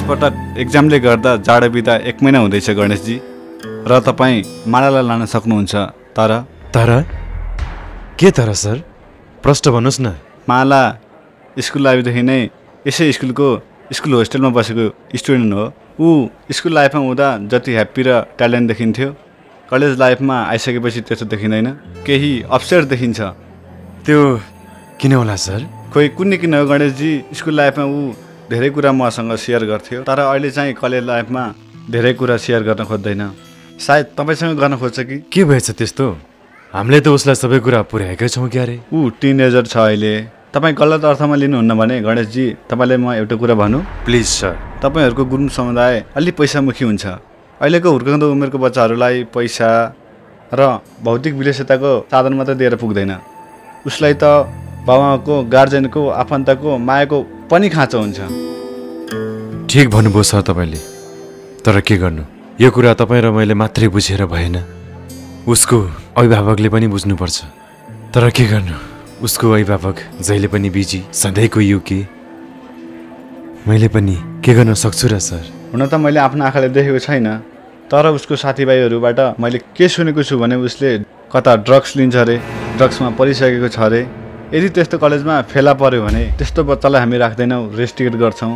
यसपटक एक्जामले गर्दा जाडो बिदा 1 महिना हुँदैछ गणेशजी र तपाईँ मालालाई लान सक्नुहुन्छ। तर के तर सर? प्रश्न भन्नुहोस् न। माला स्कुल लाइफदेखि नै यसै स्कुल होस्टेलमा बसेको स्टुडेन्ट हो। ऊ स्कुल लाइफमा हुँदा जति ह्याप्पी र ट्यालेन्ट देखिन्थ्यो कलेज लाइफमा आइसकेपछि त्यस्तो देखिँदैन। केही अपसेट देखिन्छ। त्यो किन होला सर? खोइ कुनै किन हो गणेशजी, स्कुल लाइफमा ऊ धेरै कुरा मसँग सेयर गर्थ्यो तर अहिले चाहिँ कलेज लाइफमा धेरै कुरा सेयर गर्न खोज्दैन। सायद तपाईँसँग गर्न खोज्छ कि के भएछ त्यस्तो? हामीले त उसलाई सबै कुरा पुर्याएकै छौँ क्यारे। ऊ टिनेजर छ अहिले। तपाईँ गलत अर्थमा लिनुहुन्न भने गणेशजी तपाईँलाई म एउटा कुरा भनौँ प्लिज सर। तपाईँहरूको गुरुङ समुदाय अलि पैसामुखी हुन्छ। अहिलेको हुर्काउँदो उमेरको बच्चाहरूलाई पैसा र भौतिक विलासिताको साधन मात्रै दिएर पुग्दैन। उसलाई त बाबाको गार्जेनको आफन्तको मायाको पनि खाँचो हुन्छ। ठिक भन्नुभयो सर तपाईँले। तर के गर्नु, यो कुरा तपाईँ र मैले मात्रै बुझेर भएन, उसको अभिभावकले पनि बुझ्नुपर्छ। तर के गर्नु, उसको अभिभावक जहिले पनि बिजी, सधैँको युके। मैले पनि के गर्न सक्छु र सर? हुन त मैले आफ्नो आँखाले देखेको छैन तर उसको साथीभाइहरूबाट मैले के सुनेको छु भने उसले कता ड्रग्स लिन्छ अरे, ड्रग्समा परिसकेको छ अरे। यदि त्यस्तो कलेजमा फेला पर्यो भने त्यस्तो बच्चालाई हामी राख्दैनौँ, रेस्ट्रिक्ट गर्छौँ।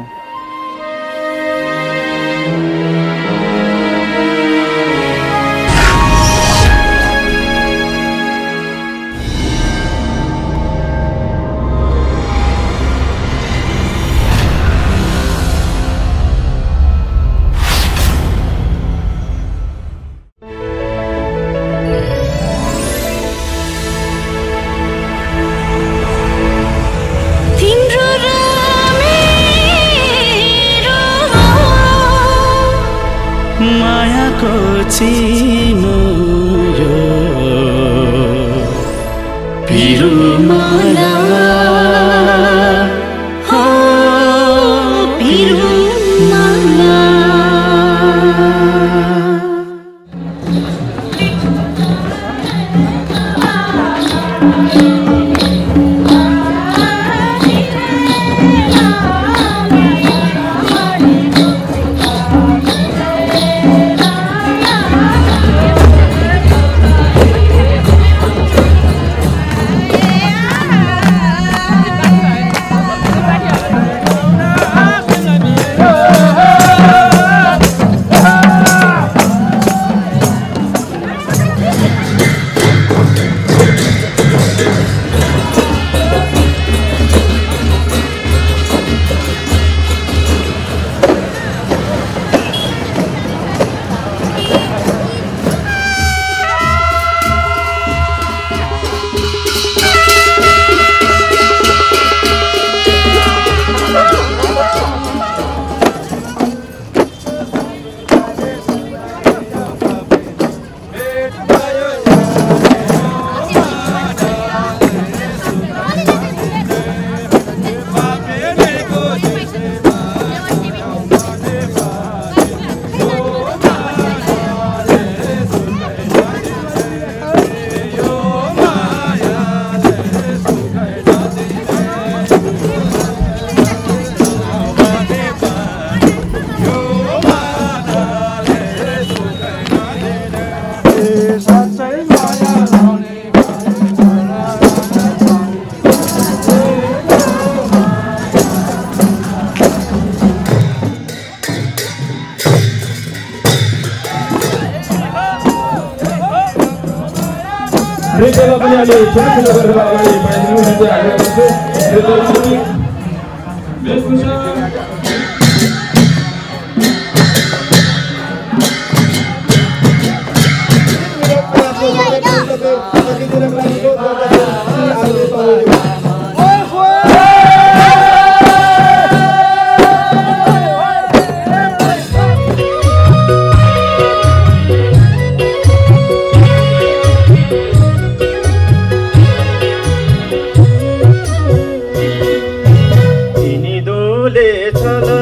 छल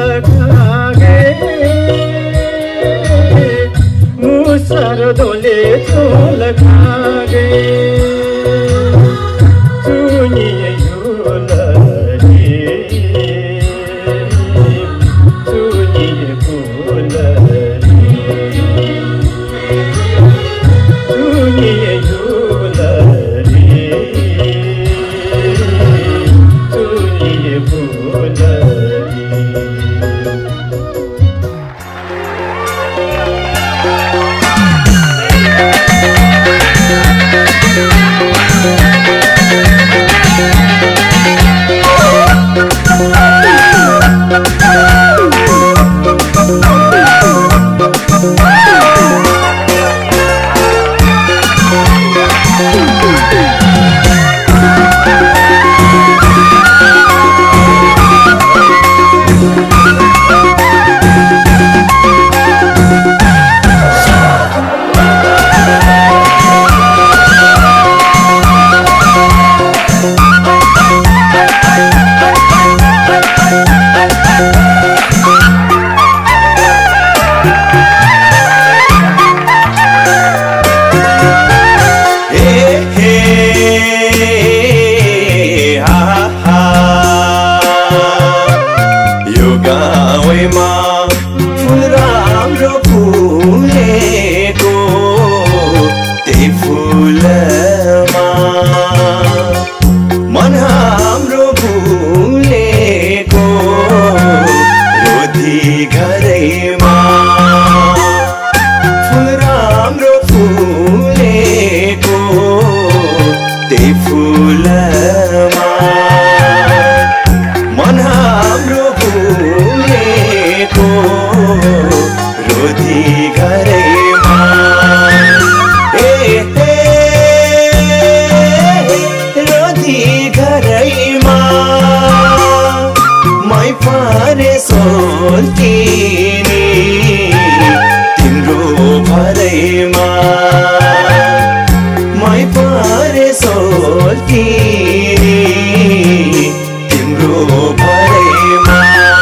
भरैमा मै पारे सोल्टिनी तिम्रो भरैमा मै पारे सोल्टिनी तिम्रो भरैमा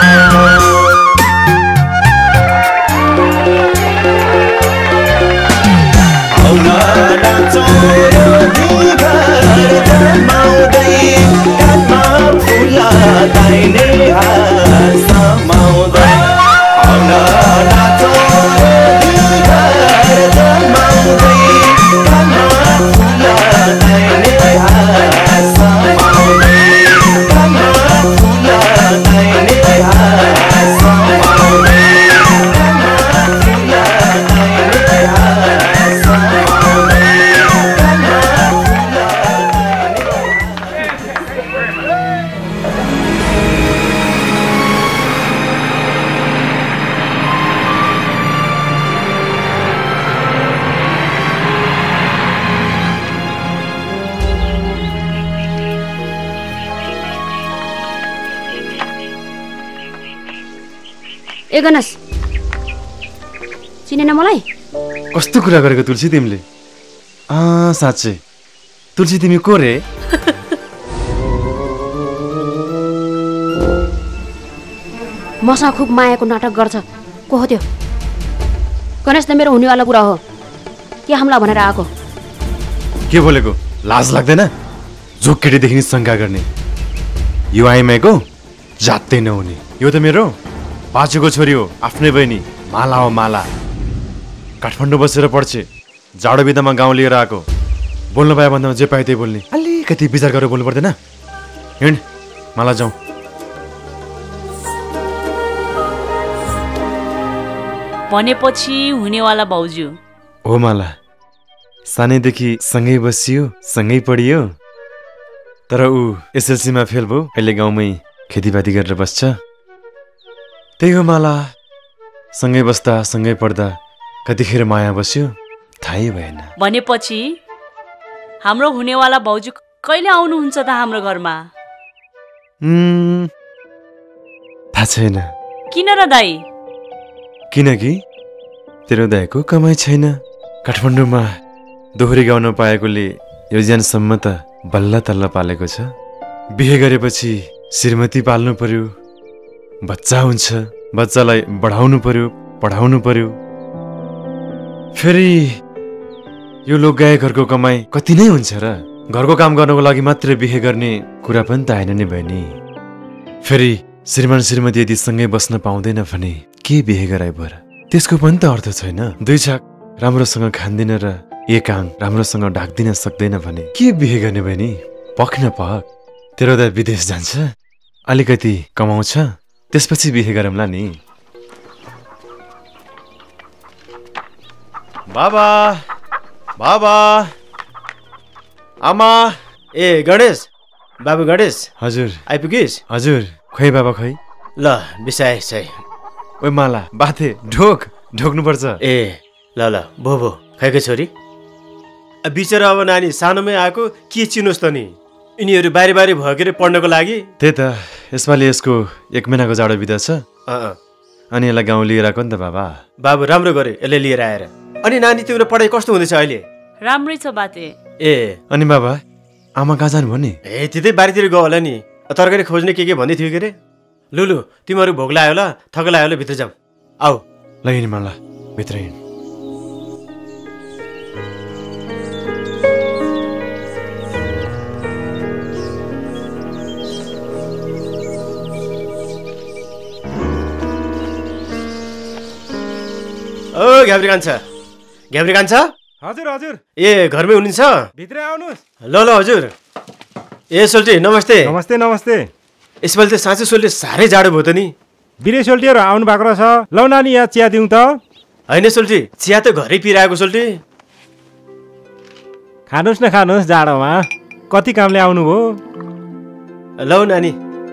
औला नाचोरो दिगर जमाउँदै कानमा फुला दाइने हात समाउँदै औला नाचोरो दिगर जमाउँदै कानमा फुला दाइने हात समाउँदै कानमा फुला दाइने हात समाउँदै कानमा फुला दाइने हात समाउँदै कानमा फुला ए गणेश चिनेन मलाई? कस्तो कुरा गरेको तुलसी तिमीले? साँच्चै तुलसी तिमी को रे? मसँग खुब मायाको नाटक गर्छ। को हो त्यो? गणेश त मेरो हुनेवाला कुरा हो। के हमला भनेर आएको? के बोलेको? लाज लाग्दैन? जो केटीदेखि नि शङ्का गर्ने यो आइमाईको जात्तै नहुने। यो त मेरो बाजुको छोरी हो, आफ्नै बहिनी माला हो माला। काठमाडौँ बसेर पढ्छे, जाडो बिदामा गाउँ लिएर आएको। बोल्नु पायो भन्दामा जे पायो त्यही बोल्ने। अलिकति विचार गरेर बोल्नु पर्दैन? हिँड माला जाउँ। भनेपछि हुनेवाला भाउजू हो माला, सानैदेखि सँगै बसियो, सँगै पढियो। तर ऊ एसएलसीमा फेल भयो, अहिले गाउँमै खेतीपाती गरेर बस्छ। त्यही हो माला, सँगै बस्दा सँगै पढ्दा कतिखेर माया बस्यो थाहै भएन। भनेपछि हाम्रो हुनेवाला भाउजू कहिले आउनुहुन्छ त हाम्रो घरमा? थाहा छैन। किन र दाई? किनकि तेरो दाइको कमाइ छैन। काठमाडौँमा दोहोरी गाउन पाएकोले यो ज्यानसम्म त बल्ल तल्ल पालेको छ। बिहे गरेपछि श्रीमती पाल्नु पर्यो, बच्चा हुन्छ, बच्चालाई बढाउनु पर्यो, पढाउनु पर्यो। फेरि यो लोकगायक घरको कमाइ कति नै हुन्छ र? घरको काम गर्नको लागि मात्रै बिहे गर्ने कुरा पनि त आएन नि बहिनी। फेरि श्रीमान श्रीमती यदि सँगै बस्न पाउँदैन भने के बिहे गराइ भएर? त्यसको पनि त अर्थ छैन। दुई छाक राम्रोसँग खाँदैन र एक आङ राम्रोसँग ढाक्दिन सक्दैन भने के बिहे गर्ने बहिनी? पख न पख। तेरो त विदेश जान्छ, अलिकति कमाउँछ, त्यसपछि बिहे गरौँला नि। बाबा बाबा आमा। ए गणेश, बाबु गणेश हजुर आइपुगिस्? हजुर। खै बाबा खै। ल बिसाएछ है। ओइ माला बाथे ढोक ढोक्नुपर्छ। ए ल ल भो भो खैको छोरी। बिचरा अब नानी सानोमै आएको, के चिनोस् त नि? यिनीहरू बारी बारी भएकेर पढ्नको लागि। त्यही त, यसपालि यसको 1 महिनाको जाडो बिदा छ। अनि यसलाई गाउँ लिएर आएको नि त बाबा। बाबु राम्रो गरे यसले लिएर आएर। अनि नानी तिम्रो पढाइ कस्तो हुँदैछ अहिले? राम्रै छ बाते। ए अनि बाबा आमा कहाँ जानुभयो नि? ए त्यतै बारीतिर गयो होला नि, तरकारी खोज्ने के भन्दै थियो के अरे। लुलु तिमीहरू भोक लाग्यो होला, थक लाग्यो होला, भित्र जाऊ। आऊ ल हिँड माला, भित्र हिँड। ओ घ्याब्री कान्छा, घ्याब्री कान्छा। हजुर हजुर। ए घरमै हुनुहुन्छ? भित्रै आउनुहोस्। ल ल हजुर। ए सोल्टी नमस्ते। नमस्ते नमस्ते। यसपालि त साँच्चै सोल्टी साह्रै जाडो भयो त नि। बिरे सोल्टीहरू आउनु भएको रहेछ। लौ नानी यहाँ चिया दिउँ त? होइन सोल्टी, चिया त घरै पिराएको सोल्टी। खानुहोस् न खानुहोस्, जाडोमा कति कामले आउनुभयो। लौ नानी।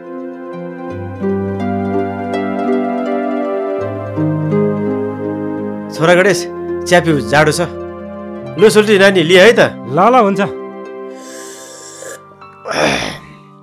छोरा गणेश चिया पिउ, जाडो छ। लु सोल्टी नानी लिए है त। ल ल हुन्छ।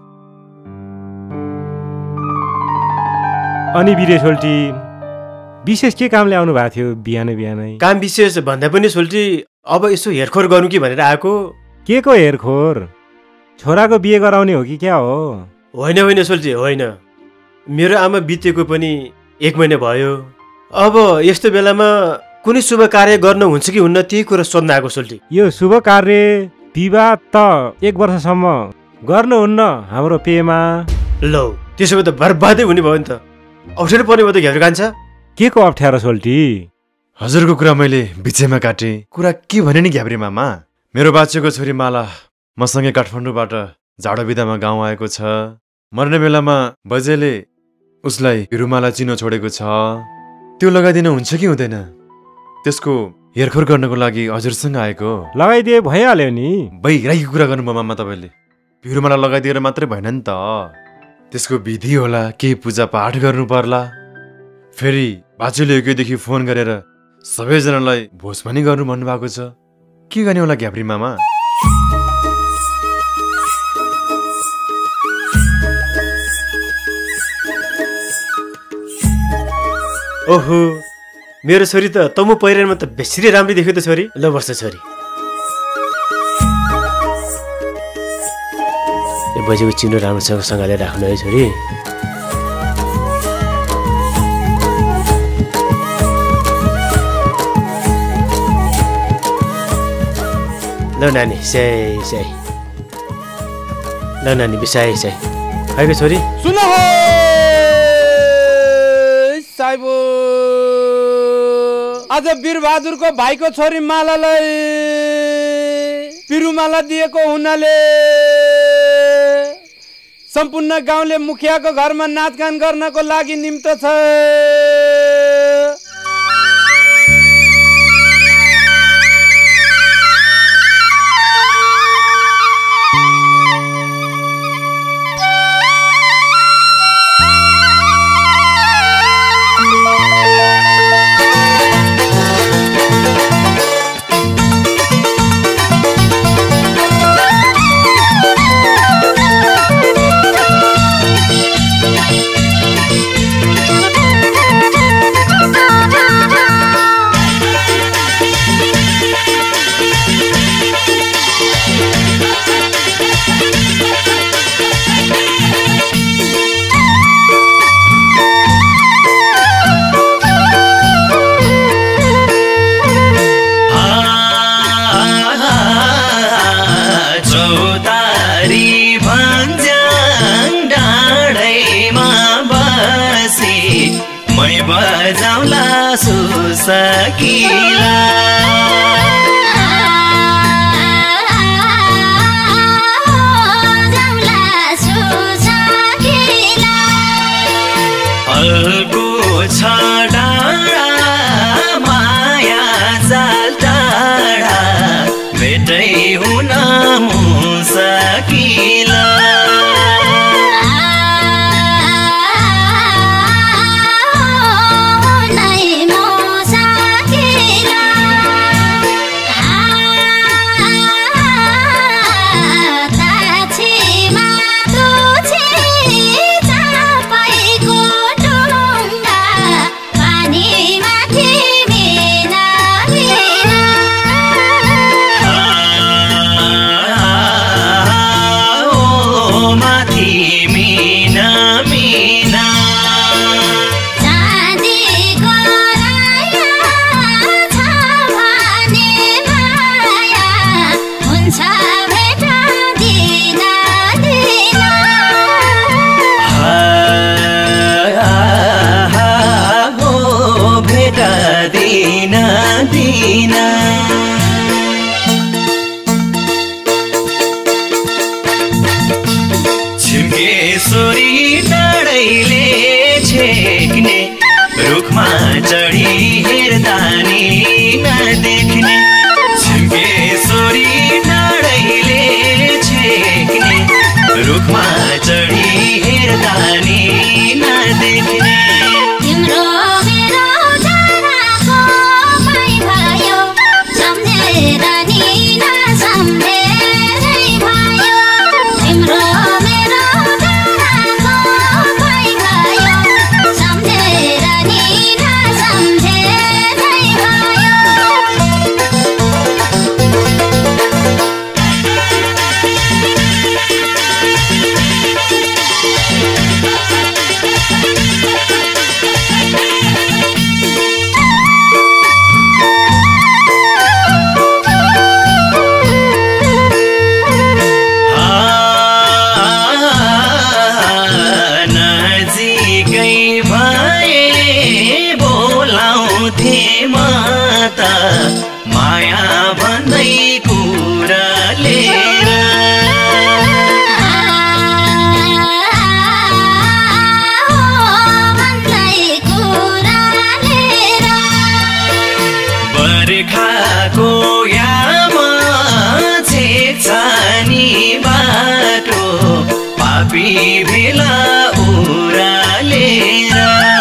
अनि बिरे सोल्टी विशेष के कामले आउनु भएको थियो बिहानै बिहानै? काम विशेष भन्दा पनि सोल्टी अब यसो हेरखोर गर्नु कि भनेर आएको। के को हेरखोर? छोराको बिहे गराउने हो कि क्या हो? होइन होइन सोल्टी होइन, मेरो आमा बितेको पनि 1 महिना भयो। अब यस्तो बेलामा कुनै शुभ कार्य गर्न हुन्छ कि हुन्न त्यही कुरा सोध्न आएको सोल्टी। यो शुभ कार्य विवाह त 1 वर्षसम्म गर्नुहुन्न हाम्रो पेमा। लौ त्यसो भए त बर्बादै हुने भयो नि त, अप्ठ्यारो पर्ने भयो त घ्याउरो कान्छ। के को अप्ठ्यारो सोल्टी? हजुरको कुरा मैले बिचैमा काटेँ। कुरा के भने नि घ्याब्रे मामा, मेरो बाच्चोको छोरी माला मसँगै काठमाडौँबाट जाडो बिदामा गाउँ आएको छ। मर्ने बेलामा बजेले उसलाई रुमाला चिनो छोडेको छ, त्यो लगाइदिनु हुन्छ कि हुँदैन? त्यसको हेरखोर गर्नको लागि हजुरसँग आएको। लगाइदिए भइहाल्यो नि। भइरहेको कुरा गर्नुभयो मामा तपाईँले। रुमाला लगाइदिएर मात्रै भएन नि त, त्यसको विधि होला, केही पूजा पाठ गर्नु पर्ला। फेरि बाजुले एकैदेखि फोन गरेर सबैजनालाई भोज पनि गर्नु भन्नुभएको छ। के गर्ने होला घ्याब्री मामा? ओहो, मेरो छोरी त तमु पहिरनमा त बेसरी राम्री देख्यो त छोरी। ल बस्छ छोरी। यो बजेको चिनो राम्रोसँग सँगाले राख्नु है छोरी। ल नानी स्याइ स्याइ, ल नानी बिसाइ स्याइ। खैको छोरी? सुन हो साइबो, आज वीरबहादुरको भाइको छोरी मालालाई पिरुमाला दिएको हुनाले सम्पूर्ण गाउँले मुखियाको घरमा नाचगान गर्नको लागि निम्त छ। Some टोपी भेला उरालेर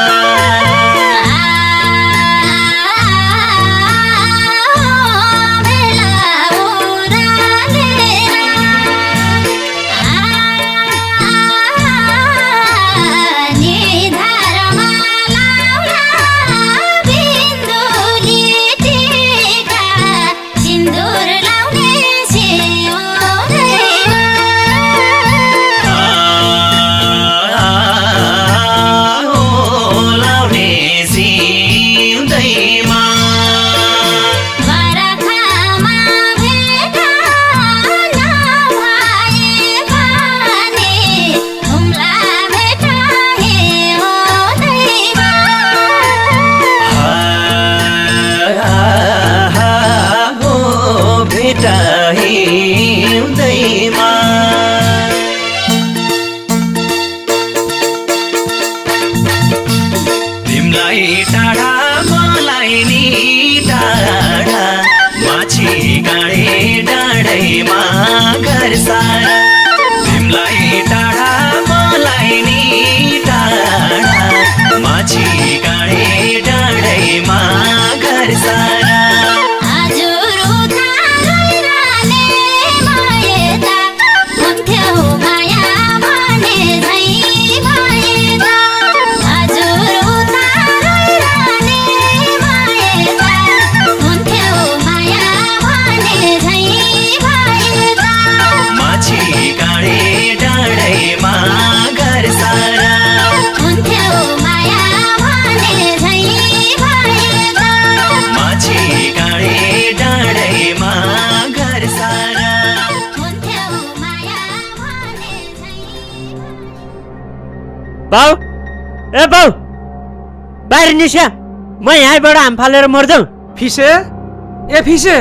बाउ ए बाउ बाहिर निस्क म यहाँबाट हाम फालेर मर्छौ फिसे ए फिसे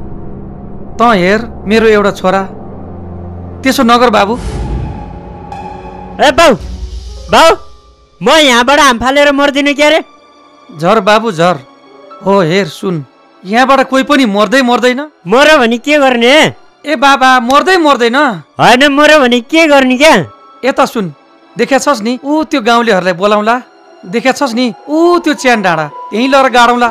त हेर मेरो एउटा छोरा त्यसो नगर बाबु ए बाउ बाउ म यहाँबाट हाम फालेर मर्दिन के अरे झर बाबु झर हो हेर सुन यहाँबाट कोही पनि मर्दै मर्दैन मर्यो भने के गर्ने ए बाबा मर्दै मर्दैन होइन मर्यो भने के गर्ने क्या यता सुन देखेछस् नि ऊ त्यो गाउँलेहरूलाई बोलाउँला देखेछस् नि ऊ त्यो च्यान डाँडा त्यहीँ लएर गाडौँला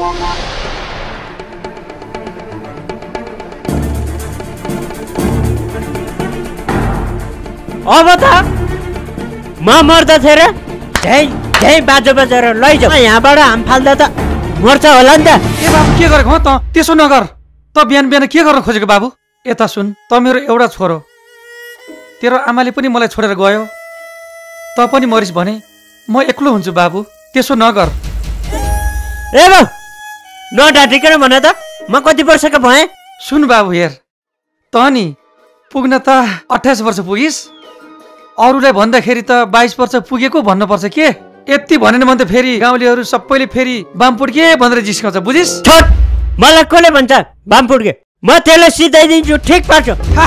अब त म मर्दथे र झै झै बाजो बजाएर लैजाऊ यहाँबाट हाम फाल्दा त मर्छ होला नि त ए बाबु के गरेको त त्यसो नगर त बिहान बिहान के गर्न खोजेको बाबु यता सुन त मेरो एउटा छोरो तेरो आमाले पनि मलाई छोडेर गयो त पनि मरिस् भने म एक्लो हुन्छु बाबु त्यसो नगर ए बाउ नडाटिकन भन त म कति वर्षको भएँ सुन बाबु हेर त नि पुग्न त 28 वर्ष पुगिस् अरूलाई भन्दाखेरि त 22 वर्ष पुगेको भन्नुपर्छ के यति भनेन भने त फेरि गाउँलेहरू सबैले फेरि बामपुड्के भनेर जिस्काउँछ बुझिस् छोड मलाई कसले भन्छ बामपुड्के म त्यसलाई सिधाइदिन्छु ठिक पार्छ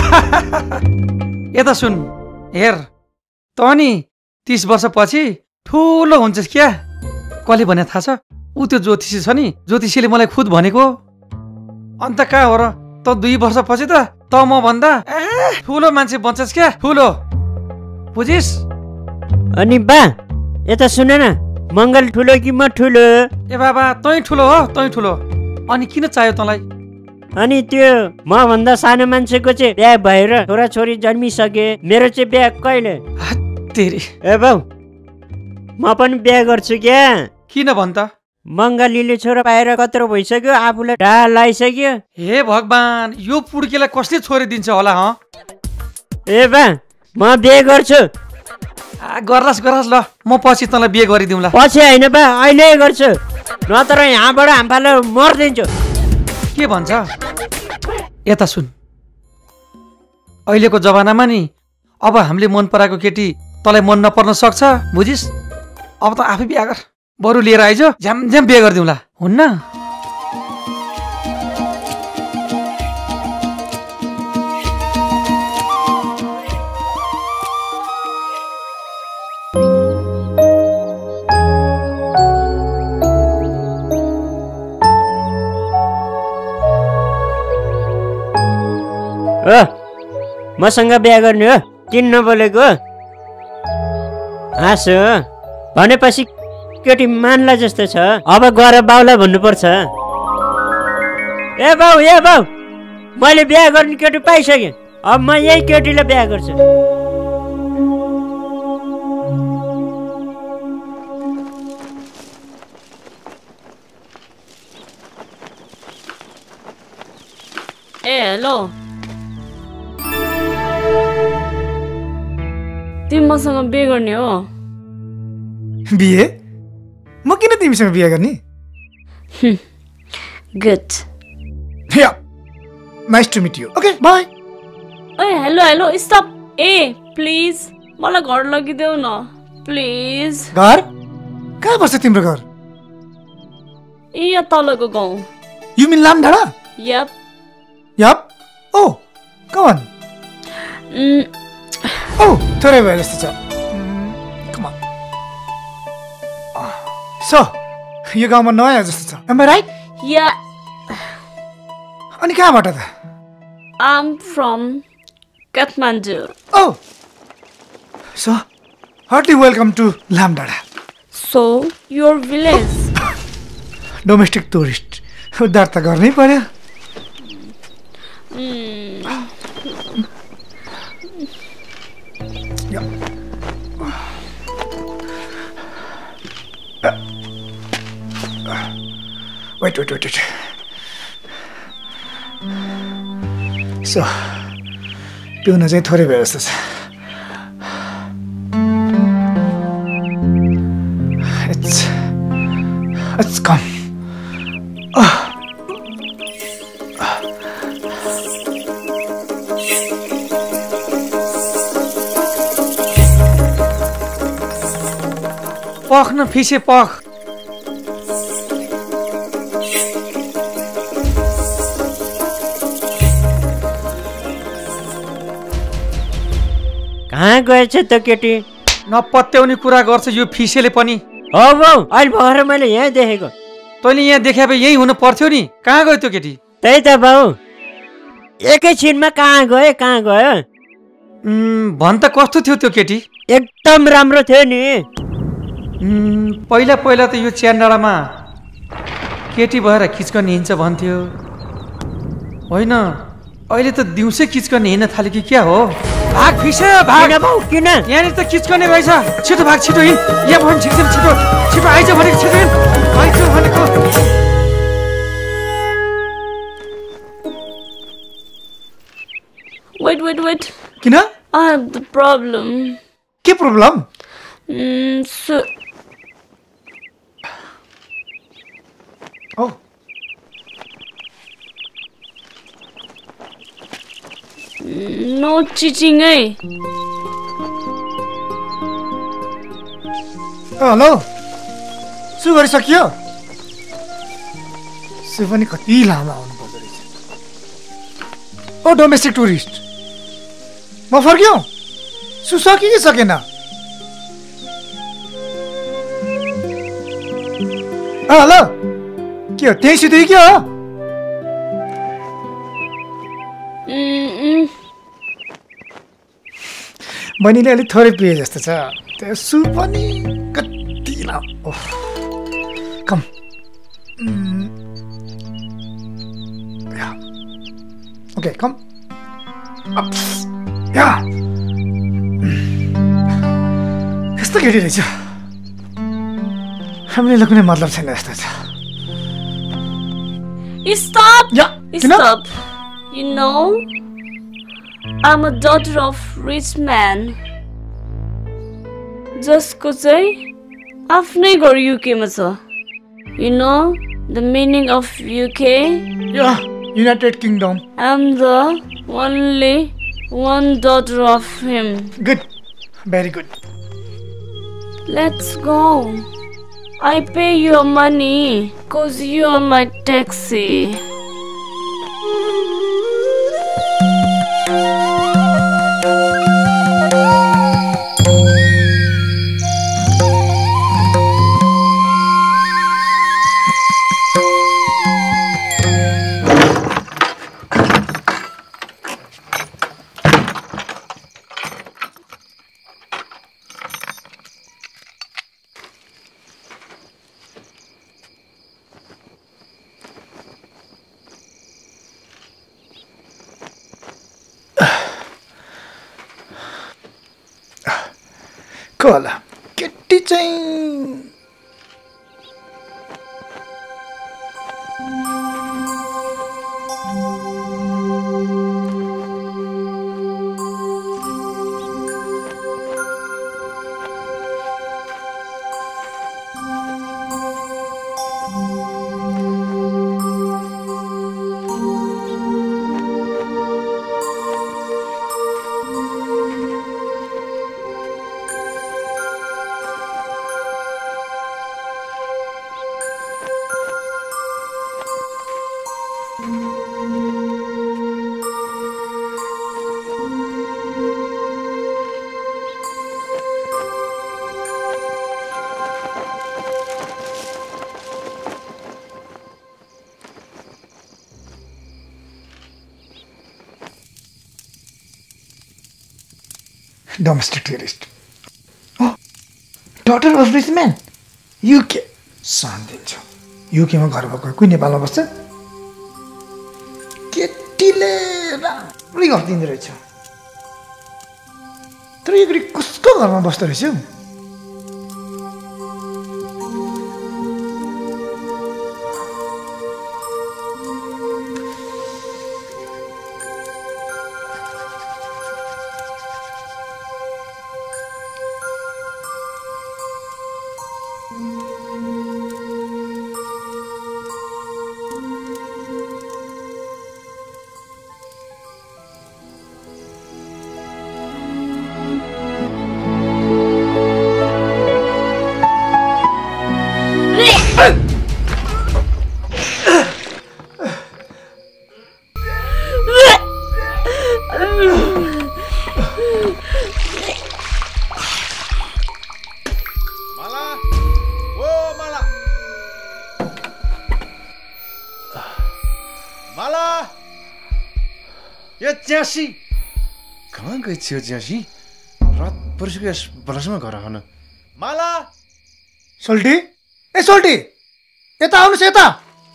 यता सुन हेर त नि 30 वर्षपछि ठुलो हुन्छस् क्या कसले भने थाहा छ ऊ त्यो ज्योतिषी छ नि ज्योतिषीले मलाई खुद भनेको अन्त कहाँ हो र त 2 वर्षपछि त म भन्दा ठुलो मान्छे बन्छस् क्या ठुलो बुझिस् अनि बा यता सुन न मङ्गल ठुलो कि म ठुलो ए बाबा तै ठुलो हो तै ठुलो अनि किन चाहियो तँलाई अनि त्यो म भन्दा सानो मान्छेको चाहिँ बिहा भएर छोराछोरी जन्मिसके मेरो चाहिँ बिहा कहिले ए बाउ म पनि बिहा गर्छु क्या किन भन् त मङ्गलीले छोरा पाएर कत्रो भइसक्यो आफूलाई ढाल लगाइसक्यो हे भगवान यो पुड्केलाई कसले छोरी दिन्छ होला ह ए बा म बिहे गर्छु गर्लास गर्लास ल म पछि तँलाई बिहे गरिदिउँला पछि होइन बा अहिले गर्छु नत्र यहाँबाट हाम फालेर मर्दिन्छु के भन्छ यता सुन अहिलेको जमानामा नि अब हामीले मन पराएको केटी तँलाई मन नपर्न सक्छ बुझिस् अब त आफै बिहा गर बरु लिएर आइज झ्याम झ्याम बिहे गरिदिउँला हुन्न मसँग बिहा गर्ने हो किन नबोलेको हाँसो भनेपछि केटी मान्ला जस्तो छ। अब गएर बाउलाई भन्नुपर्छ। ए बाउ मैले बिहा गर्ने केटी पाइसकेँ। अब म यही केटीलाई बिहा गर्छु। ए हेलो, तिमी मसँग बिहे गर्ने हो? बिहे? म किन तिमीसँग बिहे गर्ने? Good. Nice to meet you. Okay bye. ए हेलो स्टप। ए प्लिज मलाई घर लगिदेऊ न प्लिज। घर? कहाँ पर्छ तिम्रो घर? यहाँ तलको गाउँ। You mean Lamdanda? Yup. Oh come on. Oh थोरै भयो जस्तो छ। कम अन। सो यो गाउँमा नयाँ जस्तो छ। Am I right? या। अनि कहाँबाट त? I'm from Kathmandu. Oh, so heartily welcome to Lamdada. So your village? Domestic tourist. उद्धार त गर्नै पर्यो। Wait. So, पिउन चाहिँ थोरै भयो जस्तो छ। It's come. पख न फिसे पख। कहाँ गएछ त केटी? नपत्याउने कुरा गर्छ यो फिसेले पनि। हो बाउ, अहिले भएर मैले यहाँ देखेको। तैँले यहाँ देखे भए यही हुनु पर्थ्यो नि। कहाँ गयो त्यो केटी? त्यही त बाउ, एकैछिनमा कहाँ गयो? भन त कस्तो थियो त्यो केटी? एकदम राम्रो थियो नि। पहिला त यो च्यान्डाडामा केटी भएर खिचकन हिँड्छ भन्थ्यो। होइन, अहिले त दिउँसै खिचकन हिँड्न थाल्यो कि क्या हो? भाग फिसे भाग। किन? यहाँनिर त खिचकने रहेछ। छिटो भाग, छिटो हिँड। यहाँ भयो छिटो आइज भनेको, छिटो हिँड। आइज भनेको। Wait. किन? I have the problem. के problem? So Oh. No cheating है। हेलो, सु गरिसकियो? सु पनि कति लामो आउनु पर्दो रहेछ। ओ डोमेस्टिक टुरिस्ट, म फर्क्यौ? सु सक्यो कि सकेन? हेलो, के हो त्यही सुत्यो कि हो? बहिनीले अलिक थोरै पिए जस्तो छ। त्यो सु पनि कति लामो। कम। Okay come. कस्तो केटी रहेछ। हामीलाई कुनै मतलब छैन जस्तो छ। Stop. You know, I'm a daughter of rich man. जसको चाहिँ आफ्नै घर युकेमा छ। You know the meaning of UK? Yeah, United Kingdom. I'm the only one daughter of him. Good. Very good. Let's go. I pay your money cause you are my taxi. कसको होला केटी चाहिँ domestic tourist daughter of rich man UK सान दिन्छ युकेमा घर भएको कोही नेपालमा बस्छ केटीले राम्रै गरिदिँदो रहेछ तर यो केटी कसको घरमा बस्दो रहेछ च्यासी कहाँ गई थियो च्यासी रात परिसक्यो यस बरसमा घर आउन माला सोल्टी ए सोल्टी यता आउनुहोस् यता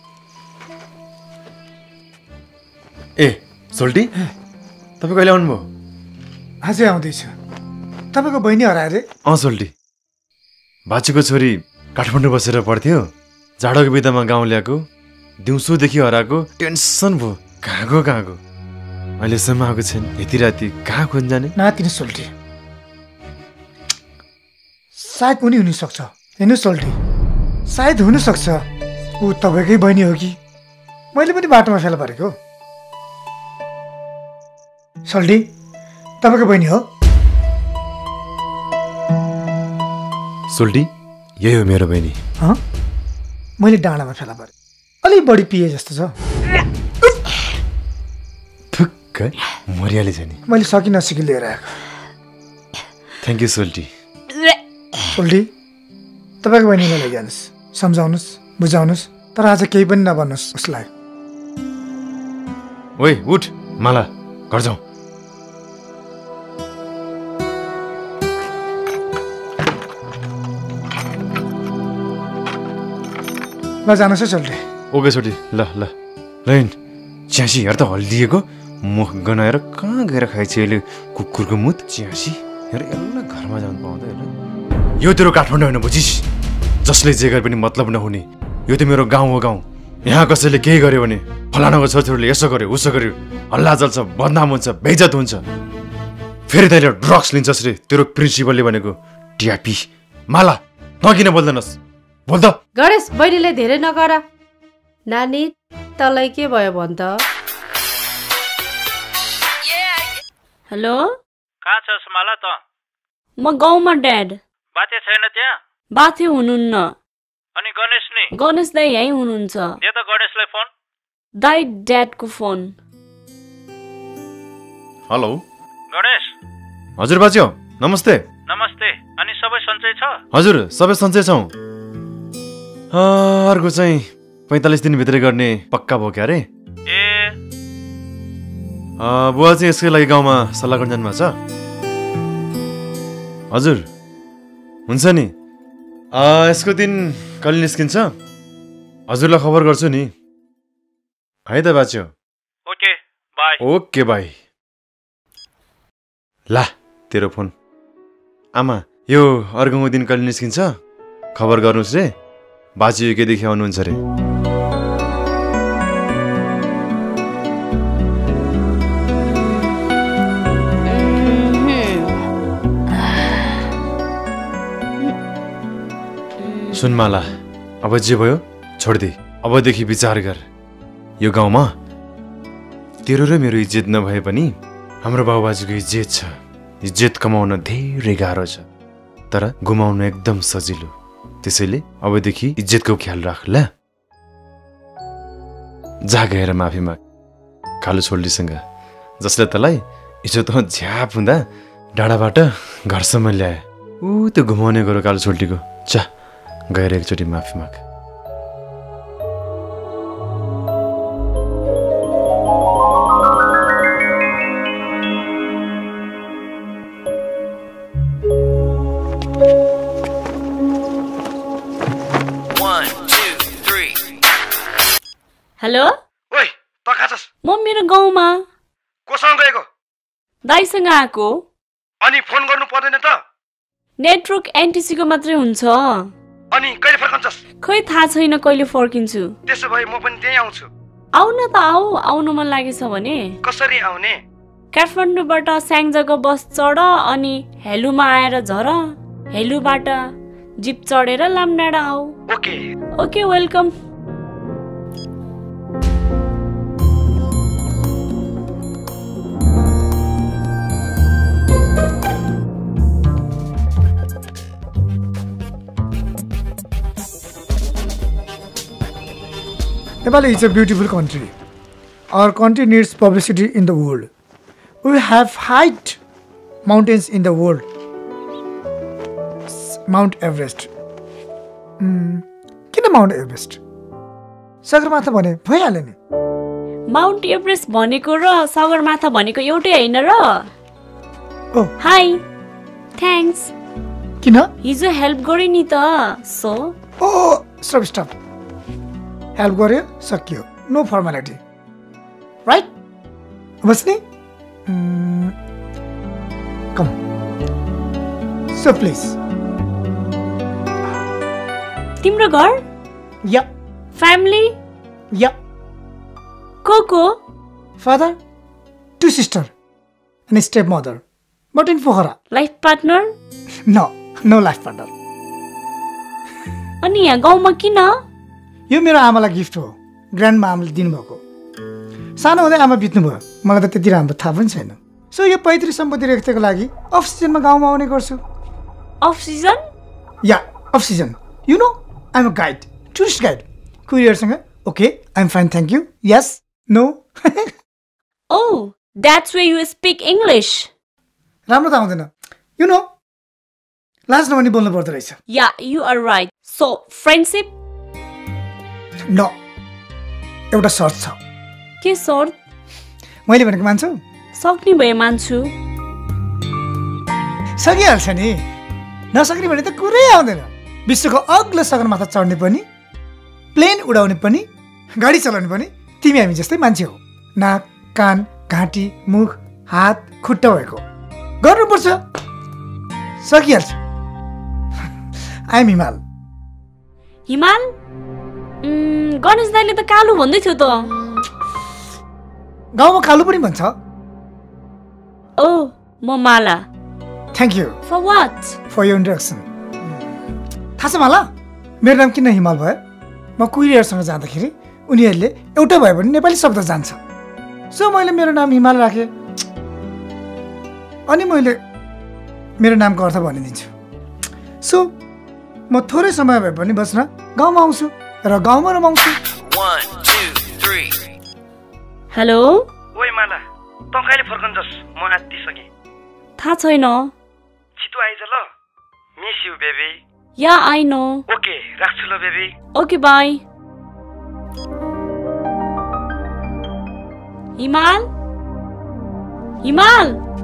ए सोल्टी तपाईँ कहिले आउनुभयो आजै आउँदैछ तपाईँको बहिनी हरायो रे सोल्टी बाछीको छोरी काठमाडौँ बसेर पढ्थ्यो जाडोको बिदामा गाउँ ल्याएको दिउँसोदेखि हराएको टेन्सन भयो कहाँको अहिलेसम्म आएको छैन यति राति कहाँ खोज्न जाने नातिन सोल्टी सायद उनी हुनसक्छ हेर्नु सोल्टी सायद हुनसक्छ ऊ तपाईँकै बहिनी हो कि मैले पनि बाटोमा फेला परेको सोल्टी तपाईँको बहिनी हो सोल्टी यही हो मेरो बहिनी मैले डाँडामा फेला परेँ अलिक बढी पिए जस्तो छ मरियाले छ नि मैले सकि नसकि लिएर आएको थ्याङ्क यू सोल्टी सोल्टी तपाईँको बहिनीलाई लैजानुहोस् सम्झाउनुहोस् बुझाउनुहोस् तर आज केही पनि नभन्नुहोस् उसलाई ओइ उठ माला घर जाउँ ल जानुहोस् है सोल्टी ओके सोल्टी ल ल लैन च्यासी हेर त हल्दिएको मुख गनाएर कहाँ गएर खाएछ अहिले कुकुरको मुत च्यासी हेर यसलाई घरमा जानु पाउँदैन यो तेरो काठमाडौँ होइन बुझिस् जसले जे गरे पनि मतलब नहुने यो त मेरो गाउँ हो गाउँ यहाँ कसैले केही गर्यो भने फलानाको छोरीले यसो गर्यो उसो गर्यो हल्ला चल्छ बदनाम हुन्छ बेइज्जत हुन्छ फेरि तैँले ड्रग्स लिन्छस् रे तेरो प्रिन्सिपलले भनेको ट्यापी माला त किन बोल्दैनस् बोल त गणेश बहिनीले धेरै नगर नानी तँलाई के भयो भन् त हेलो कहाँ छस् माला त म गाउँमा ड्याड बाते छैन त्यहाँ बाथे हुनुहुन्न अनि गणेश नि गणेश दाइ यहीँ हुनुहुन्छ दे त गणेशलाई फोन दाइ ड्याडको फोन हेलो गणेश हजुर बाज्यौ नमस्ते नमस्ते अनि सबै सन्चै छ हजुर सबै सन्चै छौँ अर्को चाहिँ 45 दिनभित्रै गर्ने पक्का भयो क्या रे ए बुवा चाहिँ यसकै लागि गाउँमा सल्लाह गर्न जानुभएको छ हजुर हुन्छ नि यसको दिन कहिले निस्किन्छ हजुरलाई खबर गर्छु नि है त बाच्यो ओके बाई ओके बाई ला तेरो फोन आमा यो अर्को दिन कहिले निस्किन्छ खबर गर्नुहोस् रे बाजे केदेखि आउनुहुन्छ रे सुनमाला अब जे भयो छोड्दे अबदेखि विचार गर यो गाउँमा तेरो र मेरो इज्जत नभए पनि हाम्रो बाबुबाजुको इज्जत छ इज्जत कमाउन धेरै गाह्रो छ तर गुमाउन एकदम सजिलो त्यसैले अबदेखि इज्जतको ख्याल राख ल जा गएर माफी माग कालो छोल्डीसँग जसले तँलाई इज्जत झ्याप हुँदा डाँडाबाट घरसम्म ल्याए त्यो घुमाउने गरो कालो छोल्डीको जा गएर एकचोटि माफी माग हेलो ओइ त कहाँ छस् म मेरो गाउँमा कोसँग गएको दाइसँग आएको अनि फोन गर्नु पर्दैन त नेटवर्क एनटिसीको मात्रै हुन्छ अनि कहिले फर्कन्छस् खै थाहा छैन कहिले फर्किन्छु त्यसो भए म पनि त्यही आउँछु आउन त आउनु मन लागेछ भने कसरी आउने काठमाडौँबाट स्याङ्जाको बस चढ अनि हेलुमा आएर झर हेलुबाट जिप चढेर लामडाँडा आऊ okay okay welcome Nepal is a beautiful country. Our country needs publicity in the world. We have highest mountains in the world. Mount Everest. किन Mount Everest? सगरमाथा भने भइहाल्यो नि माउन्ट एभरेस्ट भनेको र सगरमाथा भनेको एउटै हैन र ओ हाई थ्याङ्क्स किन हिजो हेल्प गरे नि त सो ओ स्टप हेल्प गर्यो सकियो नो फर्मालिटी राइट बस्ने कम सो प्लिज तिम्रो घर या फ्यामिली या को father to sister and stepmother but in Pokhara life partner no life partner अनि यहाँ गाउँमा किन यो मेरो आमालाई गिफ्ट हो ग्रान्डमा आमाले दिनुभएको सानो हुँदै आमा बित्नुभयो मलाई त त्यति राम्रो थाहा पनि छैन सो यो पैतृक सम्पत्ति रेख्तेको लागि अफ सिजनमा गाउँमा आउने गर्छु off season yeah off season you know I am a guide tourist guide कुरियरसँग okay I am fine thank you yes no oh that's way you speak English राम्रो त आउँदैन यु नो लाज नभनी बोल्नु पर्दो रहेछ yeah you are right so friendship न एउटा सर्त छ के सर्त मैले भनेको मान्छौ सक्ने भए मान्छु सकिहाल्छ नि नसक्ने भने त कुरै आउँदैन विश्वको अग्लो सगरमाथा चढ्ने पनि प्लेन उडाउने पनि गाडी चलाउने पनि तिमी हामी जस्तै मान्छे हो नाक कान घाँटी मुख हात खुट्टा भएको गर्नुपर्छ सकिहाल्छ आइ एम हिमाल हिमाल गणेश दाइले त कालु भन्दै थियो त गाउँमा कालु पनि भन्छ ओ म Mala thank you for what for your introduction थाहा छ माला मेरो नाम किन हिमाल भयो म कुरियरसँग जाँदाखेरि उनीहरूले एउटा भए पनि नेपाली शब्द जान्छ सो मैले मेरो नाम हिमाल राखेँ अनि मैले मेरो नामको अर्थ भनिदिन्छु सो म थोरै समय भए पनि बस्न गाउँमा आउँछु र गाउँमा रमाउँछु हेलो ओइ माला त कहिले फर्कन्छस् म आत्तिसकेँ थाहा छैन छिटो आइज ल miss you baby yeah I know okay राख्छु ल बेबी ओके बाई हिमाल हिमाल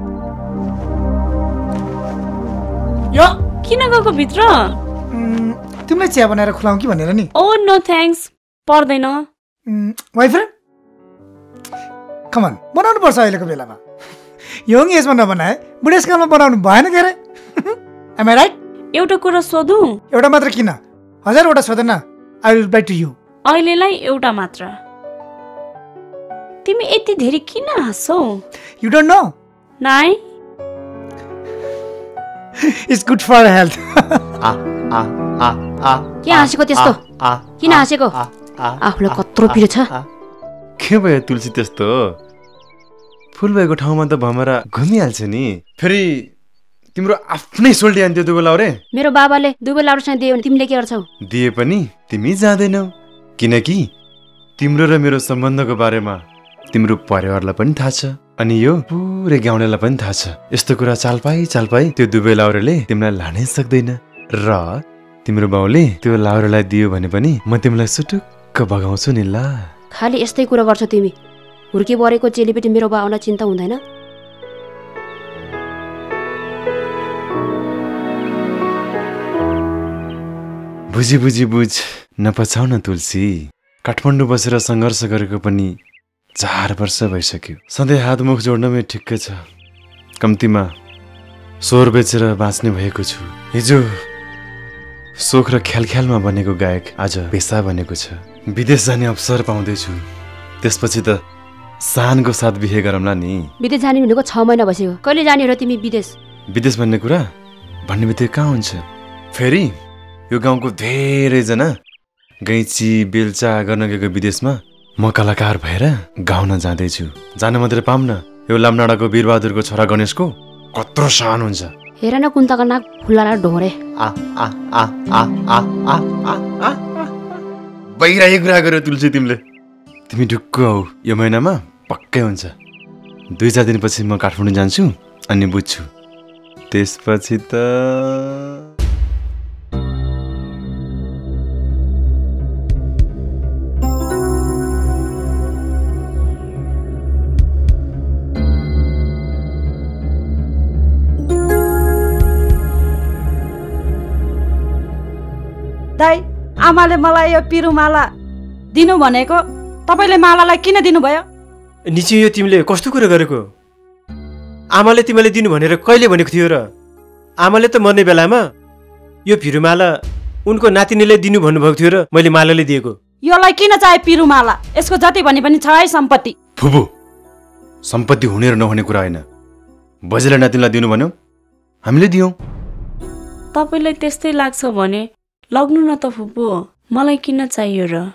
या किन गएको भित्र तिमीलाई चिया बनाएर खुलाउँ कि भनेर नि ओ नो थ्याङ्क्स पर्दैन वाइफ्रेन्ड कमन बनाउनु पर्छ अहिलेको बेलामा यङ एजमा नबनाए बुढेसकालमा बनाउनु भएन के अरे Am I right? एउटा कुरा सोधौँ? एउटा मात्र किन? 1000वटा सोधेन. I will reply to you. अहिलेलाई एउटा मात्र. तिमी यति धेरै किन हाँस्छौ? You don't know? नाइ. It's good for health. के हाँसेको त्यस्तो? किन हाँसेको? आफूलाई कत्रो पिरो छ? के भयो तुलसी त्यस्तो? फुल भएको ठाउँमा त भमरा घुमिहाल्छ नि. फेरि तिम्रो आफ्नै सोल्टी आन्थ्यो दुबे लाउरे? मेरो बाबाले दुबे लाउरेसँग दियो भने तिमीले के गर्छौ? दिए पनि तिमी जाँदैनौ. किनकि तिम्रो र मेरो सम्बन्धको बारेमा तिम्रो परिवारलाई पनि थाहा छ अनि यो पुरै गाउँलेलाई पनि थाहा छ. यस्तो कुरा चाल पाई त्यो दुबे लाउरेले तिमीलाई लानै सक्दैन र तिम्रो बाउले त्यो लाउरेलाई दियो भने पनि म तिमीलाई सुटुक्क भगाउँछु नि ल. खाली यस्तै कुरा गर्छौ तिमी. हुर्के बरेको चेलीपेटी मेरो बाउलाई चिन्ता हुँदैन? बुझ नपछाउ न तुलसी. काठमाडौँ बसेर सङ्घर्ष गरेको पनि 4 वर्ष भइसक्यो. सधैँ हातमुख जोड्नमै ठिक्कै छ. कम्तीमा स्वर बेचेर बाँच्ने भएको छु. हिजो सोख र ख्यालमा बनेको गायक आज पेसा बनेको छ. विदेश जाने अवसर पाउँदैछु. त्यसपछि त सानको साथ बिहे गरौँला नि. विदेश जाने भनेको 6 महिना भइसक्यो. कहिले जाने हो तिमी विदेश? विदेश भन्ने कुरा भन्ने बित्तिकै कहाँ हुन्छ? फेरि यो गाउँको धेरैजना गैँची बेलचा गर्न गएको विदेशमा म कलाकार भएर गाउन जाँदैछु. जान मात्रै पाऊँ न. यो लामनाडाको वीरबहादुरको छोरा गणेशको कत्रो शान हुन्छ. हेर न कुन्ताको नाक फुल्ला ढोरे. बहिराई कुरा गर्यो तुलसी तिमीले. तिमी ढुक्क हौ. यो महिनामा पक्कै हुन्छ. 2-4 दिनपछि म काठमाडौँ जान्छु अनि बुझ्छु. त्यसपछि त दाइ, आमाले मलाई यो पिरुमाला दिनु भनेको, तपाईले मालालाई किन दिनुभयो? निची यो तिमीले कस्तो कुरा गरेको? आमाले तिमीलाई दिनु भनेर कहिले भनेको थियो र? आमाले त मर्ने बेलामा यो पिरुमाला उनको नातिनीले दिनु भन्नुभएको थियो र मैले मालाले दिएको. योलाई किन चाहियो पिरुमाला? यसको जति भने पनि छ है सम्पत्ति. फुपू, सम्पत्ति हुने र नहुने कुरा होइन. बजेले नातिनीलाई दिनु भन्यो, हामीले दियौँ. तपाईलाई त्यस्तै लाग्छ भने लग्नु न त फुपू. मलाई किन चाहियो र?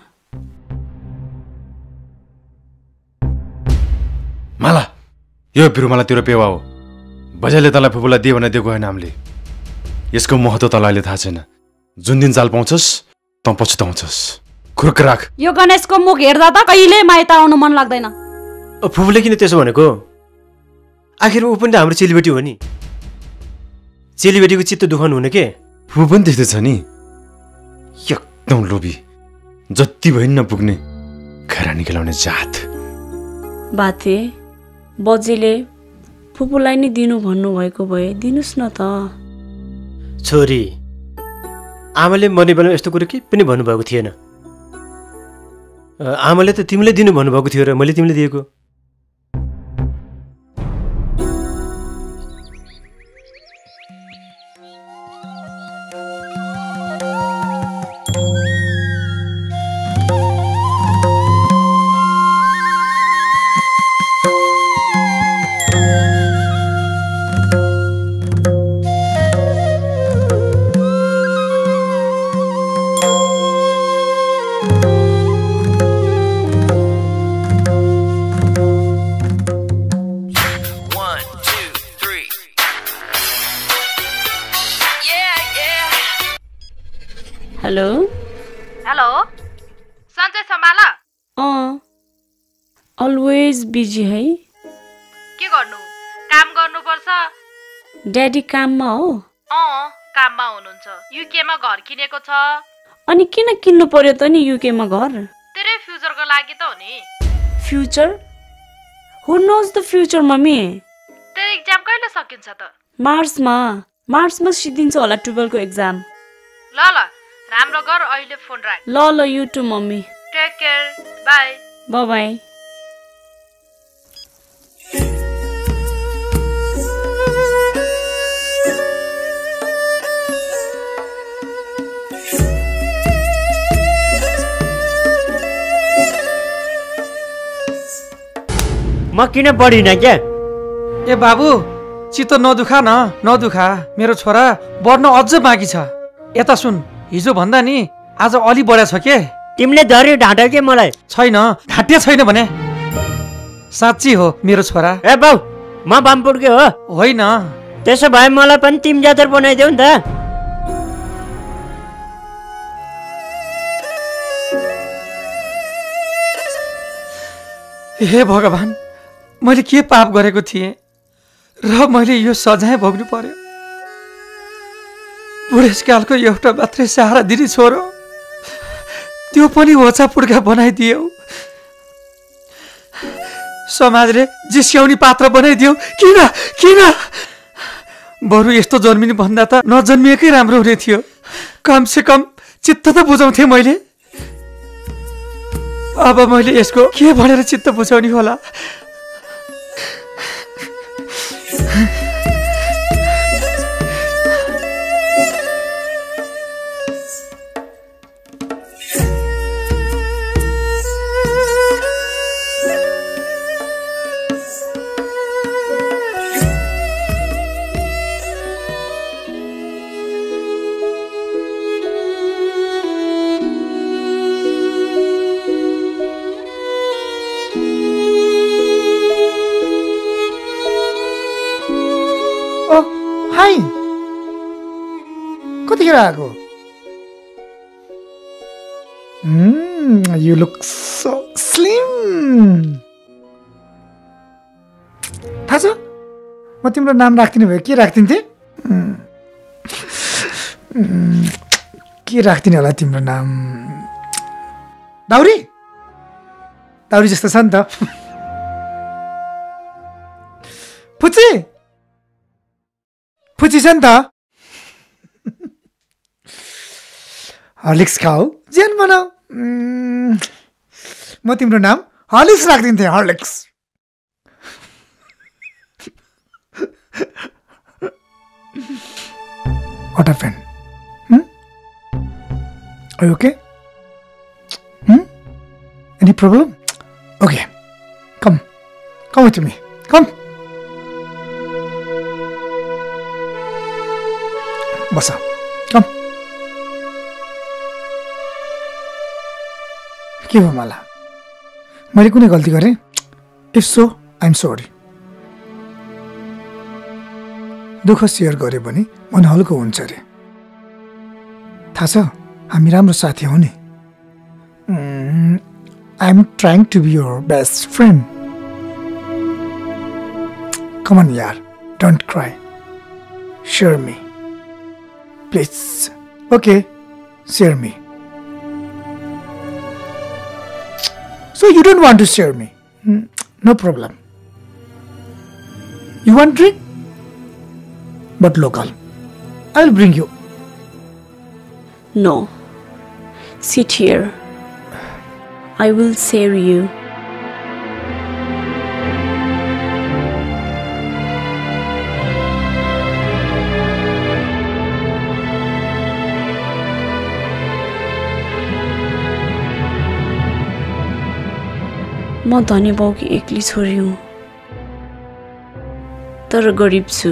माला, यो पिरुमाला तेरो पेवा हो. बजाले तँलाई फुपूलाई दिए भने दिएको होइन हामीले. यसको महत्त्व तँलाई अहिले थाहा छैन. जुन दिन चाल पाउँछस् तँ पछुताउँछस्. खुर्क राख. यो गणेशको मुख हेर्दा त कहिले माइत आउनु मन लाग्दैन. फुपूले किन त्यसो भनेको? आखिर ऊ पनि त हाम्रो चेलीबेटी हो नि. चेलीबेटीको चित्त दुखाउनु हुने के? फुपू पनि त्यस्तै छ नि. एकदम लोभी. जति भइ नपुग्ने खरा निकाल्ने जात. बाथे, बजेले फुपूलाई नै दिनु भन्नुभएको भए दिनुस् न त. छोरी, आमाले मर्ने बेलामा यस्तो कुरो के पनि भन्नुभएको थिएन. आमाले त तिमीले दिनु भन्नुभएको थियो र मैले तिमीले दिएको. हेलो हेलो, सञ्चय सम्भाला? अलवेज बिजी है. के गर्नु? काम गर्नुपर्छ. ड्याडी काममा हो? काममा हुनुहुन्छ. युकेमा घर किनेको छ. अनि किन किन्नु पर्यो त नि युकेमा घर? तेरै फ्युचरको लागि त हो नि. Future? Who knows the future mummy? तेरो एक्जाम कहिले सकिन्छ त? मार्चमा सिद्धिन्छ होला 12 को एक्जाम. ल राम्रो गर. अहिले फोन राख. ल you too mummy. Take care. Bye. Bye. म किन बढिनँ क्या? ए बाबु चित्त नदुखा नदुखा, मेरो छोरा बढ्न अझ बाँकी छ। यता सुन, हिजो भन्दा नि आज अलि बढा छ के? तिमीले धरि ढाँट्यौ के मलाई? छैन, ढाँट्या छैन भने साँच्ची हो मेरो छोरा। ए बाउ, म बामपुरके हो। होइन, त्यसो भए मलाई पनि तिमी जातर बनाइदेऊ नि त। हे भगवान्, मैले के पाप गरेको थिएँ र मैले यो सजाय भोग्नु पर्यो। बुढेसकालको एउटा मात्रै सहारा दिने छोरो, त्यो पनि होचा पुड्का बनाइदियो। समाजले जिस्क्याउने पात्र बनाइदियो। किन किन? बरु यस्तो जन्मिनु भन्दा त नजन्मिएकै राम्रो हुने थियो। कमसे कम चित्त त बुझाउँथे मैले। अब मैले यसको के भनेर चित्त बुझाउने होला? हाई, कतिखेर आएको? You look so slim. थाहा छ, म तिम्रो नाम राख्दिने भयो के राख्दिन्थे? के राख्दिने होला तिम्रो नाम? दाउरी? दाउरी जस्तो छ नि त। फुची फुची छ नि त। हर्लिक्स खाऊ, जेन बनाऊ। म तिम्रो नाम हर्लिक्स राखिदिन्थेँ, Horlicks. What happened? Are you okay? Any problem? Okay. Come with me. Come. Basa. Come. के भयो मला? मैले कुनै गल्ती गरेँ? If so, I'm sorry. दुःख सेयर गरे भने मन हल्को हुन्छ रे। थाहा छ, हामी राम्रो साथी हौ नि। I'm trying to be your best friend. Come on yaar, don't cry. Share me. Please. Okay, share me. So you don't want to share me? No problem. You want drink? But local. I'll bring you. No. Sit here. I will share you. म धनी बाउकी एक्ली छोरी हुँ, तर गरिब छु।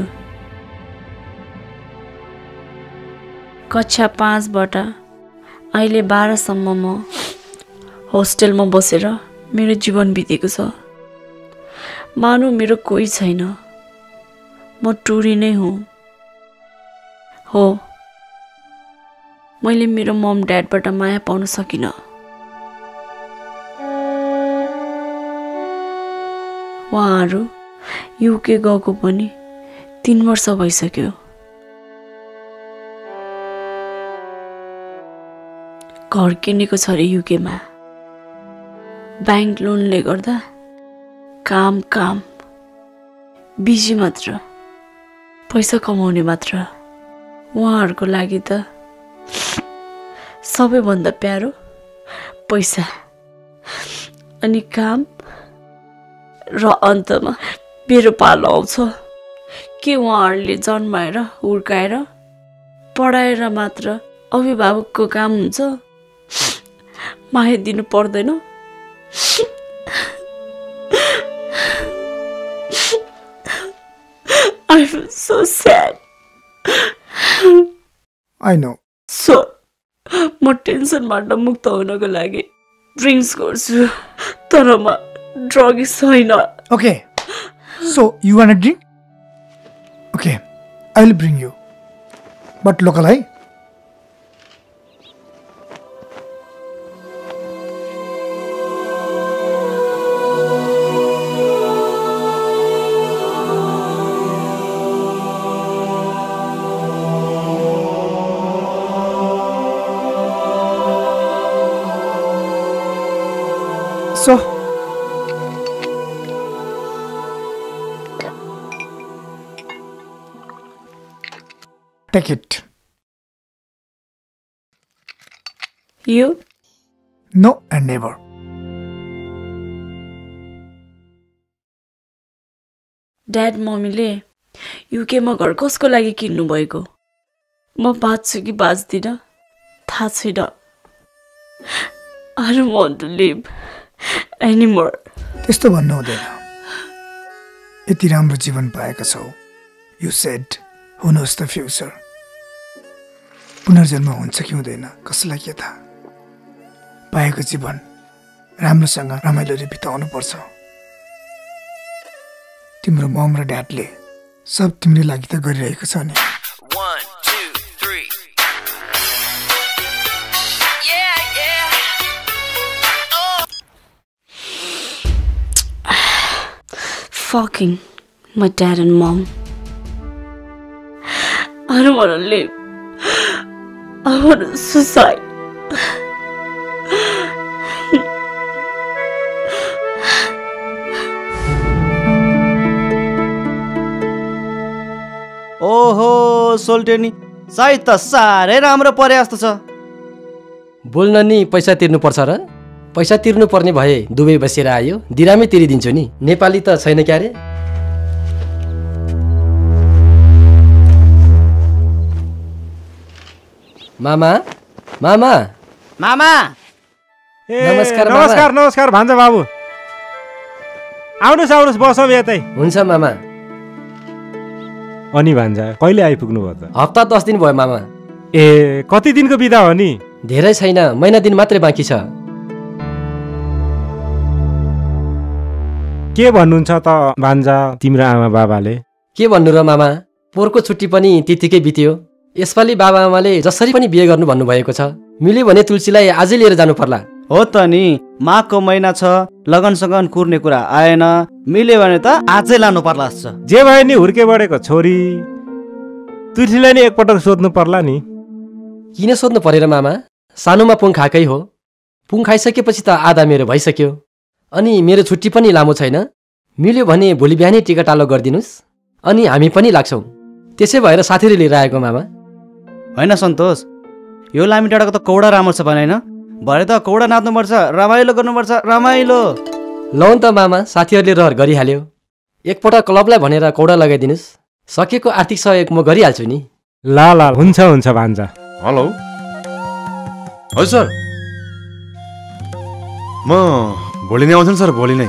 कक्षा 5बाट अहिले 12सम्म म होस्टेलमा बसेर मेरो जीवन बितेको छ। मानु मेरो कोही छैन, म टुरी नै हुँ। हो, मैले मेरो मम ड्याडबाट माया पाउन सकिनँ। उहाँहरू युके गएको पनि 3 वर्ष भइसक्यो। घर किनेको छ रे युकेमा। ब्याङ्क लोनले गर्दा काम बिजी मात्र, पैसा कमाउने मात्र। उहाँहरूको लागि त सबैभन्दा प्यारो पैसा अनि काम र अन्तमा मेरो पालो आउँछ। के उहाँहरूले जन्माएर हुर्काएर पढाएर मात्र अभिभावकको काम हुन्छ? माया दिनु पर्दैन? Dad. I know. So, म टेन्सनबाट मुक्त हुनको लागि ड्रिङ्क्स गर्छु तर म ड्रग्स छैन. Okay. So, you want a drink? Okay. I will bring you. But local, है? So, take it. You? No and never. Dad मम्मीले युकेमा घर कसको लागि किन्नु भएको म बाँच्छु कि बाँच्दिनँ थाहा छैन. I don't want to live anymore. त्यस्तो भन्नु हुँदैन. यति राम्रो जीवन पाएका छौ. You said, who knows the future? पुनर्जन्म हुन्छ कि हुँदैन कसैलाई के थाहा. पाएको जीवन राम्रोसँग रमाइलोले बिताउनु पर्छ. तिम्रो मम र ड्याडले सब तिम्रो लागि त गरिरहेको छ नि. 1 2 3 Fucking my dad and mom. I don't want to live. I want to suicide. ओहो सोल्टेनी सायद त साह्रै राम्रो परे जस्तो छ. बोल्न नि पैसा तिर्नु पर्छ र? पैसा तिर्नु पर्ने भए दुबई बसेर आयो दिरामै तिरिदिन्छु नि. नेपाली त छैन क्यारे? मामा मामा मामा नमस्कार नमस्कार नमस्कार भान्जा बाबु. आउनुहोस् आउनुहोस् बसौँ यतै. हुन्छ मामा. अनि भान्जा कहिले आइपुग्नु भयो त? हप्ता 10 दिन भयो मामा. ए कति दिनको बिदा हो नि? धेरै छैन महिना दिन मात्रै बाँकी छ. के भन्नुहुन्छ त भान्जा तिम्रो आमा बाबाले? के भन्नु र मामा पोहोरको छुट्टी पनि त्यतिकै बित्यो. यसपालि बाबा आमाले जसरी पनि बिहे गर्नु भन्नुभएको छ. मिल्यो भने तुलसीलाई आजै लिएर जानु पर्ला. हो त नि माघको महिना छ लगन सगन कुर्ने कुरा आएन. मिल्यो भने त आजै लानु पर्ला जस्तो. जे भयो नि हुर्के बढेको छोरी तुलसीलाई नि एकपटक सोध्नु पर्ला नि. किन सोध्नु परेर मामा? सानोमा पुङ खाएकै हो. पुङ खाइसकेपछि त आधा मेरो भइसक्यो. अनि मेरो छुट्टी पनि लामो छैन. मिल्यो भने भोलि बिहानै टिकटालो गरिदिनुहोस् अनि हामी पनि लाग्छौँ. त्यसै भएर साथीले लिएर आएको मामा. होइन सन्तोष यो लामी डाँडाको त कौडा राम्रो छ भने होइन. भरे त कौडा नाच्नुपर्छ रमाइलो गर्नुपर्छ रमाइलो. लौ त मामा साथीहरूले रहर गरिहाल्यो. एकपटक क्लबलाई भनेर कौडा लगाइदिनुहोस्. सकेको आर्थिक सहयोग म गरिहाल्छु नि. ला ला हुन्छ हुन्छ भान्जा. हेलो हजुर सर म भोलि नै आउँछु नि सर. भोलि नै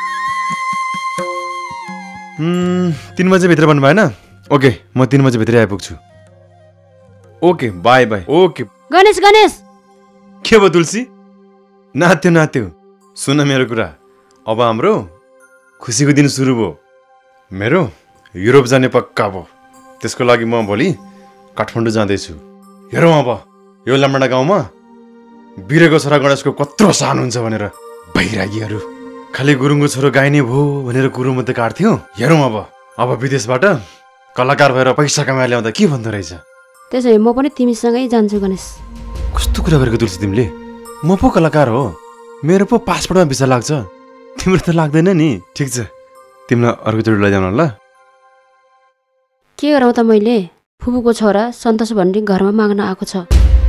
3 बजे भित्र भन्नु भएन? ओके म 3 बजे भित्रै आइपुग्छु. Okay bye bye. Okay Ganesh Ganesh के भयो तुलसी? नाच्यो नाच्यो. सुन मेरो कुरा अब हाम्रो खुसीको दिन सुरु भयो. मेरो युरोप जाने पक्का भयो. त्यसको लागि म भोलि काठमाडौँ जाँदैछु. हेरौँ अब यो लामडाँडा गाउँमा बिरेको छोरा गणेशको कत्रो सान हुन्छ भनेर भइरागीहरू खालि गुरुङको छोरो गाइने भयो भनेर कुरो मात्रै काट्थ्यो. हेरौँ अब विदेशबाट कलाकार भएर पैसा कमाएर ल्याउँदा के भन्दो रहेछ. त्यसो भए म पनि तिमीसँगै जान्छु गणेश. कस्तो कुरा गरेको तुलसी तिमीले? म पो कलाकार हो. मेरो पो पासपोर्टमा भिसा लाग्छ. तिम्रो त लाग्दैन नि. ठिक छ तिमीलाई अर्कोचोटि लैजाउन ल. के गरौँ त मैले फुपूको छोरा सन्तोष भन्ने घरमा माग्न आएको छ.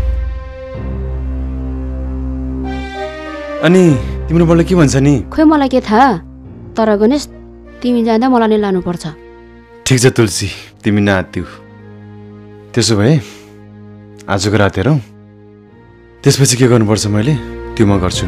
अनि तिम्रो बलले के भन्छ नि? खोइ मलाई के थाहा. तर गणेश तिमी जाँदा मलाई नै लानुपर्छ. ठिक छ तुलसी तिमी नात्यौ. त्यसो भए आजको रात हेरौँ. त्यसपछि के गर्नुपर्छ मैले त्यो म गर्छु.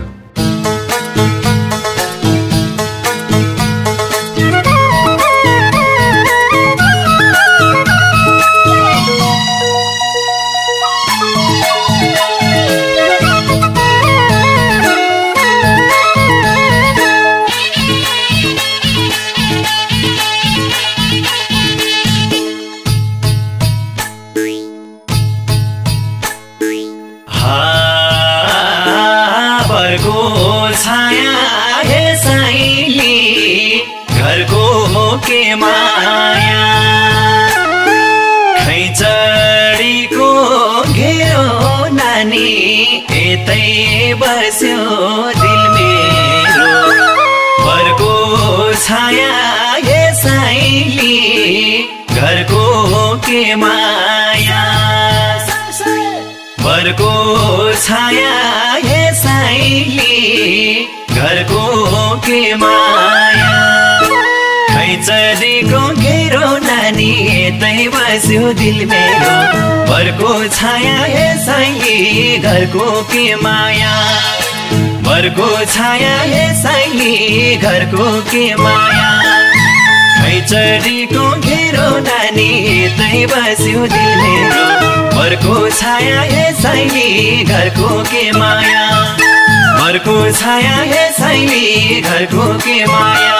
घेरो नानी यतै बस्यो दिल मेरो घरको छाया यसैली घरको के माया घरको छाया यसैली घरको के माया खैचरीको घेरो नानी यतै बस्यो दिल मेरो घरको छाया यसैली घरको के माया घरको छाया यसैली घरको के माया खैचरीको घेरो नानी यतै बस्यो दिल मेरो घरको छाया यसैली घरको के माया घरको छाया यसैली घरको के माया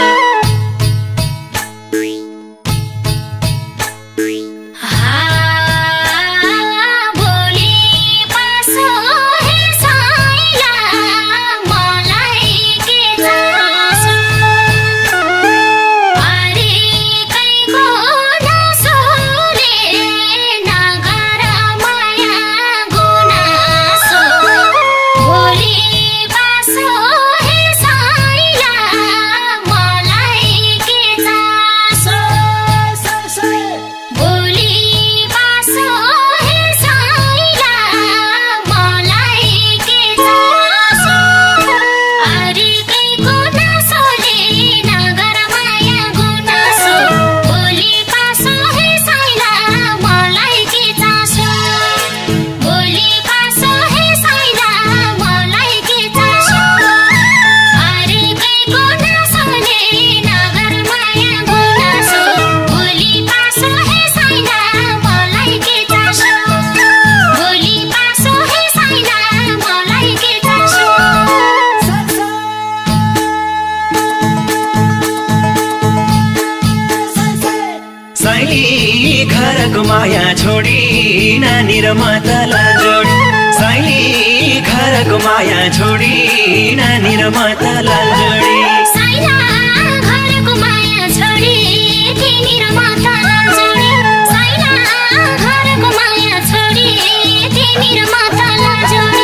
घरको माया छोडी नानी र मातालाई जोडी साइली घरको माया छोडी नानी र मातालाई जोडी साइला घरको माया छोडी तिमी र मातालाई जोडी साइला घरको माया छोडी तिमी र मातालाई जोडी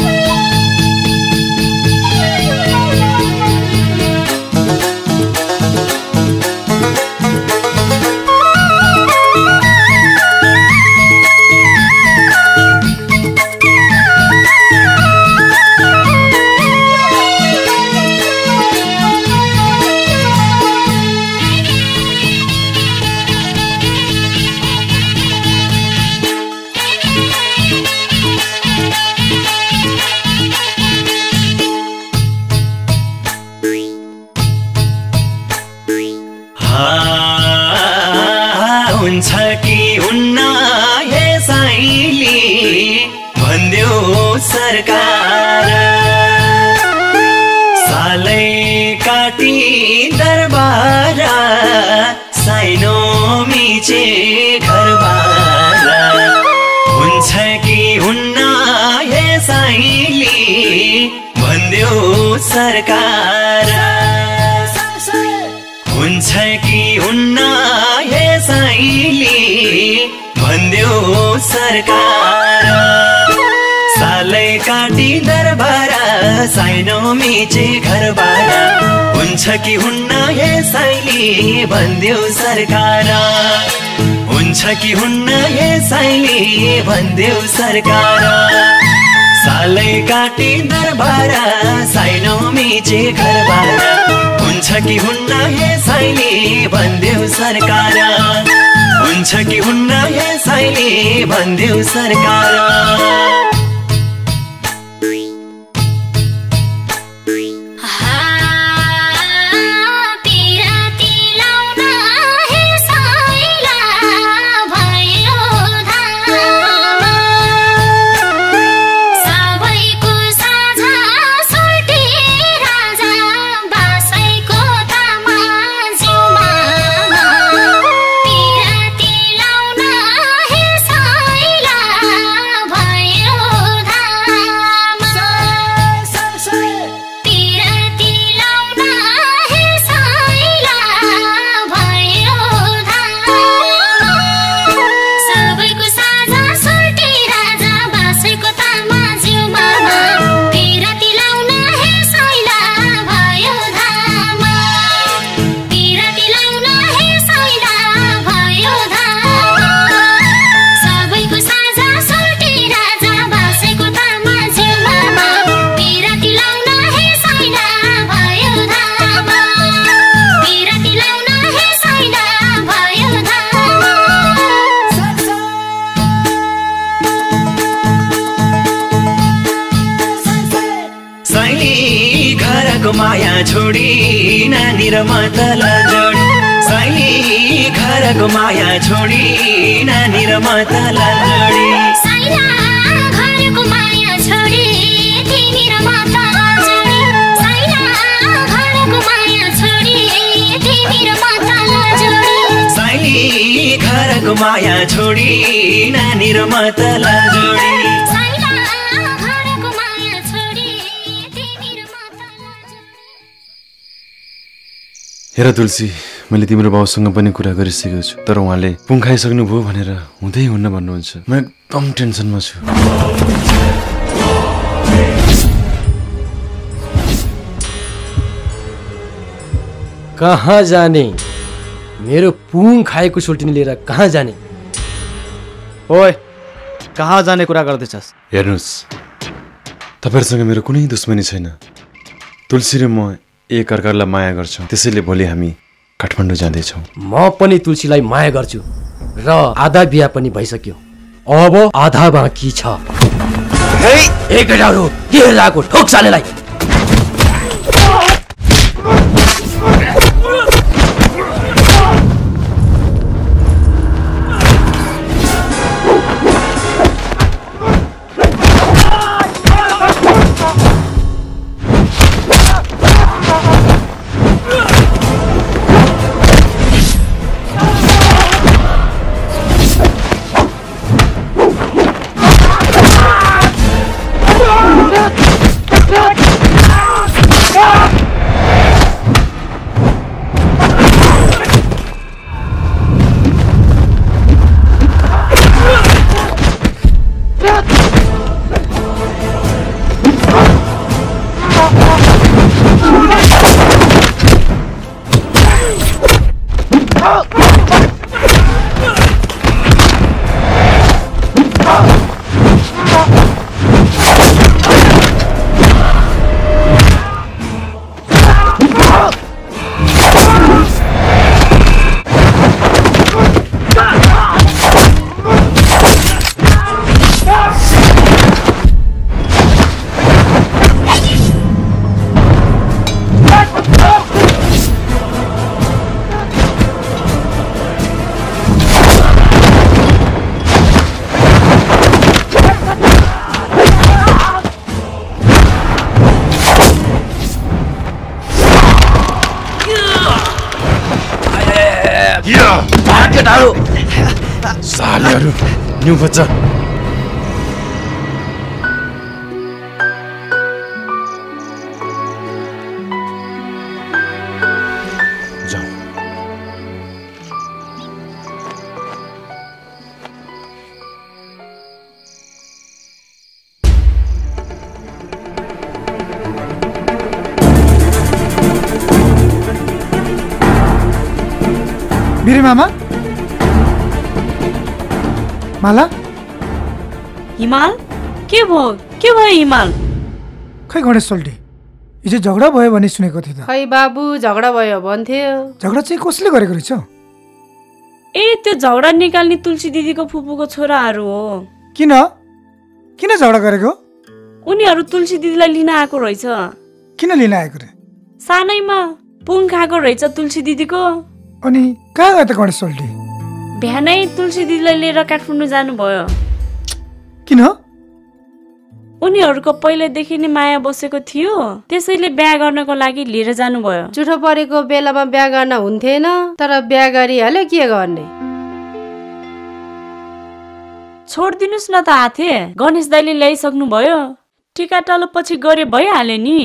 हुन्छ कि हुन्न यसैली भन्देऊ सरकार सालै काटी दरबार साइनो मिचे घरबार हुन्छ कि हुन्न यसैली भन्देऊ सरकार हुन्छ कि हुन्न यसैली भन्देऊ सरकार सालै काटी दरबार साइनो मिचे घरबार हुन्छ कि हुन्न यसैली भन्देऊ सरकार हुन्छ कि हुन्न यसैली भन्देऊ सरकार सालै काटी दरबार साइनो मिचे घरबार हुन्छ कि हुन्न यसैली भन्देऊ सरकार हुन्छ कि हुन्न यसैली भन्देऊ सरकार भैरो घरको माया छोडी नानी र मतला जोडी साइली घरको माया छोडी नानी र मतला जोडी साइला घरको माया छोडी तिमी र मतला जोडी साइला घरको माया छोडी तिमी र मतला जोडी साइली घरको माया छोडी नानी र मतला जोडी हेर तुलसी, मैले तिम्रो बाउसँग पनि कुरा गरिसकेको छु, तर उहाँले पुङ खाइसक्नुभयो भनेर हुँदै हुन्न भन्नुहुन्छ। म एकदम टेन्सनमा छु। कहाँ जाने? मेरो पुङ खाएको सोल्टिनी लिएर कहाँ जाने? ओए, कहाँ जाने कुरा गर्दैछस्? हेर्नुहोस्, तपाईँहरूसँग मेरो कुनै दुश्मनी छैन। तुलसी र म एक अर्कालाई माया गर्छौँ, त्यसैले भोलि हामी काठमाडौँ जाँदैछौँ। म पनि तुलसीलाई माया गर्छु र आधा बिहा पनि भइसक्यो, अब आधा बाँकी छ। एक केटाहरू के लागो ठोक सालेलाई। सालेहरू न्यू बच्चा जाऊ। बिरे मामा माला हिमाल के भयो हिमाल? खै गणेश सोल्टी, हिजो झगडा भयो भने सुनेको थिएँ त। खै बाबु झगडा भयो भन्थ्यो। झगडा चाहिँ कसले गरेको रहेछ? ए त्यो झगडा निकाल्ने तुलसी दिदीको फुपूको छोराहरू हो। किन झगडा गरेको? उनीहरू तुलसी दिदीलाई लिन आएको रहेछ। किन लिन आएको रे? सानैमा पुङ खाएको रहेछ तुलसी दिदीको। अनि कहाँ गयो त गणेश सोल्टी? बिहानै तुलसी दिदीलाई लिएर काठमाडौँ जानुभयो। किन? उनीहरूको पहिल्यैदेखि नै माया बसेको थियो, त्यसैले बिहा गर्नको लागि लिएर जानुभयो। जुठो परेको बेलामा बिहा गर्न हुन्थेन, तर बिहा गरिहाल्यो, के गर्ने? छोडिदिनुहोस् न त हाथे, गणेश दाइले ल्याइसक्नु भयो, टिकाटालो पछि गरे भइहाल्यो नि।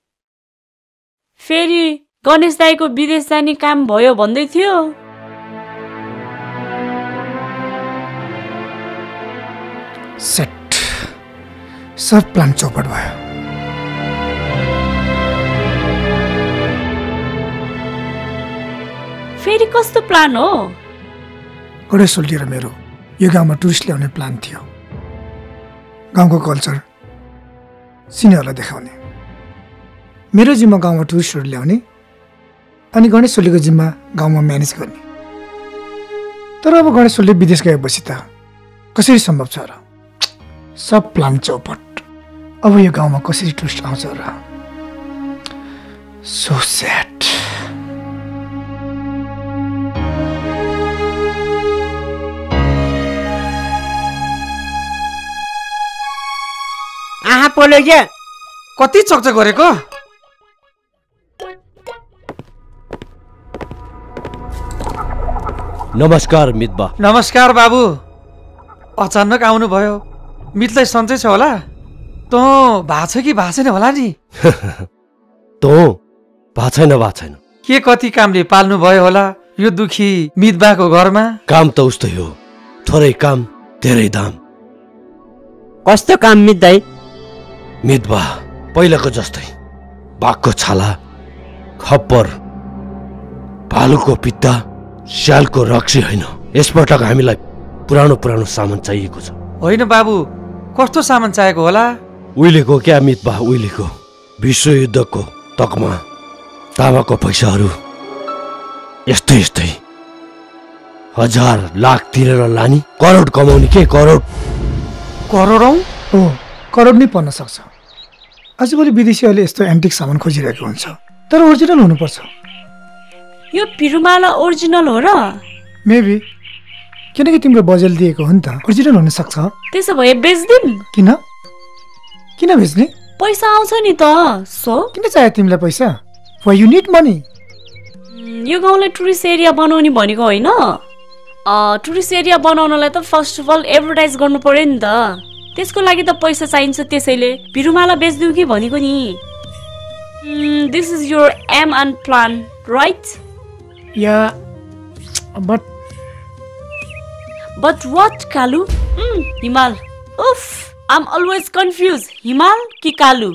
फेरि गणेश दाइको विदेश जाने काम भयो भन्दै थियो। सेट, सब प्लान चौपट भयो। फेरि कस्तो प्लान हो? गणेश सोल्टी र मेरो यो गाउँमा टुरिस्ट ल्याउने प्लान थियो। गाउँको कल्चर सिनेहरूलाई देखाउने, मेरो जिम्मा गाउँमा टुरिस्टहरू ल्याउने, अनि गणेश सोल्टीको जिम्मा गाउँमा म्यानेज गर्ने। तर अब गणेश सोल्टी विदेश गएपछि त कसरी सम्भव छ र? सब प्लान चौपट। अब यो गाउँमा कसरी टुरिस्ट आउँछ र? So sad. आहा पोलो क्या कति चकचक गरेको? नमस्कार मितबा। नमस्कार बाबु। अचानक आउनुभयो। मितलाई सन्चै छ होला? तँ भएको छ कि भएको छैन होला नि? भएको छैन। के कति कामले पाल्नु भयो होला यो दुखी मितबाको घरमा? काम त उस्तै हो, थोरै काम धेरै दाम। कस्तो काम मित दाइ? मितबा पहिलाको जस्तै बाघको छाला, खप्पर, भालुको पित्ता, स्यालको रक्सी होइन। यसपटक हामीलाई पुरानो सामान चाहिएको छ। होइन बाबु, कस्तो सामान चाहिएको होला? उहिलेको क्या मितबा, उहिलेको विश्वयुद्धको तकमा, तामाको पैसाहरू, यस्तै 1000 लाख तिरेर लाने, करोड कमाउने। के करोडौं? हो, करोड नै पर्न सक्छ। आजभोलि विदेशीहरूले यस्तो एन्टिक सामान खोजिरहेको हुन्छ, तर ओरिजिनल हुनुपर्छ। यो पिरुमाला ओरिजिनल हो र? मेबी, किनकि तिम्रो बजेल दिएको हो नि त, ओरिजिनल हुन सक्छ। त्यसो भए बेच्दिम? किन बेच्ने? पैसा आउँछ नि त। किन चाहियो तिमीलाई पैसा? Why you need money? यो गाउँलाई टुरिस्ट एरिया बनाउने भनेको होइन। टुरिस्ट एरिया बनाउनलाई त फर्स्ट अफ अल एडभर्टाइज गर्नु पर्यो नि त। त्यसको लागि त पैसा चाहिन्छ। त्यसैले पिरुमाला बेच्दिउ कि भनेको नि। This is your M and plan, right? Yeah, but what, Kalu? Himal. Oof, I'm always confused. Himal ki Kalu?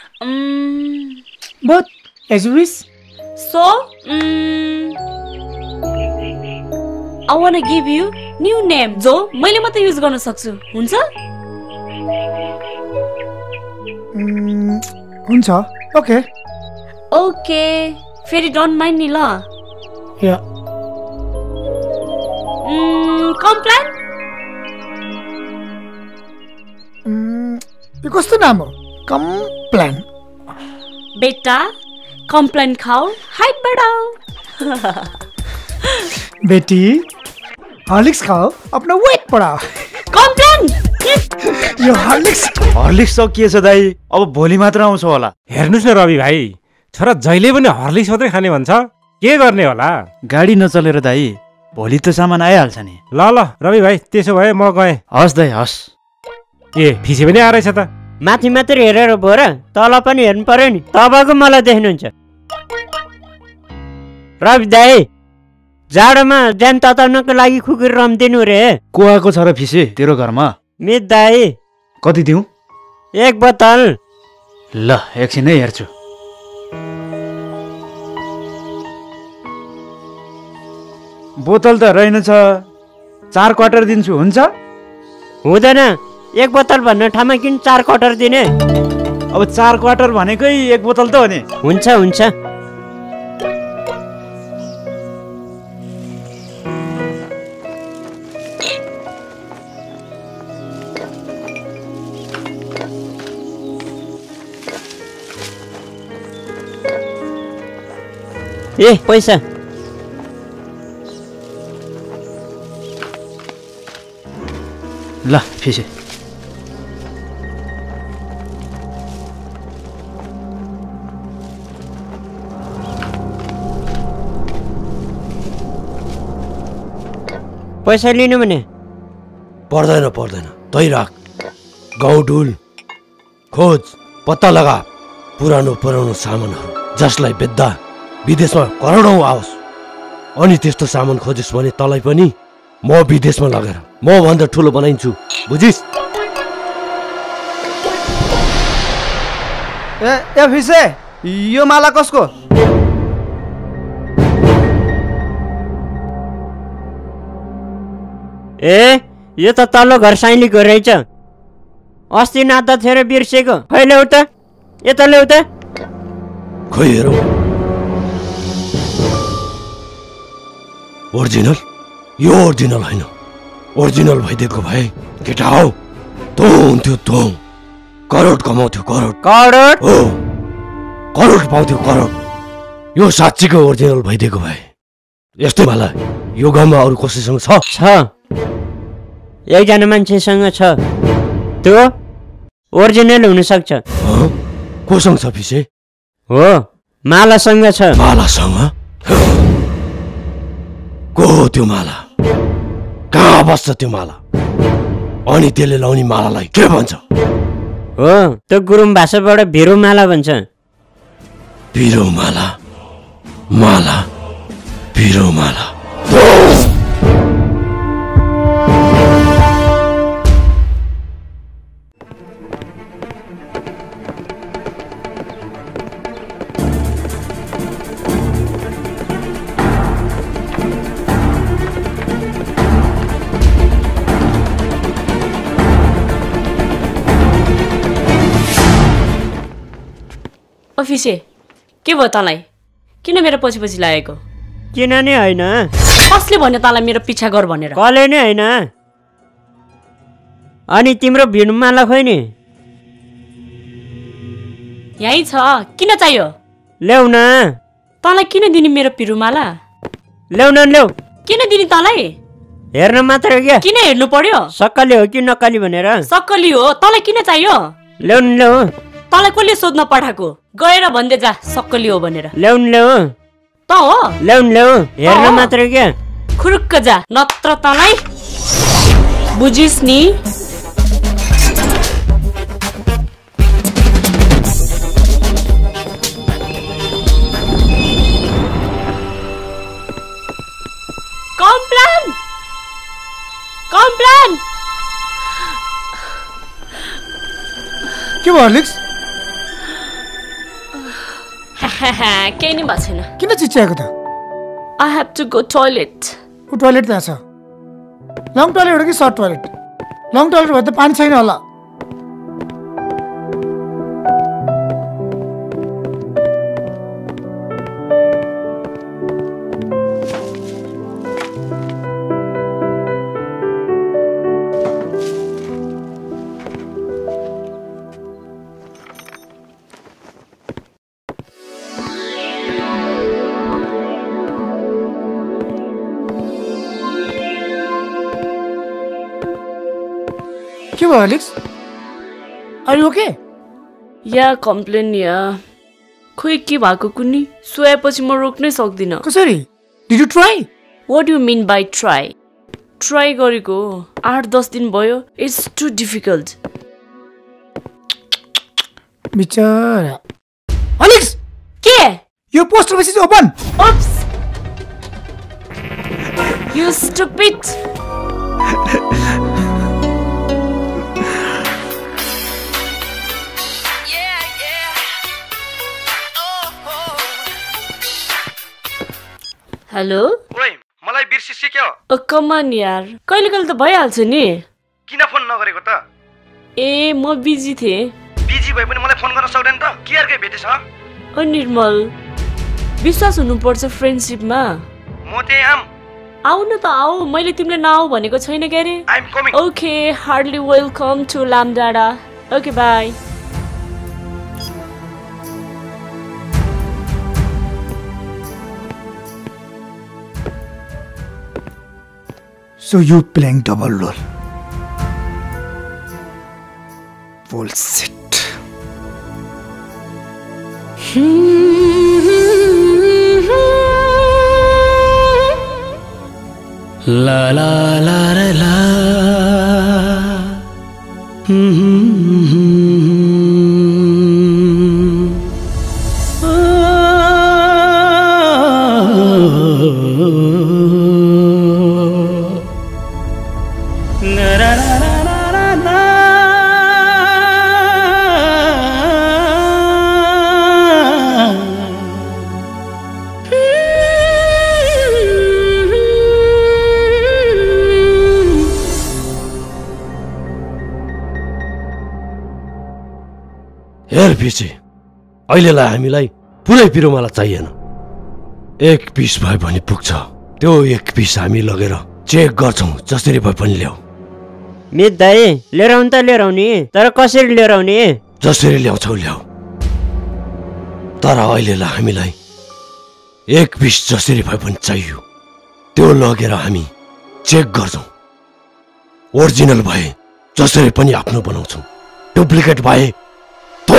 But as you wish. So, I wanna give you new name. जो मैले मात्र युज गर्न सक्छु, हुन्छ? हुन्छ, okay. Okay, फेरि don't mind नि ल। या। कम्प्लेन? यो कस्तो नाम हो? कम्प्लेन। बेटा, कम्प्लेन खाओ, हाइट बढाओ। बेटी, हॉर्लिक्स खाओ, अपना वेट बढाओ। कम्प्लेन? यो हॉर्लिक्स सकिएछ दाइ, अब भोलि मात्र आउँछ होला। हेर्नुस् न रवि भाइ, छोरा जहिले पनि हर्लिक्स मात्रै खाने भन्छ, के गर्ने होला? गाडी नचलेर दाइ, भोलि त सामान आइहाल्छ नि। ल रवि भाइ, त्यसो भए म गएँ। हस् दाइ, हस्। ए फिसे पनि आएछ त। माथि मात्र हेरेर भयो र, तल पनि हेर्नु पर्यो नि। तपाईँको मलाई देख्नुहुन्छ। रवि दाइ, जाडोमा ज्यान तताउनको लागि खुकुर रम दिनु रे। को आएको छ र फिसे तेरो घरमा? मित दाइ। कति दिउँ? 1 बोतल। ल, एकछिनै हेर्छु। बोतल त रहेनछ। 4 क्वार्टर दिन्छु, हुन्छ? हुँदैन, 1 बोतल भन्ने ठाउँमा किन 4 क्वार्टर दिने? अब 4 क्वार्टर भनेकै 1 बोतल त हो नि। हुन्छ। ए पैसा। ल फिसे। पैसा लिनु भने? पर्दैन, तै राख। गाउँ डुल, खोज, पत्ता लगा पुरानो सामानहरू जसलाई बेच्दा विदेशमा करोडौं आओस्। अनि त्यस्तो सामान खोजिस् भने तँलाई पनि म विदेशमा लगेर म भन्दा ठुलो बनाइन्छु, बुझिस्? ए फिसे, यो माला कसको? ए यो त तल्लो घर साइलीको रहेछ। अस्ति नाता थियो र बिर्सेको। खै ल्याउ त, यता ल्याउ त। खै हेरौँ। ओरिजिनल? यो ओरिजिनल होइन। ओरिजिनल भइदिएको भए केटा हौ, तँ हुन्थ्यो, तँ करोड कमाउँथ्यो। करोड? करोड? हो, करोड पाउँथ्यो, करोड। यो साँच्चीको ओरिजिनल भइदिएको भए यस्तै माला यो गाउँमा अरू कसैसँग छ? एकजना मान्छेसँग छ, त्यो ओरिजिनल हुनसक्छ। कोसँग छ फिसे? हो, मालासँग छ। मालासँग? को हो त्यो माला? कहाँ बस्छ त्यो माला? अनि त्यसले लाउने मालालाई के भन्छ? हो, त्यो गुरुङ भाषाबाट भिरो माला भन्छ। भिरो माला? माला भिरो माला। अफिसे के भयो तँलाई? किन मेरो पछि पछि लागेको? किन नै होइन। कसले भन्यो तँलाई मेरो पिछा गर भनेर? कसले नै होइन। अनि तिम्रो भिडमाला खोइ नि? यही छ, किन चाहियो? ल्याउ न। तँलाई किन दिने मेरो पिरुमाला? ल्याउ न ल्याउ। किन दिने तँलाई? हेर्न मात्र क्या? किन हेर्नु पर्यो? सक्कली हो कि नक्कली भनेर? सक्कली हो। तँलाई किन चाहियो? ल्याउ न ल्याउ। तँलाई कसले सोध्न पठाएको? गएर भन्दै जा सक्कली हो भनेर। ल्याउ न ल्याउ। त हो? ल्याउ न ल्याउ। हेर्न मात्र क्या? खुरुक्क जा, नत्र तँलाई बुझिस् नि। Complan Complan. के भयो हर्लिक्स? केही नै भएको छैन। किन चिच्याएको त? I have to go toilet. Toilet त्यहाँ छ। लङ टोइलेट हो कि सर्ट टोइलेट? लङ टोइलेट भयो त पानी छैन होला। के भयो एलेक्स? Are you okay? या कम्प्लेन या खोइ के भएको कुनी सोएपछि म रोक्नै सक्दिनँ। कसरी? Did you try? What you mean by try? Try गरेको 8-10 दिन भयो। It's too difficult. बिचारा। एलेक्स के? यो poster message open. Oops you stupid. Hello ओइ मलाई बिर्सिस् के हो? कमान यार, कहिले कहिले त भइहाल्छ नि। किन फोन नगरेको त? ए म बिजी थिएँ। बिजी भए पनि मलाई फोन गर्न सक्दैन त? के अर्कै भेटेछ? निर्मल, विश्वास हुनुपर्छ फ्रेन्डसिपमा। म त्यही आम। आउ न त आऊ, मैले तिमीले नआऊ भनेको छैन के अरे? I am coming. Okay, hardly welcome to Lamdanda. Okay bye. So you playing double role. Bullshit. La la la la la. हेर पिछे अहिलेलाई हामीलाई पुरै पिरोमाला चाहिएन। 1 पिस भए पनि पुग्छ। त्यो 1 पिस हामी लगेर चेक गर्छौँ, जसरी भए पनि ल्याऊ। मित दाइ, लिएर आउनु त लिएर आउने, तर कसरी लिएर आउने? जसरी ल्याउँछौ ल्याऊ, तर अहिलेलाई हामीलाई एक पिस जसरी भए पनि चाहियो। त्यो लगेर हामी चेक गर्छौँ। ओरिजिनल भए जसरी पनि आफ्नो बनाउँछौँ, डुप्लिकेट भए तो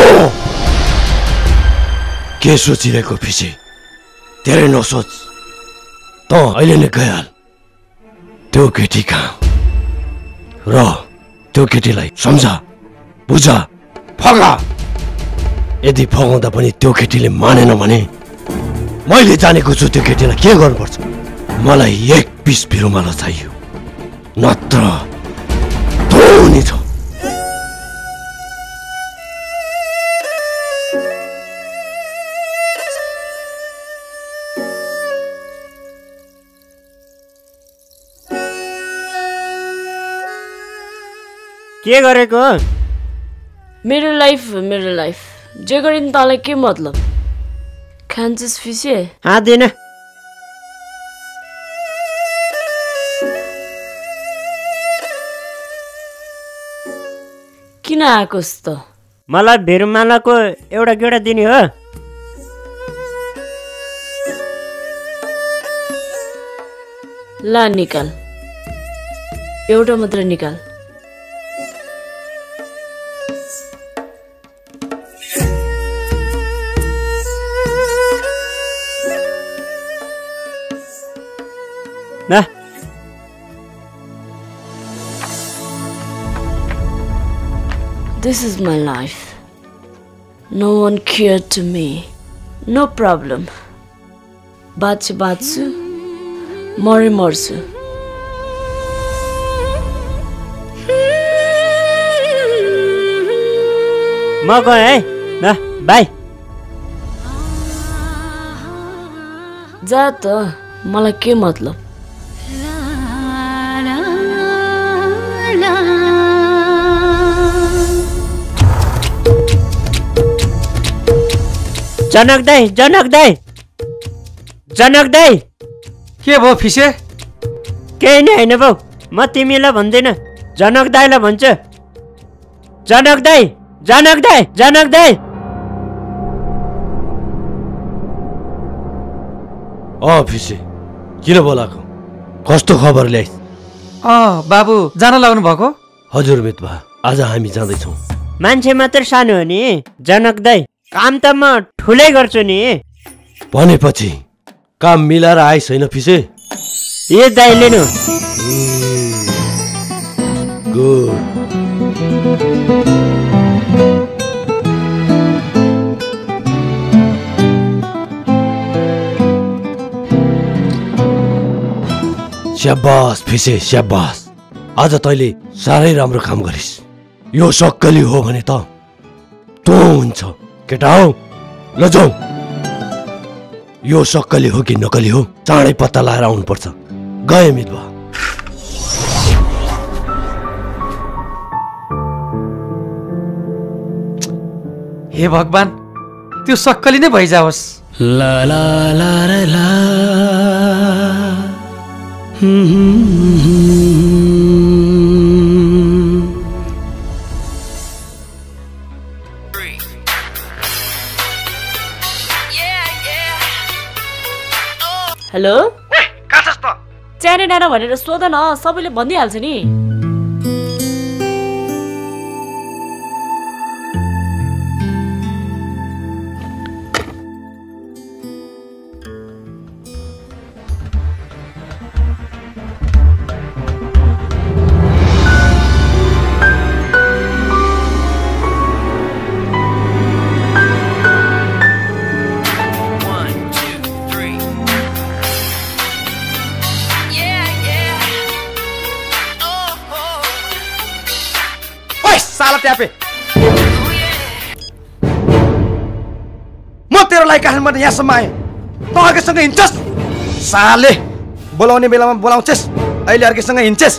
के सोचिरहेको फिसे? धेरै नसोच, त अहिले नै गइहाल। त्यो केटी कहाँ र त्यो केटीलाई सम्झा, बुझा, फगा। यदि फगाउँदा पनि त्यो केटीले मानेन भने मैले जानेको छु त्यो केटीलाई के गर्नुपर्छ। मलाई एक पिस भिरुमाला चाहियो, नत्र तो हुनेछ। के गरेको? मेरो लाइफ जे गरे नि तँलाई के मतलब? खान्छस् फिसे? खाँदिन। किन आकोस् त? मलाई भिरुमालाको एउटा गेडा दिने हो। ला निकाल, एउटा मात्र निकाल। ना This is my life. No one cared to me. No problem. बाँच्छु, मर्छु। म गएँ है, ल बाई। जा त, मलाई के मतलब? जनक दाई के भयो फिसे? केही नै होइन बाउ, म तिमीलाई भन्दिनँ, जनक दाईलाई भन्छु। जनक दाई। फिसे किन बोलाएको? कस्तो खबर ल्याइस्? बाबु जान लाग्नु भएको? हजुर मितबा, आज हामी जाँदैछौँ। मान्छे मात्र सानो हो नि जनक दाई, काम त म ठुलै गर्छु नि। भनेपछि काम मिलाएर आइस होइन फिसे? ए दाई लिनु। गुड। स्याबास फिसे स्याबास, आज तैँले साह्रै राम्रो काम गरिस्। यो सक्कली हो भने त तँ हुन्छ केटा हो। ल जाऊ, यो सक्कली हो कि नकली हो चाँडै पत्ता लगाएर आउनुपर्छ। गए मितबा। हे भगवान, त्यो सक्कली नै भइजाओस्। ला ला ला ला हेलो, कहाँ छस् त? च्याने डाँडा भनेर सोध न, सबैले भनिदिइहाल्छ नि। साला ट्यापे, म तेरो लागि काठमाडौँबाट यहाँसम्म आएँ, तँ अर्कैसँग हिँड्छस्? साले बोलाउने बेलामा बोलाउँछस्, अहिले अर्कैसँग हिँड्छस्।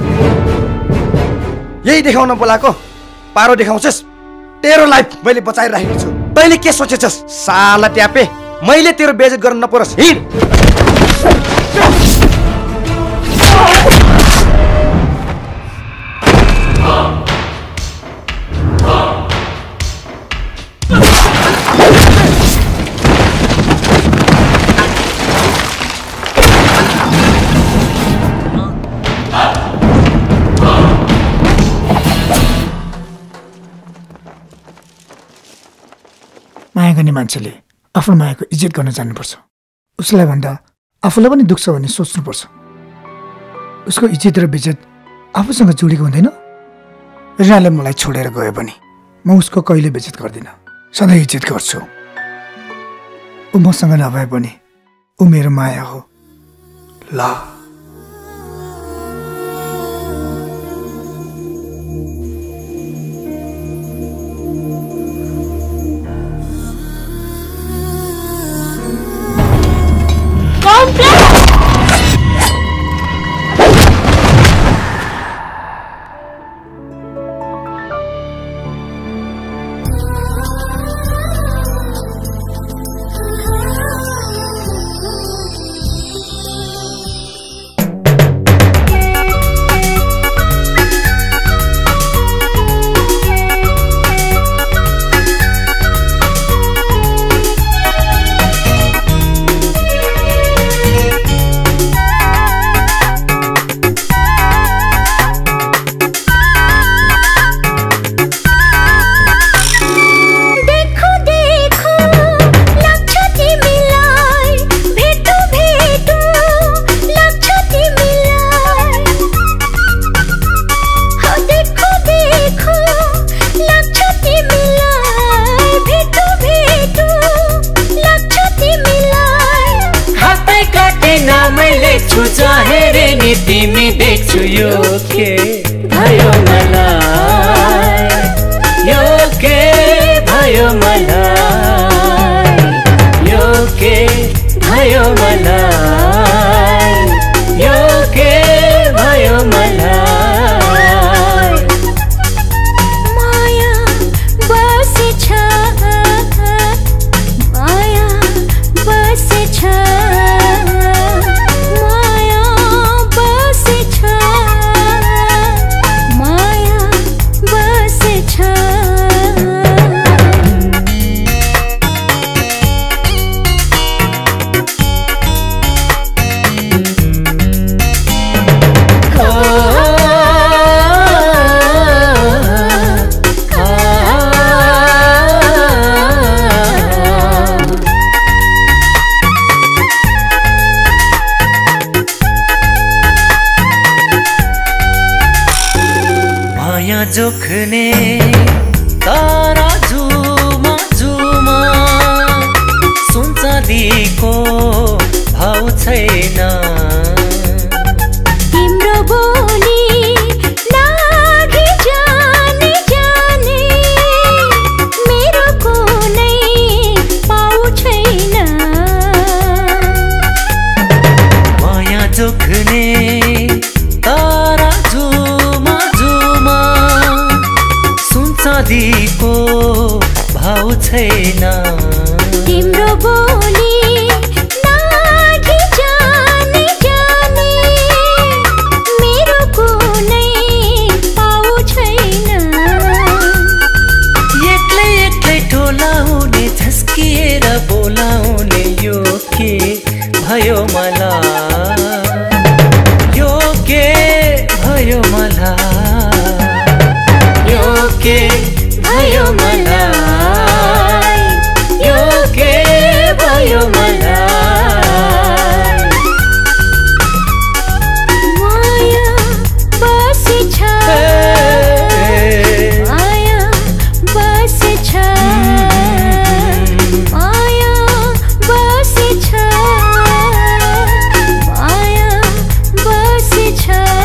यही देखाउन बोलाएको पारो देखाउँछस्। तेरो लाइफ मैले बचाइराखेको छु, तैँले के सोचेछस्? साला ट्यापे, मैले तेरो बेइज्जत गर्न नपरोस्, हिँड। गर्ने मान्छेले आफ्नो मायाको इज्जत गर्न जान्नुपर्छ। उसलाई भन्दा आफूलाई पनि दुख्छ भन्ने सोच्नुपर्छ। उसको इज्जत र बेइज्जत आफूसँग जोडेको हुँदैन। रिनाले मलाई छोडेर गयो भने म उसको कहिले बेइज्जत गर्दिनँ, सधैँ इज्जत गर्छु। ऊ मसँग नभए पनि ऊ मेरो माया हो। ल तिमी देख्छु यो के भयो मलाई, यो के भयो मलाई, यो के भयो मलाई, यो के भयो मलाई। माया बसेछ, माया बसेछ, जोख्ने तारा झुमा झुमा सुन चाँदीको भाउ छैन। तिम्रो बोली लागि जाने जाने मेरो कुनै पाउ छैन। माया जोख्ने तारा झुमा झुमा चाँदीको भाउ छैन। तिम्रो बोली लागि जाने जाने मेरो कुनै पाउ छैन। एक्लै एक्लै टोलाउने झस्किएर बोलाउने यो के भयो मलाई, यो के भयो मलाई, यो के भयो मलाई, यो के भयो मलाई। माया बसेछ, माया बसेछ, माया बसेछ, माया बसेछ।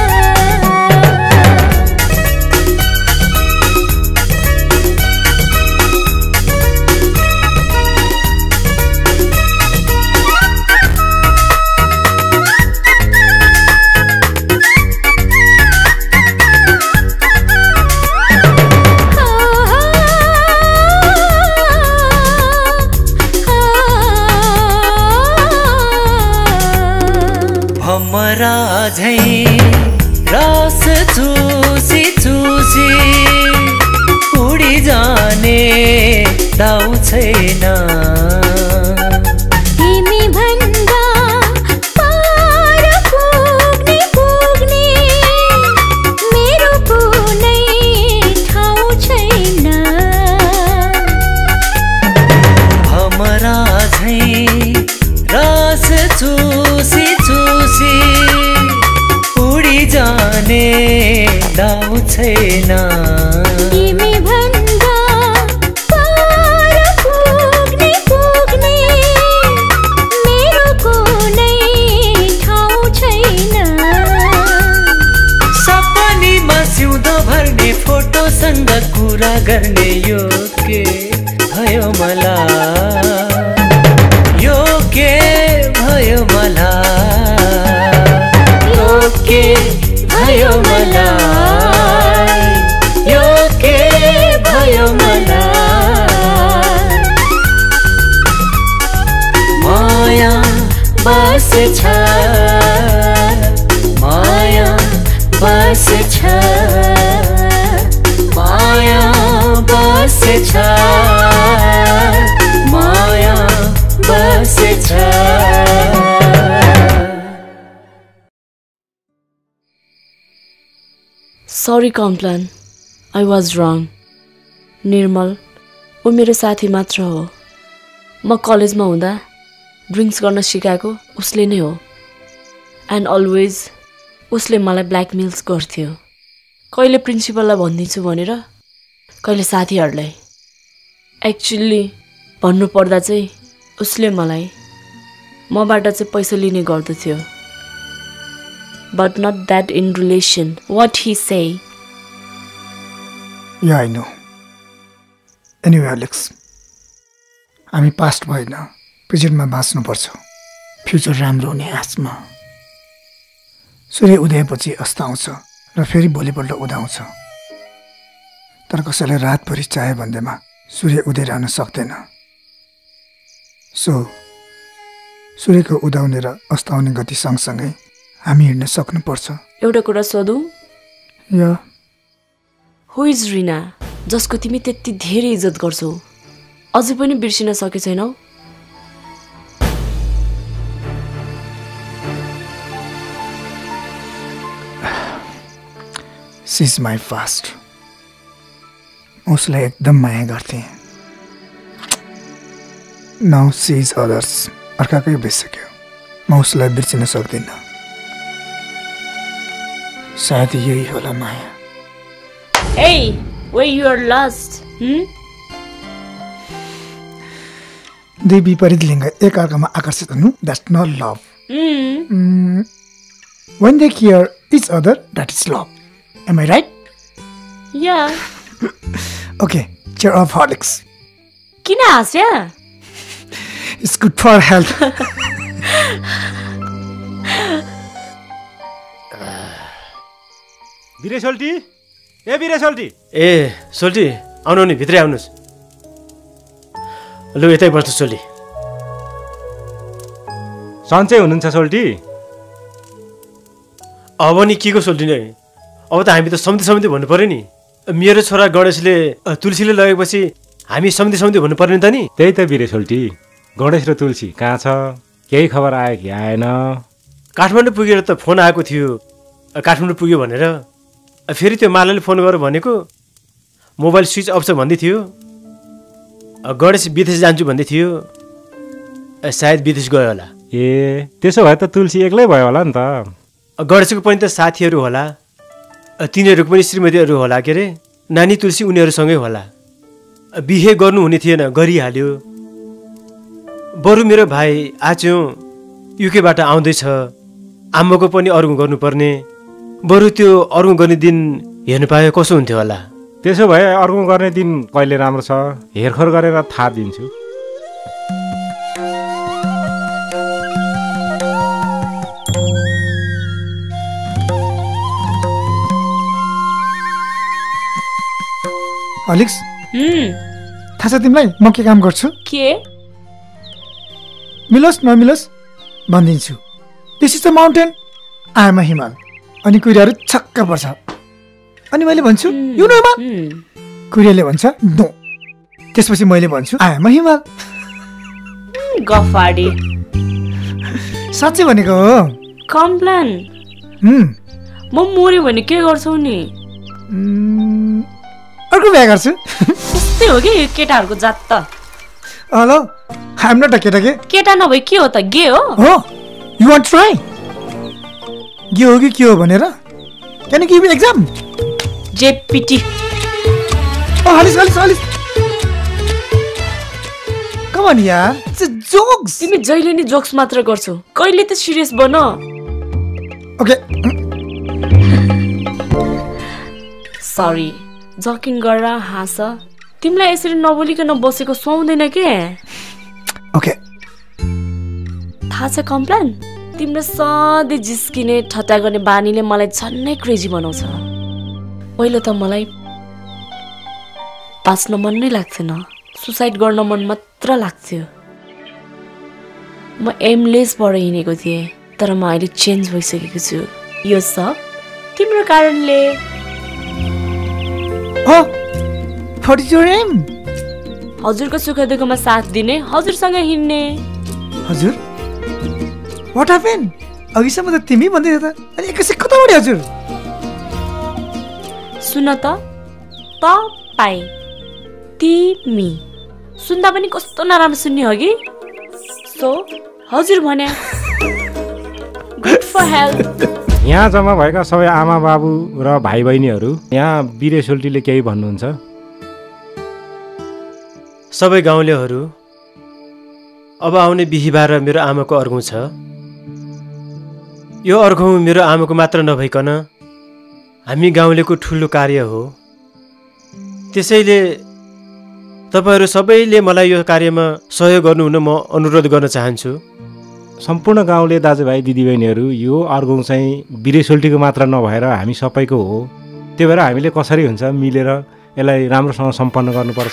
भमरा झै रस चुसी चुसी उडी जाने दाउ छैन। तिमी भन्दा पार पुग्ने पुग्ने मेरो कुनै ठाउँ छैन। भन्दा कुरा गर्ने यो के भयो मलाई यो के भयो मलाई यो के भयो मलाई यो के भयो मलाई माया बस छ माया बस छ माया बस छ माया बस छ सरी कम्प्लान आई वाज रङ निर्मल ऊ मेरो साथी मात्र हो म कलेजमा हुँदा ड्रिङ्क्स गर्न सिकाएको उसले नै हो एन्ड अलवेज उसले मलाई ब्ल्याकमेल्स गर्थ्यो कहिले प्रिन्सिपललाई भनिदिन्छु भनेर कहिले साथीहरूलाई एक्चुअली भन्नुपर्दा चाहिँ उसले मलाई मबाट चाहिँ पैसा लिने गर्दथ्यो but not that in relation what he say yeah I know anyway Alex हामी पास्ट भएन प्रेजेन्टमा बाँच्नुपर्छ फ्युचर राम्रो हुने आशमा सूर्य उदयपछि अस्त आउँछ र फेरि भोलिपल्ट उदाउँछ तर कसैलाई रातभरि चाहे भन्दैमा सूर्य उदय रहन सक्दैन सो सूर्यको उदाउने र अस्ताउने गति सँगसँगै हामी हिँड्न सक्नुपर्छ एउटा कुरा सोधौँ या हु इज रिना जसको तिमी त्यति धेरै इज्जत गर्छौ अझै पनि बिर्सिन सके छैनौ सी इज माई फास्ट उसलाई एकदम माया गर्थेँ नाउ सी इज अदर्स अर्काकै भइसक्यो म उसलाई बिर्सिन सक्दिनँ सायद यही होला माया Hey, where you are lost? दुई विपरीत लिङ्ग एक अर्कामा आकर्षित हुनु that's not love when they care each other that is love am I right Yeah. Okay, cheer up Horlicks. किन हाँस्या It's good for health. बिरे सोल्टी ए बिरे सोल्टी ए सोल्टी आउनु नि भित्रै आउनुहोस् लु यतै बस्नु सोल्टी सन्चै हुनुहुन्छ सोल्टी अब नि के को सोल्टी नै अब त हामी त सम्झी भन्नु पर्यो नि मेरो छोरा गणेशले तुलसीले लगेपछि हामी सम्झी भन्नु पर्यो नि त नि त्यही त बिरे सोल्टी गणेश र तुलसी कहाँ छ केही खबर आयो कि आएन काठमाडौँ पुगेर त फोन आएको थियो काठमाडौँ पुग्यो भनेर फेरि त्यो मालाले फोन गरेर भनेको मोबाइल स्विच अफ छ भन्दै थियो गणेश विदेश जान्छु भन्दै थियो सायद विदेश गयो होला ए त्यसो भए त तुलसी एक्लै भयो होला नि त गणेशको पनि त साथीहरू होला तिनीहरूको पनि श्रीमतीहरू होला के अरे नानी तुलसी उनीहरूसँगै होला बिहे गर्नुहुने थिएन गरिहाल्यो बरु मेरो भाइ आच्यो युकेबाट आउँदैछ आम्माको पनि अर्को गर्नुपर्ने बरु त्यो अर्को गर्ने दिन हेर्नु पाए कसो हुन्थ्यो होला त्यसो भए अर्को गर्ने दिन कहिले राम्रो छ हेरखोर गरेर थाहा दिन्छु अलिक्स थाहा छ तिमीलाई म के काम गर्छु के मिलोस् नमिलोस् भनिदिन्छु this is the mountain I am a himal अनि कुरियाहरू छक्क पर्छ अनि मैले भन्छु यु नो हिमाल कुरियाले भन्छ नो त्यसपछि मैले भन्छु आई एम अ हिमाल गफाडी साँच्चै भनेको हो कम्प्लेन म मर्यो भने के गर्छौ नि अर्को बिहा गर्छु त्यस्तै हो कि केटाहरूको जात त hello I am not a keta के केटा नभए के हो त गे हो यु वान्ट ट्राई गे हो कि के हो भनेर can you give me exam जेपिटी ओ हलिस कम अन यार इट्स अ जोक्स तिमी जहिले नि जोक्स मात्र गर्छौ कहिले त सिरियस बन ओके सरी जकिङ गरेर हाँस। तिमीलाई यसरी नबोलिकन बसेको सुहाउँदैन के? ओके। थाहा छ कम्प्लेन? तिम्रो सधैँ जिस्किने ठट्टा गर्ने बानीले मलाई झन्नै क्रेजी बनाउँछ। पहिलो त मलाई बाँच्न मन नै लाग्थेन, सुसाइड गर्न मन मात्र लाग्थ्यो। म एमलेस भएर हिँडेको थिएँ, तर म अहिले चेन्ज भइसकेको छु। यो सब तिम्रो कारणले। हजुरको सुख दुःखमा साथ दिने, हजुरसँग हिँड्ने। हजुर व्हाट ह्यापेन? अघिसम्म त तिमी भन्दै थियौ त, अनि एकैछिन कता बढ्यो हजुर? सुन त, तपाईँ, तिमी सुन्दा पनि कस्तो नराम्रो सुन्ने हो कि? सो हजुर भने गुड फर हेल्थ। यहाँ जम्मा भएका सबै आमा बाबु र भाइ बहिनीहरू, यहाँ बिरे सोल्टीले केही भन्नुहुन्छ? सबै गाउँलेहरू, अब आउने बिहिबार मेरो आमाको अर्घौँ छ। यो अर्घौँ मेरो आमाको मात्र नभइकन हामी गाउँलेको ठुलो कार्य हो। त्यसैले तपाईँहरू सबैले मलाई यो कार्यमा सहयोग गर्नुहुन म अनुरोध गर्न चाहन्छु। सम्पूर्ण गाउँले दाजुभाइ दिदीबहिनीहरू, यो अर्घौँ चाहिँ बिरे सोल्टीको मात्र नभएर हामी सबैको हो। त्यही भएर हामीले कसरी हुन्छ मिलेर यसलाई राम्रोसँग सम्पन्न गर्नुपर्छ।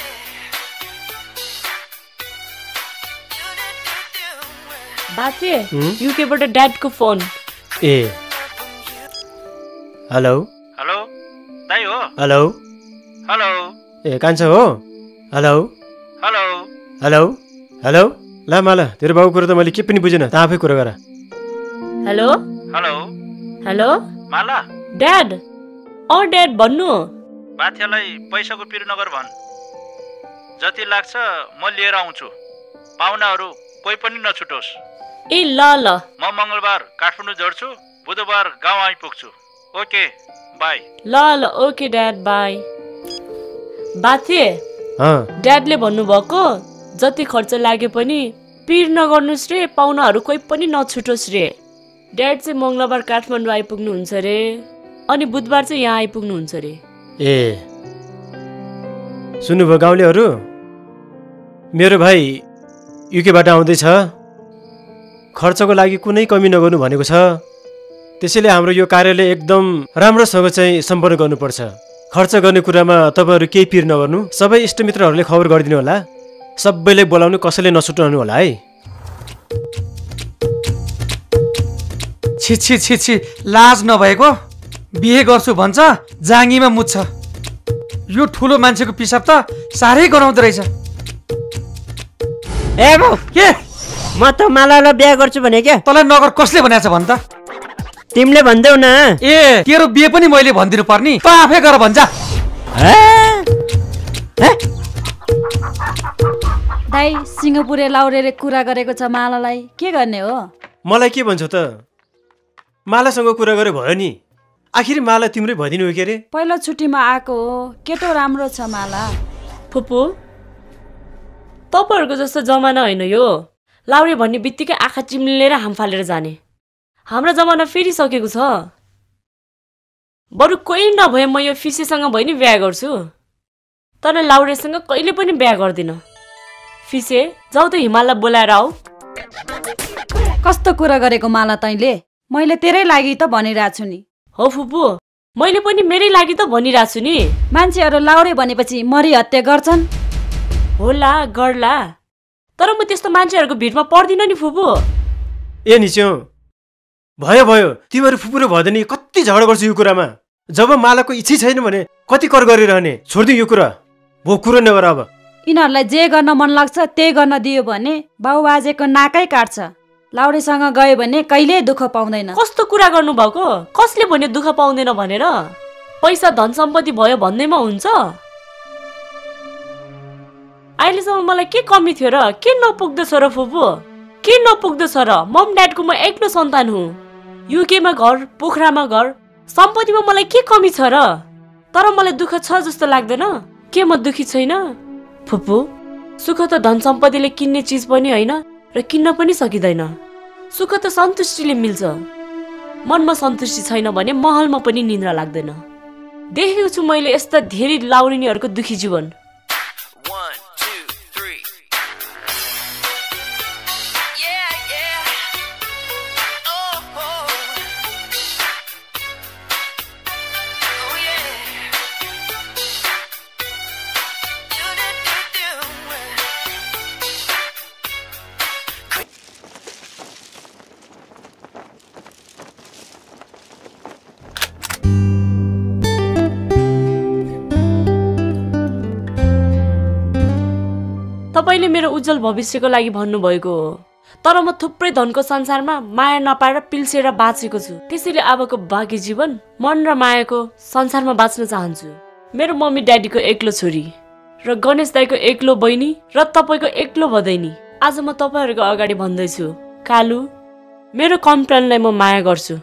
बाजे, युकेबाट ड्याडको फोन। ए हेलो हेलो दाइ हो? हेलो हेलो ए कान्छा हो? हेलो हेलो हेलो हेलो ल माला, तेरो बाबु कुरो त मैले के पनि बुझेन, त आफै कुरा गर। हेलो हेलो हेलो माला ड्याड। ड्याड भन्नु। बाथ्यालाई पैसाको पिर नगर भन्। जति लाग्छ म लिएर आउँछु। पाहुनाहरू कोही पनि नछुटोस्। ए ल ल। म मङ्गलबार काठमाडौँ जोड्छु, बुधबार गाउँ आइपुग्छु। Okay bye. ल ल ओके ड्याड बाई। बाथे, ड्याडले भन्नुभएको जति खर्च लागे पनि पिर नगर्नुहोस् रे, पाहुनाहरू कोही पनि नछुटोस् रे। ड्याड चाहिँ मङ्गलबार काठमाडौँ आइपुग्नुहुन्छ रे, अनि बुधबार चाहिँ यहाँ आइपुग्नुहुन्छ रे। ए सुन्नुभयो गाउँलेहरू, मेरो भाइ युकेबाट आउँदैछ। खर्चको लागि कुनै कमी नगर्नु भनेको छ। त्यसैले हाम्रो यो कार्यालय एकदम राम्रोसँग चाहिँ सम्पन्न गर्नुपर्छ। खर्च गर्ने कुरामा तपाईँहरू केही पिर नगर्नु। सबै इष्टमित्रहरूले खबर गरिदिनु होला। सबैले बोलाउनु, कसैले नछुटाउनु होला है। छि छि छि छि, लाज नभएको। बिहे गर्छु भन्छ, जाँगीमा मुत्छ। यो ठुलो मान्छेको पिसाब त साह्रै गनाउँदो रहेछ। ए बाउ, के? म त मालालाई बिहे गर्छु भने के? तँलाई नगर कसले भनेको छ भन् त? तिमीले भन्देऊ न। ए तेरो बिहे पनि मैले भनिदिनु पर्नी? त आफै गर भन्छ। दाइ, सिङ्गापुरे लाउरेले कुरा गरेको छ मालालाई, के गर्ने हो? मलाई के भन्छौ त? मालासँग कुरा गरे भयो नि। आखिर माला तिम्रै भइदिनु हो के रे? पहिलो छुट्टीमा आएको हो, केटो राम्रो छ माला। फुपू, तपाईँहरूको जस्तो जमाना होइन यो। लाउरे भन्ने बित्तिकै आँखा चिम्लेर हाम फालेर जाने। हाम्रो जमाना फेरिसकेको छ। बरु कोही नभए म यो फिसेसँग भए नि बिहा गर्छु, तर लाउरेसँग कहिले पनि बिहा गर्दिनँ। फिसे, जाऊ त हिमाललाई बोलाएर आऊ। कस्तो कुरा गरेको माला तैँले? मैले तेरै लागि त भनिरहेको छु नि। हो फुपू, मैले पनि मेरै लागि त भनिरहेको छु नि। मान्छेहरू लाउरे भनेपछि मरिहत्या गर्छन्। होला गर्ला, तर म त्यस्तो मान्छेहरूको भिडमा पर्दिनँ नि फुपू। ए निस्यो, भयो भयो, तिमीहरू फुपू र भदैनी कति झगडा गर्छु यो कुरामा। जब मालाको इच्छै छैन भने कति कर गरिरहने? छोडिदिउँ यो कुरा, भो कुरो नगर। अब यिनीहरूलाई जे गर्न मन लाग्छ त्यही गर्न दियो भने बाउ बाजेको नाकै काट्छ। लाउरेसँग गयो भने कहिले दुःख पाउँदैन। कस्तो कुरा गर्नुभएको? कसले भन्यो दुःख पाउँदैन भनेर? पैसा धन सम्पत्ति भयो भन्दैमा हुन्छ? अहिलेसम्म मलाई के कमी थियो र? के नपुग्दछ र फुपू? के नपुग्दछ र? मम ड्याडको म एक्लो सन्तान हुँ। युकेमा घर, पोखरामा घर, सम्पत्तिमा मलाई के कमी छ र? तर मलाई दुःख छ जस्तो लाग्दैन। के म दुखी छैन? फुपू, सुख त धन सम्पत्तिले किन्ने चिज पनि होइन र किन्न पनि सकिँदैन। सुख त सन्तुष्टिले मिल्छ। मनमा सन्तुष्टि छैन भने महलमा पनि निन्द्रा लाग्दैन। देखेको छु मैले यस्ता धेरै लाउरिनीहरूको दुखी जीवन। तपाईले मेरो उज्जवल भविष्यको लागि भन्नुभएको हो, तर म थुप्रै धनको संसारमा माया नपाएर पिल्सेर बाँचेको छु। त्यसैले अबको बाँकी जीवन मन र मायाको संसारमा बाँच्न चाहन्छु। मेरो मम्मी ड्याडीको एक्लो छोरी र गणेश दाईको एक्लो बहिनी र तपाईको एक्लो भदैनी आज म तपाईहरुको अगाडि भन्दैछु, कालु मेरो कम्प्लेनलाई म माया गर्छु।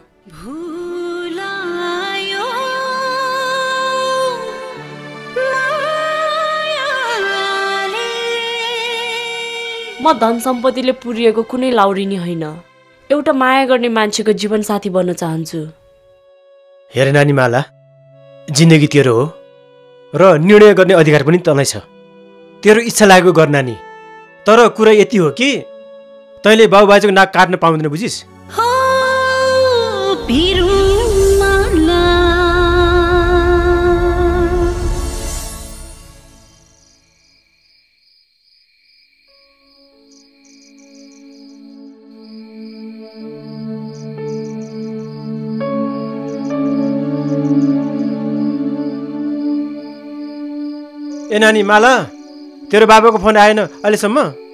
म धन सम्पत्तिले पुरिएको कुनै लाउरिनी होइन, एउटा माया गर्ने मान्छेको जीवन साथी बन्न चाहन्छु। हेर नानी माला, जिन्दगी तेरो हो र निर्णय गर्ने अधिकार पनि तँलाई छ। तेरो इच्छा लागेको गर नानी, तर कुरा यति हो कि तैँले बाबुबाजेको नाक काट्न पाउँदैन, बुझिस्? ए नानी माला, तेरो बाबाको फोन आएन अहिलेसम्म?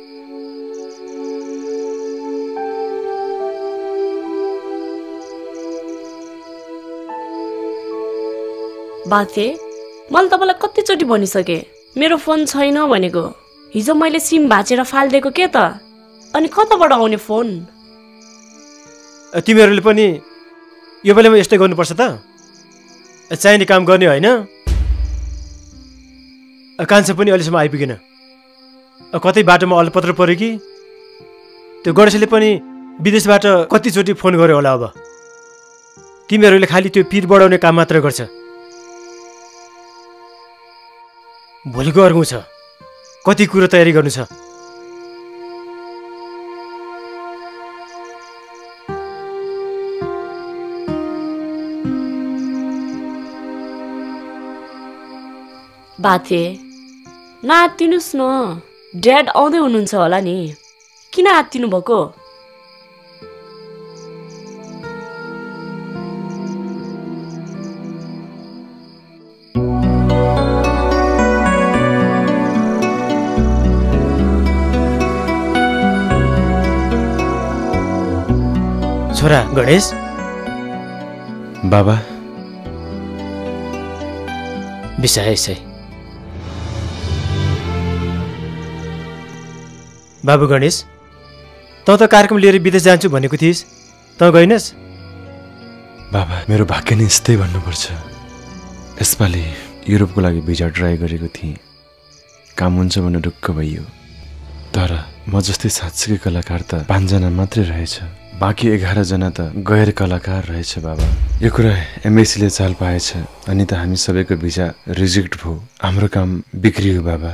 बाथे, मैले तपाईँलाई कतिचोटि भनिसकेँ मेरो फोन छैन भनेको। हिजो मैले सिम भाँचेर फालिदिएको के त, अनि कताबाट आउने फोन? तिमीहरूले पनि यो बेलामा यस्तै गर्नुपर्छ त? चाहिने काम गर्ने होइन? कान्छा पनि अहिलेसम्म आइपुगेन। कतै बाटोमा अलपत्र पर्यो कि? त्यो गणेशले पनि विदेशबाट कतिचोटि फोन गर्यो होला। अब तिमीहरूले खालि त्यो पिर बढाउने काम मात्र गर्छ। भोलिको अर्को छ, कति कुरो तयारी गर्नु छ। बाथे, नआत्तिनुस् न, ड्याड आउँदै हुनुहुन्छ होला नि, किन आत्तिनु भएको? छोरा गणेश। बाबा बिसाए बाबु गणेश, तँ त कार्यक्रम लिएर विदेश जान्छु भनेको थिइस्, तँ गइनस्? बाबा, मेरो भाग्य नै यस्तै भन्नुपर्छ। यसपालि युरोपको लागि भिजा ट्राई गरेको थिएँ, काम हुन्छ भनेर ढुक्क भइयो। तर म जस्तै साँच्चीकै कलाकार त 5 जना मात्रै रहेछ, बाँकी 11 जना त गैर कलाकार रहेछ। बाबा, यो कुरा एमएसीले चाल पाएछ, अनि त हामी सबैको भिजा रिजेक्ट भयो, हाम्रो काम बिग्रियो। बाबा,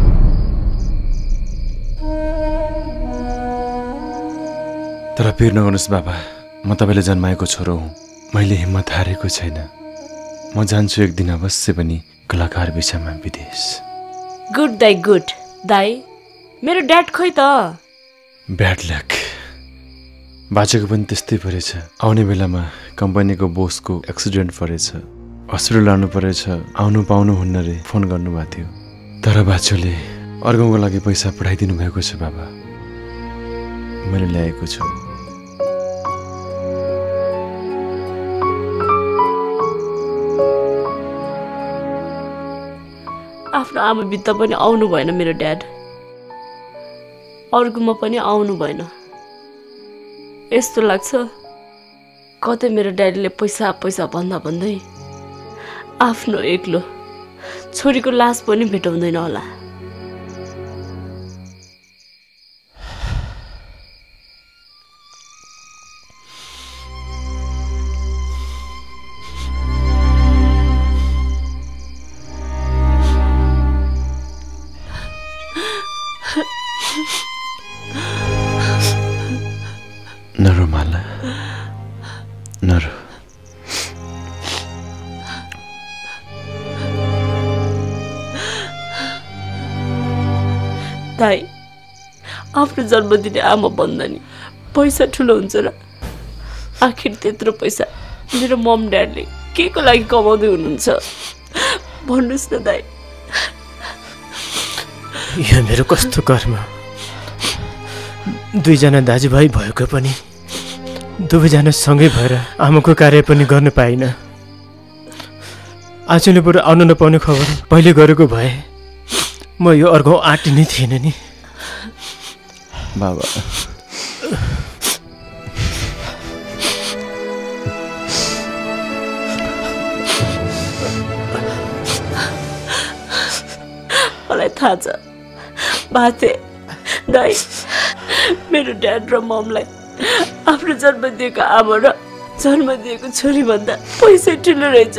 तर पिर नगर्नुहोस् बाबा, म तपाईँले जन्माएको छोरो हुँ, मैले हिम्मत हारेको छैन। म जान्छु एक दिन अवश्य पनि कलाकार भिसामा विदेश। गुड दाई, गुड दाई। मेरो ड्याड खोइ त? ब्याड लक, बाजेको पनि त्यस्तै परेछ। आउने बेलामा कम्पनीको बोसको एक्सिडेन्ट परेछ, हस्पिटल लानु परेछ, आउनु पाउनुहुन्न रे फोन गर्नुभएको थियो। तर बाछोले अर्कोको लागि पैसा पठाइदिनु भएको छ। बाबा, मैले ल्याएको छु। आफ्नो आमा बित्त पनि आउनु भएन मेरो ड्याड, अर्कोमा पनि आउनु भएन। यस्तो लाग्छ कतै मेरो ड्याडीले पैसा पैसा भन्दा भन्दै आफ्नो एक्लो छोरीको लास पनि भेटाउँदैन होला। दाइ आफ्नो जन्म दिने आमा भन्दा नि पैसा ठुलो हुन्छ र आखिर त्यत्रो पैसा मेरो मम ड्याडले के को लागि कमाउँदै हुनुहुन्छ भन्नुहोस् न दाइ यो मेरो कस्तो कर्म दुईजना दाजुभाइ भएको पनि दुवैजना सँगै भएर आमाको कार्य पनि गर्न पाइनँ आजले बरु आउन नपाउने खबर पहिले गरेको भए म यो अर्को आँटिने थिएन नि बाबा मलाई थाहा छ बाते दाइ मेरो ड्याड र ममलाई आफ्नो जन्म दिएको आमा र जन्म दिएको छोरी भन्दा पैसा ठुलो रहेछ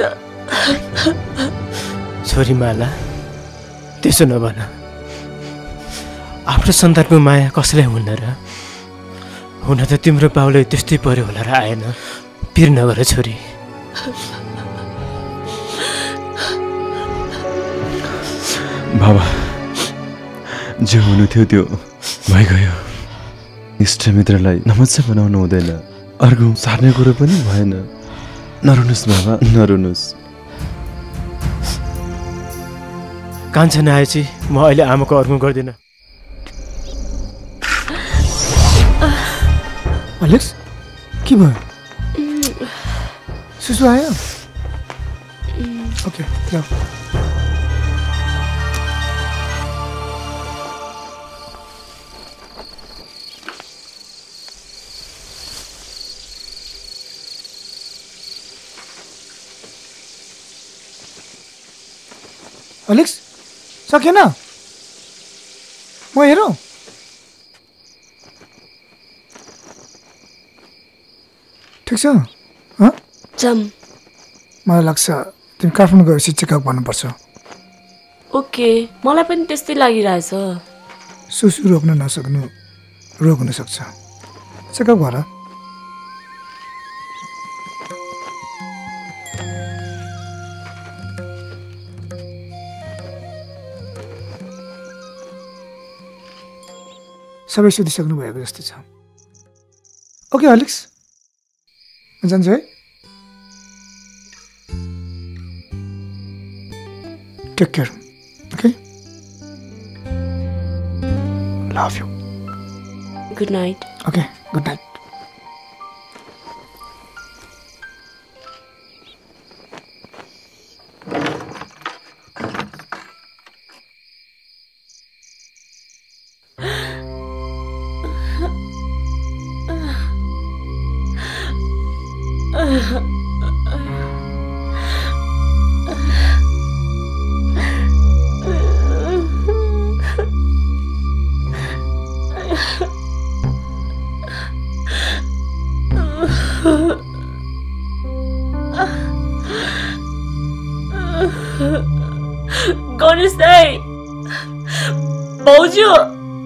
छोरी माला त्यसो नभन आफ्नो सन्तानको माया कसलाई हुन्न र हुन त तिम्रो बाउले त्यस्तै पर्यो होला र आएन पिर नगर छोरी बाबा जे हुनु थियो त्यो भइगयो इष्टमित्रलाई नमस्ते बनाउनु हुँदैन अर्को सार्ने कुरो पनि भएन नरुनुहोस् बाबा नरुनुहोस् कान्छा नआएपछि म अहिले आमाको अर्को गर्दिनँ अलेक्स के भयो सुसु आयो ओके ल अलेक्स सकेन म हेरौँ ठिक छ मलाई लाग्छ तिमी काठमाडौँ गएपछि चेकअप गर्नुपर्छ ओके मलाई पनि त्यस्तै लागिरहेछ सुसु रोक्न नसक्नु रोग हुनसक्छ चेकअप गर सबै सुतिसक्नु भएको जस्तो छ ओके अलेक्स म जान्छु है take care okay love you good night okay good night Ganesh दाइ भाउजू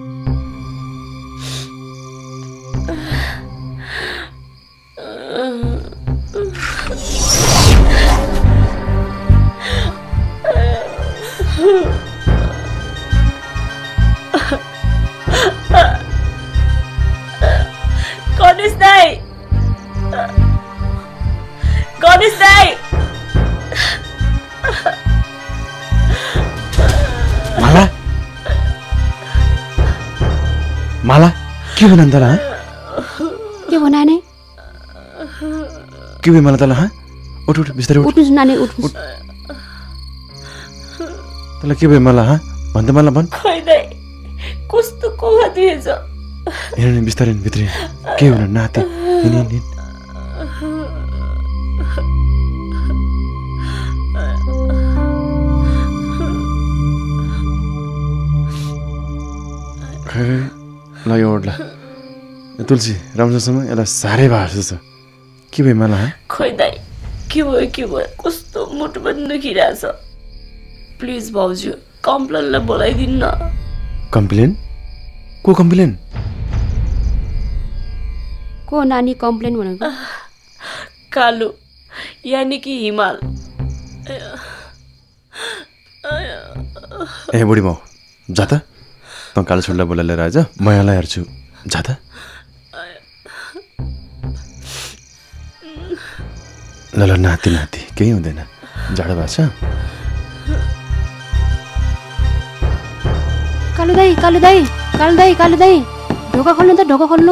गणेश दाइ गणेश दाइ माला माला के भन त ल के भना नै के भयो मलाई त ल उठ उठ बिस्तारै उठ उठ्नुस् नानी उठ्नुस् तँलाई के भयो मलाई भन त मलाई भन खै दाइ कस्तो कोहा दिएछ हेर नि बिस्तारै भित्री के हुन नाति हिँड ल यो ओढ्ला तुलसी राम्रोसँग यसलाई साह्रै भाषा छ के भयो मलाई खै दाइ के भयो कस्तो मुटु पनि दुखिरहेछ प्लिज भाउजू कम्प्लेनलाई बोलाइदिनु न कम्प्लेन को कम्प्लेन को नानी कम्प्लेन भनेको कालु यानी कि हिमाल ए बुढी बाउ जा त तँ कालो छोडलाई बोला लिएर आएछ म यहाँलाई हेर्छु जा त ल ल नाति नाति केही हुँदैन जाडो भएको छ कालु दाई कालु दाई कालु दाई कालु दाई ढोका खोल्नु त ढोका खोल्नु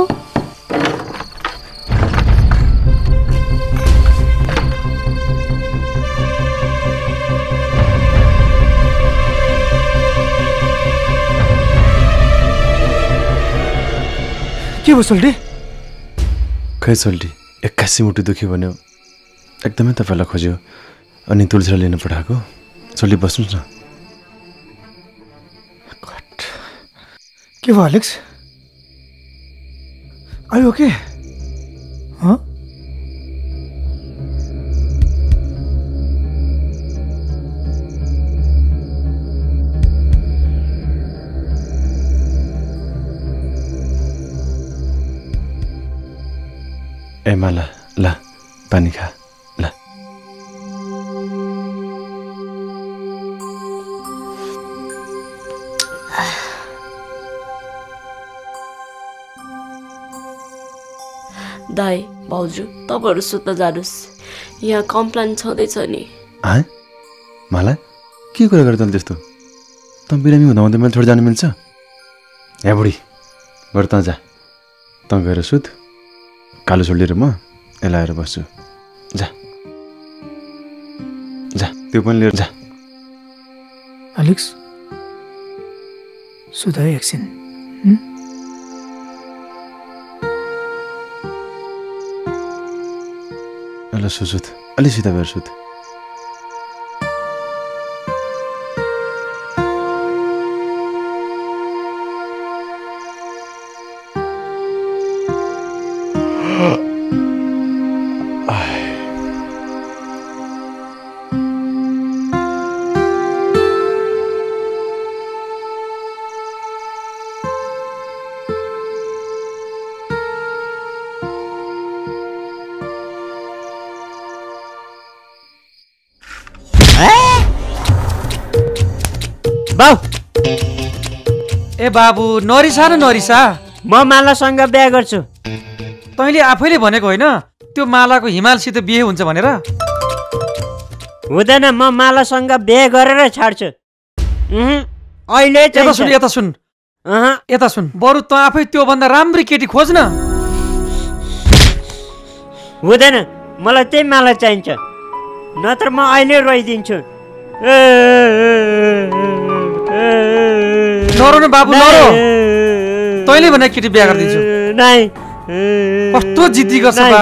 के भयो सोल्टी खै सोल्टी 81 मुटु दुख्यो भन्यो एकदमै तपाईँलाई खोज्यो अनि तुलसीलाई लिन पठाएको सोल्टी बस्नुहोस् न के भयो एलेक्स आइ ओके ए माला ला पानी खा ला दाई भाउजू तपाईँहरू सुत्न जानुहोस् यहाँ कम्प्लेन छँदैछ नि माला के कुरा गर्छ त्यस्तो त बिरामी हुँदा हुँदै मैले छोडेर जानु मिल्छ ए बुढी गर त जा त गएर सुत कालो छोडेर म यसलाई आएर बस्छु जा जा त्यो पनि लिएर जा एलेक्स सुत है एकछिन ल सुत अलि सिधा भएर सुत ए बाबु नरिसा न नरिसा म मालासँग बिहे गर्छु तैँले आफैले भनेको होइन त्यो मालाको हिमालसित बिहे हुन्छ भनेर हुँदैन म मालासँग बिहे गरेर छाड्छु अहिले यता सुन यता सुन यता सुन बरु त आफै त्योभन्दा राम्री केटी खोज्न हुँदैन मलाई त्यही माला चाहिन्छ नत्र म अहिले रोइदिन्छु नरो न बाबु नरो तैँले भने केटी बिहा गरिदिन्छु कस्तो जिद्दी गर्छ बा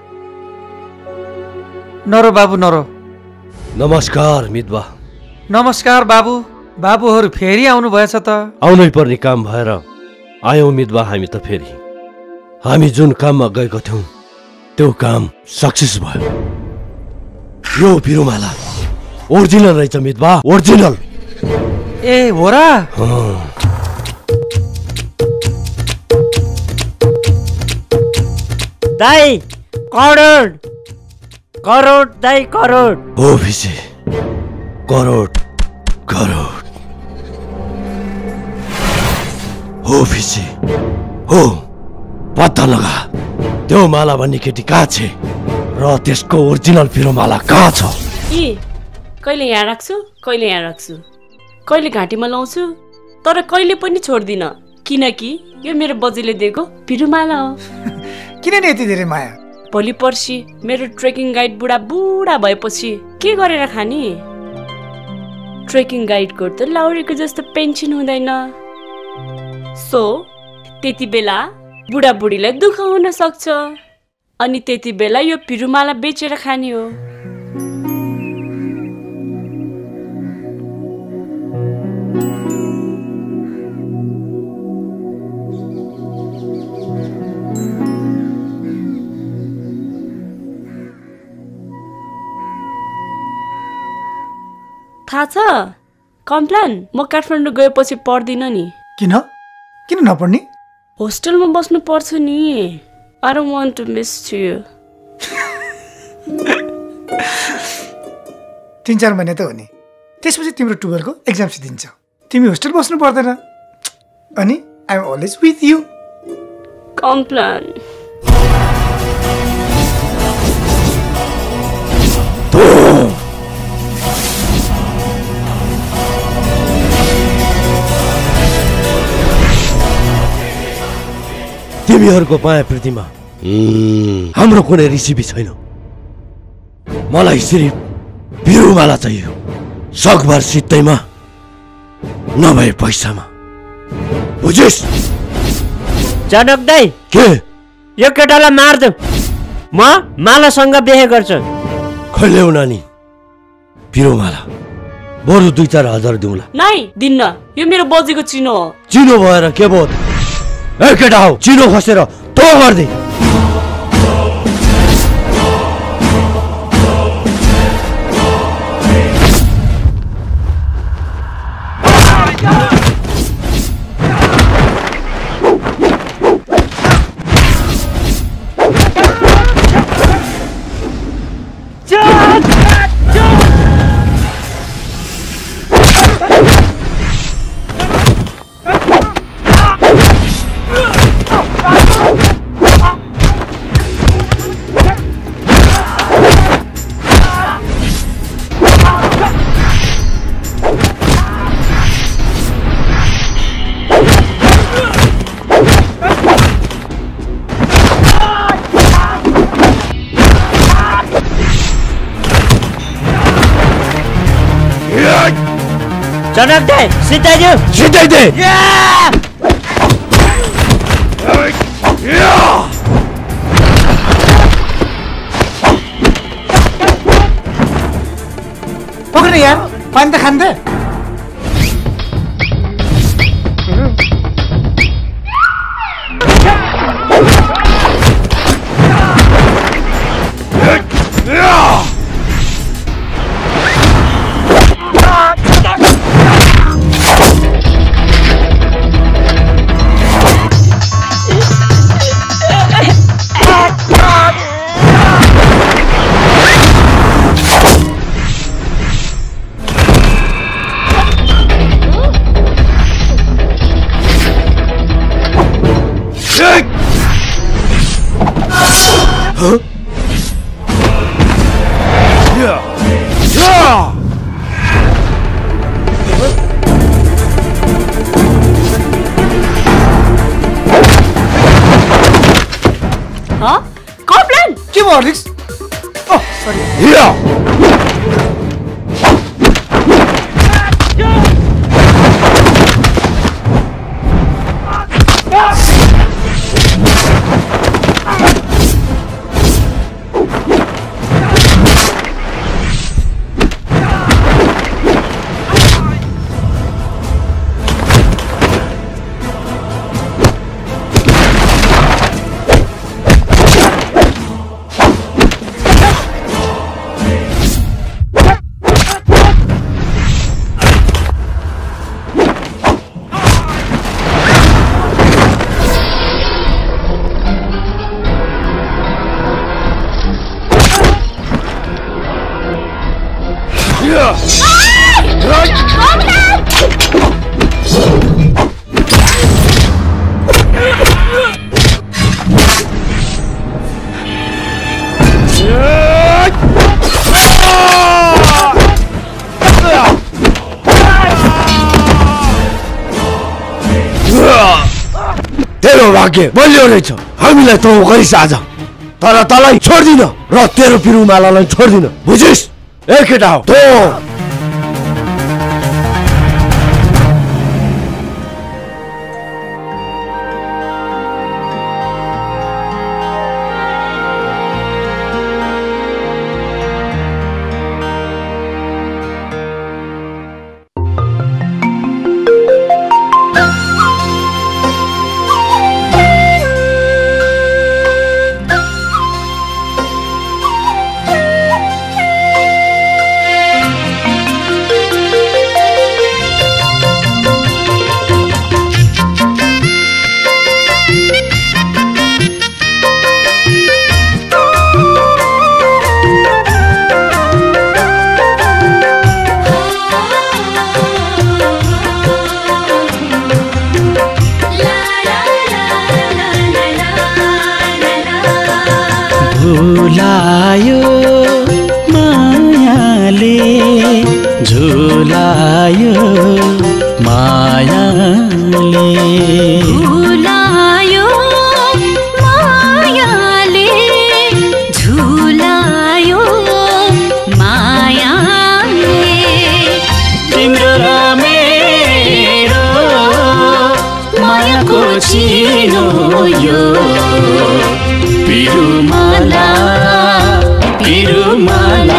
नरो बाबु नरो नमस्कार मितबा नमस्कार बाबु बाबुहरू फेरि आउनु भएछ त आउनै पर्ने काम भएर आयौँ मितबा हामी त फेरि हामी जुन काममा गएका थियौँ त्यो काम सक्सेस भयो यो पिरुमाला ओरिजिनल रहेछ मितबा ओरिजिनल ए हो र दाई करोड करोड दाई करोड हो भिसे करोड करोड हो भिसे हो पत्ता लगा त्यो माला भन्ने केटी कहाँ छ र त्यसको ओरिजिनल पिरुमाला कहाँ छ कहिले यहाँ राख्छु कहिले यहाँ राख्छु कहिले घाँटीमा लाउँछु तर कहिले पनि छोड्दिन किनकि यो मेरो बजेले दिएको पिरुमाला हो किन नि यति धेरै माया भोलि पर्सि मेरो ट्रेकिङ गाइड बुढा बुढा भएपछि के गरेर खाने ट्रेकिङ गाइडको त लाउरीको जस्तो पेन्सन हुँदैन सो त्यति बेला बुढाबुढीलाई दुःख हुन सक्छ अनि त्यति बेला यो पिरुमाला बेचेर खाने हो थाहा छ कम्प्लेन म काठमाडौँ गएपछि पढ्दिन नि किन किन नपढ्ने होस्टेलमा बस्नु पर्छ नि I don't want to miss you 3-4 महिना त हो नि त्यसपछि तिम्रो 12 को एक्जाम दिन्छ तिमी होस्टेल बस्नु पर्दैन अनि I am always with you. कम्प्लेन तिमीहरूको माया प्रीतिमा हाम्रो कुनै रेसिपी छैन। मलाई सिर्फ बिरुवाला चाहियो, सकभर सित्तैमा नभए पैसामा, बुझिस्? जनक दाई के यो केटालाई मार्दौ, म मालासँग बिहे गर्छु। खैल्याउ नानी बिरुवाला, बरु 2-4 हजार दिउँला। नाइ दिन्न, यो मेरो बजेको चिनो हो। चिनो भएर के भयो? ए केटा हौ, चिनो खसेर तो गर्दै। जनक दाई सिधाइदियो, सिधाइदे। पक्र यार, पानी त खान्थे। कम्प्लेन के भयो हर्लिक्स? ओह सरी। तेरो भाग्य बलियो रहेछ, हामीलाई तँ गरिस् आज, तर तँलाई छोड्दिन र तेरो बिरुमालालाई छोड्दिन, बुझिस्? ए केटा हो तँ। मनले भुलायो मायाले झुलायो मायाले तिम्रो र मेरो मायाको चिनो यो पिरुमाला पिरुमाला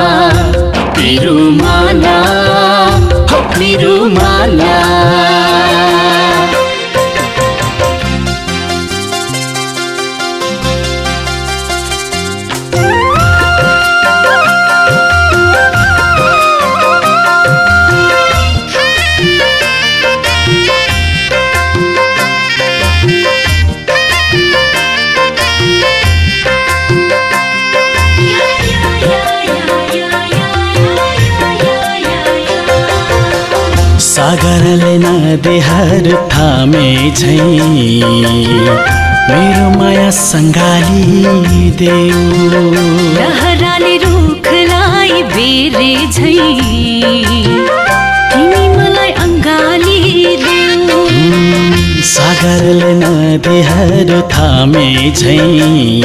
पिरुमाला हो पिरुमाला सागरले नदेहर थामे झैं मेरो माया सङ्गाली देऊ लहराले रुखलाई बेरे झैं तिमी मलाई अङ्गाली देऊ सागरले नदेहर थामे झैं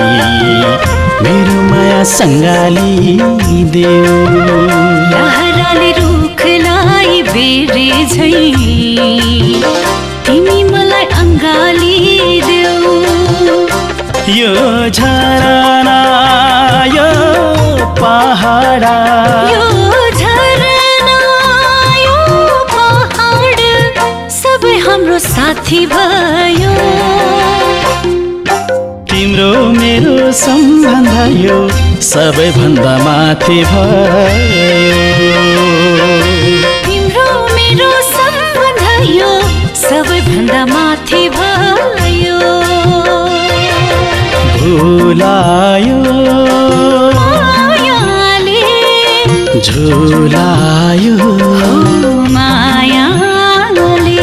मेरो माया सङ्गाली देऊ लहराले रुखलाई बेरे झैं तिमी मलाई अङ्गाली देऊ यो झरना यो पहाडा यो झरना यो पहाड सबै हाम्रो साथी भयो तिम्रो मेरो सम्बन्ध यो सबैभन्दा माथि भयो तिम्रो मेरो सम्बन्ध यो सबैभन्दा माथि भयो भुलायो मायाले झुलायो मायाले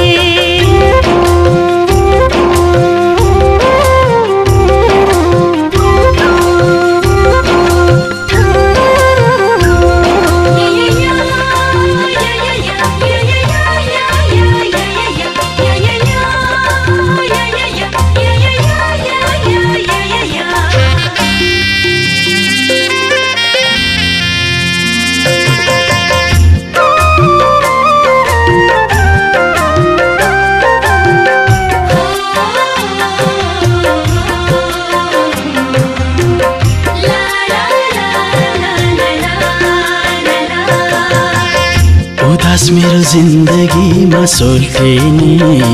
उदास मेरो जिन्दगीमा सोल्टिने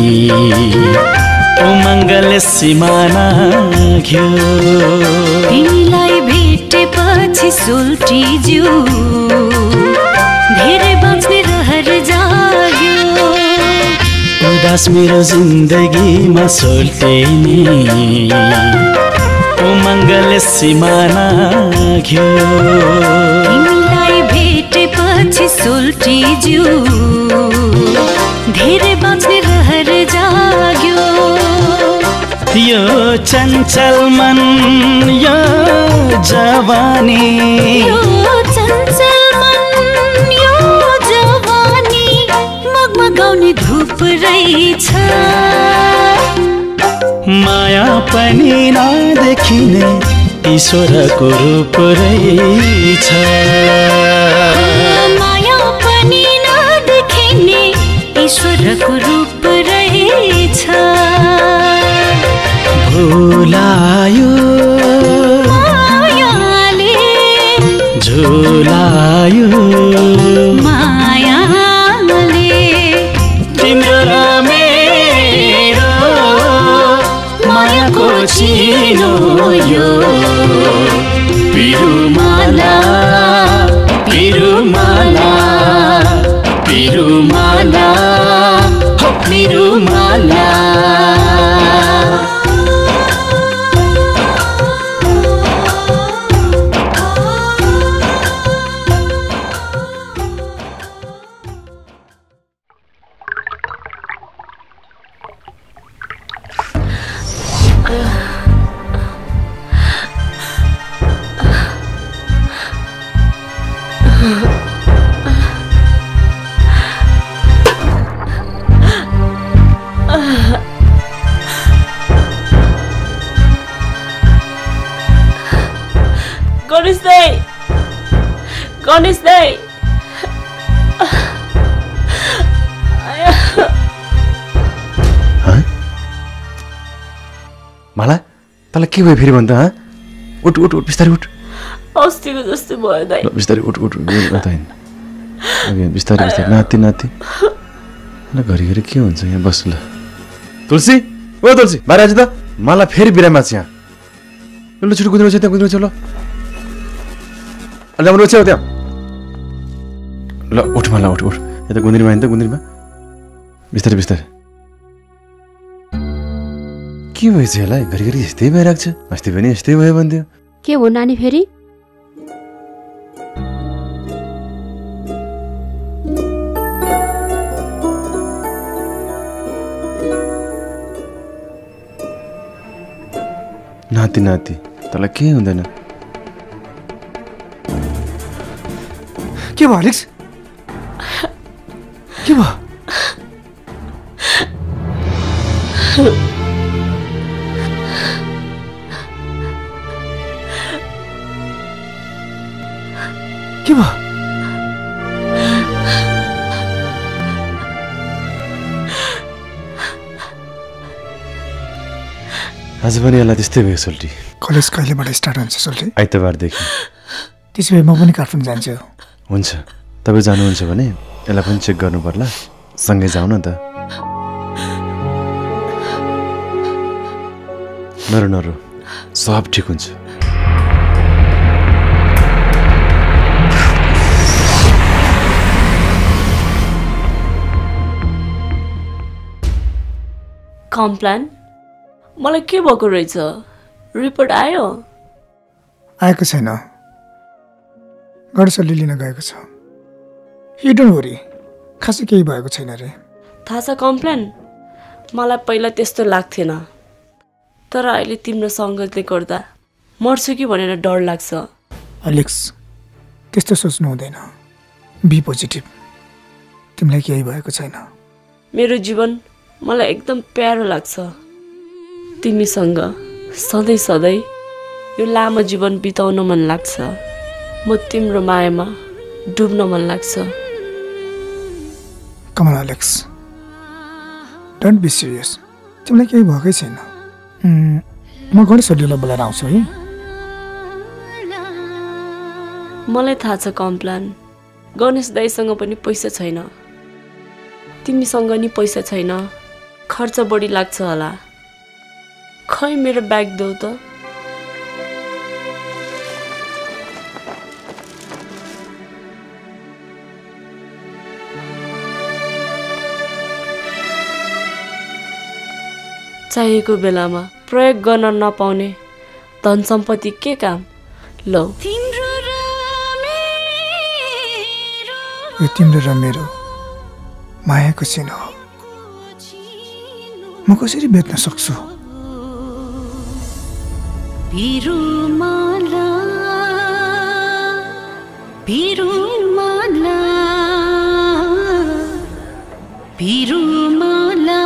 उमङ्गले सिमाना घ्यो तिमीलाई भेटेपछि सोल्टिज्यू धेरै बाँच्ने रहर जाग्यो उदास मेरो जिन्दगीमा सोल्टिने उमङ्गले सिमाना घ्यो तिमीलाई भेटेपछि सोल्टिज्यू धेरै बाँच्ने रहर जाग्यो यो चञ्चल मन यो जवानी यो चञ्चल मन यो जवानी मगमगाउने धूप रहेछ माया पनि नदेखिने ईश्वरको रूप रहेछ माया पनि नदेखिने ईश्वरको रूप रहेछ भुलायो मायाले झुलायो मायाले तिम्रो र मेरो मायाको चिनो यो पिरुमाला पिरुमाला पिरुमाला हो पिरुमाला गणेश दाइ माला तँलाई के भयो फेरि भन्दा उठ उठ उठ बिस्तारै उठ अस्तिको जस्तो भयो दाइ बिस्तारै उठ उठ बिस्तारै बिस्तारै नाति नाति ल घरिघरि के हुन्छ यहाँ बस ल तुलसी ओ तुलसी बाहिर आएछ त मलाई फेरि बिरामी छ यहाँ ल छिटो कुदिनु छ त्यहाँ कुदिनु छ ल अलि राम्रो छ त्यहाँ ल उठ माला उठ उठ यता गुन्द्रीमा हिँड्दा गुन्द्रीमा बिस्तारै बिस्तारै के भएछ यसलाई घरिघरि यस्तै भइरहेको छ अस्ति पनि यस्तै भयो भन्थ्यो के हो नानी फेरि नाति नाति तँलाई के हुँदैन के भयो एलेक्स के भयो के भयो आज पनि यसलाई त्यस्तै भयो सोल्टी कलेज कहिलेबाट स्टार्ट हुन्छ सोल्टी आइतबारदेखि त्यसो भए म पनि काठमाडौँ जान्छु हुन्छ तपाईँ जानुहुन्छ भने यसलाई पनि चेक गर्नु पर्ला सँगै जाउँ न त नरु नरु सब ठिक हुन्छ कम्प्लान मलाई के भएको रहेछ रिपोर्ट आयो आएको छैन गडसल्ली लिन गएको छ यु डोन्ट वरी खासै केही भएको छैन रे थाहा छ कम्प्लान मलाई पहिला त्यस्तो लाग्थेन तर अहिले तिम्रो सङ्गतले गर्दा मर्छु कि भनेर डर लाग्छ एलेक्स त्यस्तो सोच्नु हुँदैन बी पोजिटिभ तिमीलाई केही भएको छैन मेरो जीवन मलाई एकदम प्यारो लाग्छ तिमीसँग सधैँ सधैँ यो लामो जीवन बिताउन मन लाग्छ म तिम्रो मायामा डुब्न मन लाग्छ come on Alex don't be serious तिमीलाई केही भएकै छैन म गणेशजीलाई बोलाएर आउँछु है मलाई थाहा छ कम्प्लान गणेश दाइसँग पनि पैसा छैन तिमीसँग नि पैसा छैन खर्च बढी लाग्छ होला खै मेरो ब्याग देऊ त चाहिएको बेलामा प्रयोग गर्न नपाउने धन सम्पत्ति के काम लौ यो तिम्रो र मेरो मायाको चिन हो म कसरी बेच्न सक्छु बिरुमाला बिरुमाला बिरुमाला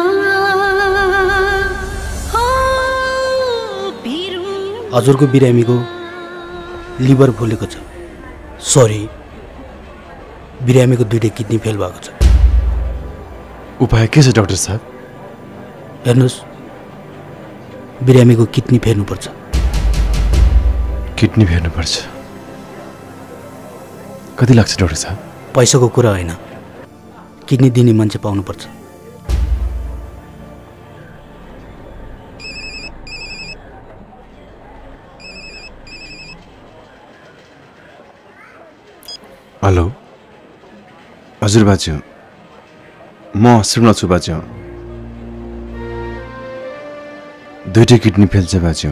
हजुरको बिरामीको लिभर फुलेको छ सरी बिरामीको दुईटै किडनी फेल भएको छ उपाय के छ डाक्टर साहब हेर्नुहोस् बिरामीको किडनी फेर्नुपर्छ किडनी फेर्नुपर्छ कति लाग्छ डाक्टर साहब पैसाको कुरा होइन किडनी दिने मान्छे पाउनुपर्छ हेलो हजुर बाज्यू म हस्पिटलमा छु बाज्यू दुईटै किडनी फेल छ बाज्यू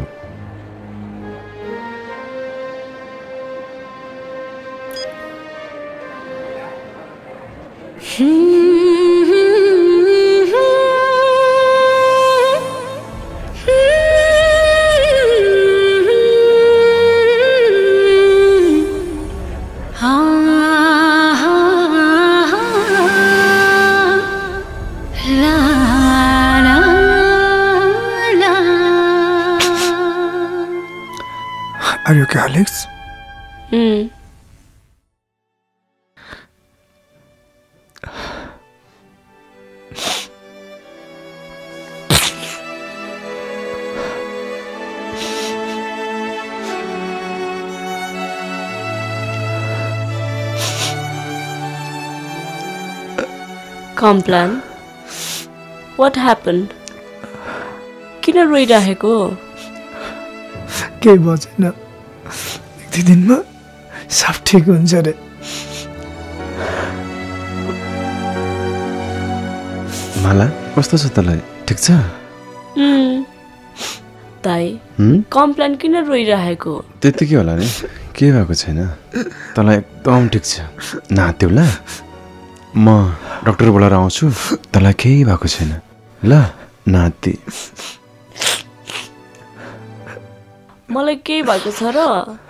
Are you okay, Alex? कम्प्लान वाट ह्यापन किन रोइरहेको केही बचेन 1-2 दिनमा सब ठिक हुन्छ रे माला कस्तो छ तँलाई ठिक छ दाइ कम्प्लान किन रोइरहेको त्यतिकै होला नि के भएको छैन तँलाई एकदम ठिक छ नातिउला म डाक्टर बोलाएर आउँछु तँलाई केही भएको छैन ल नाति मलाई केही भएको छ र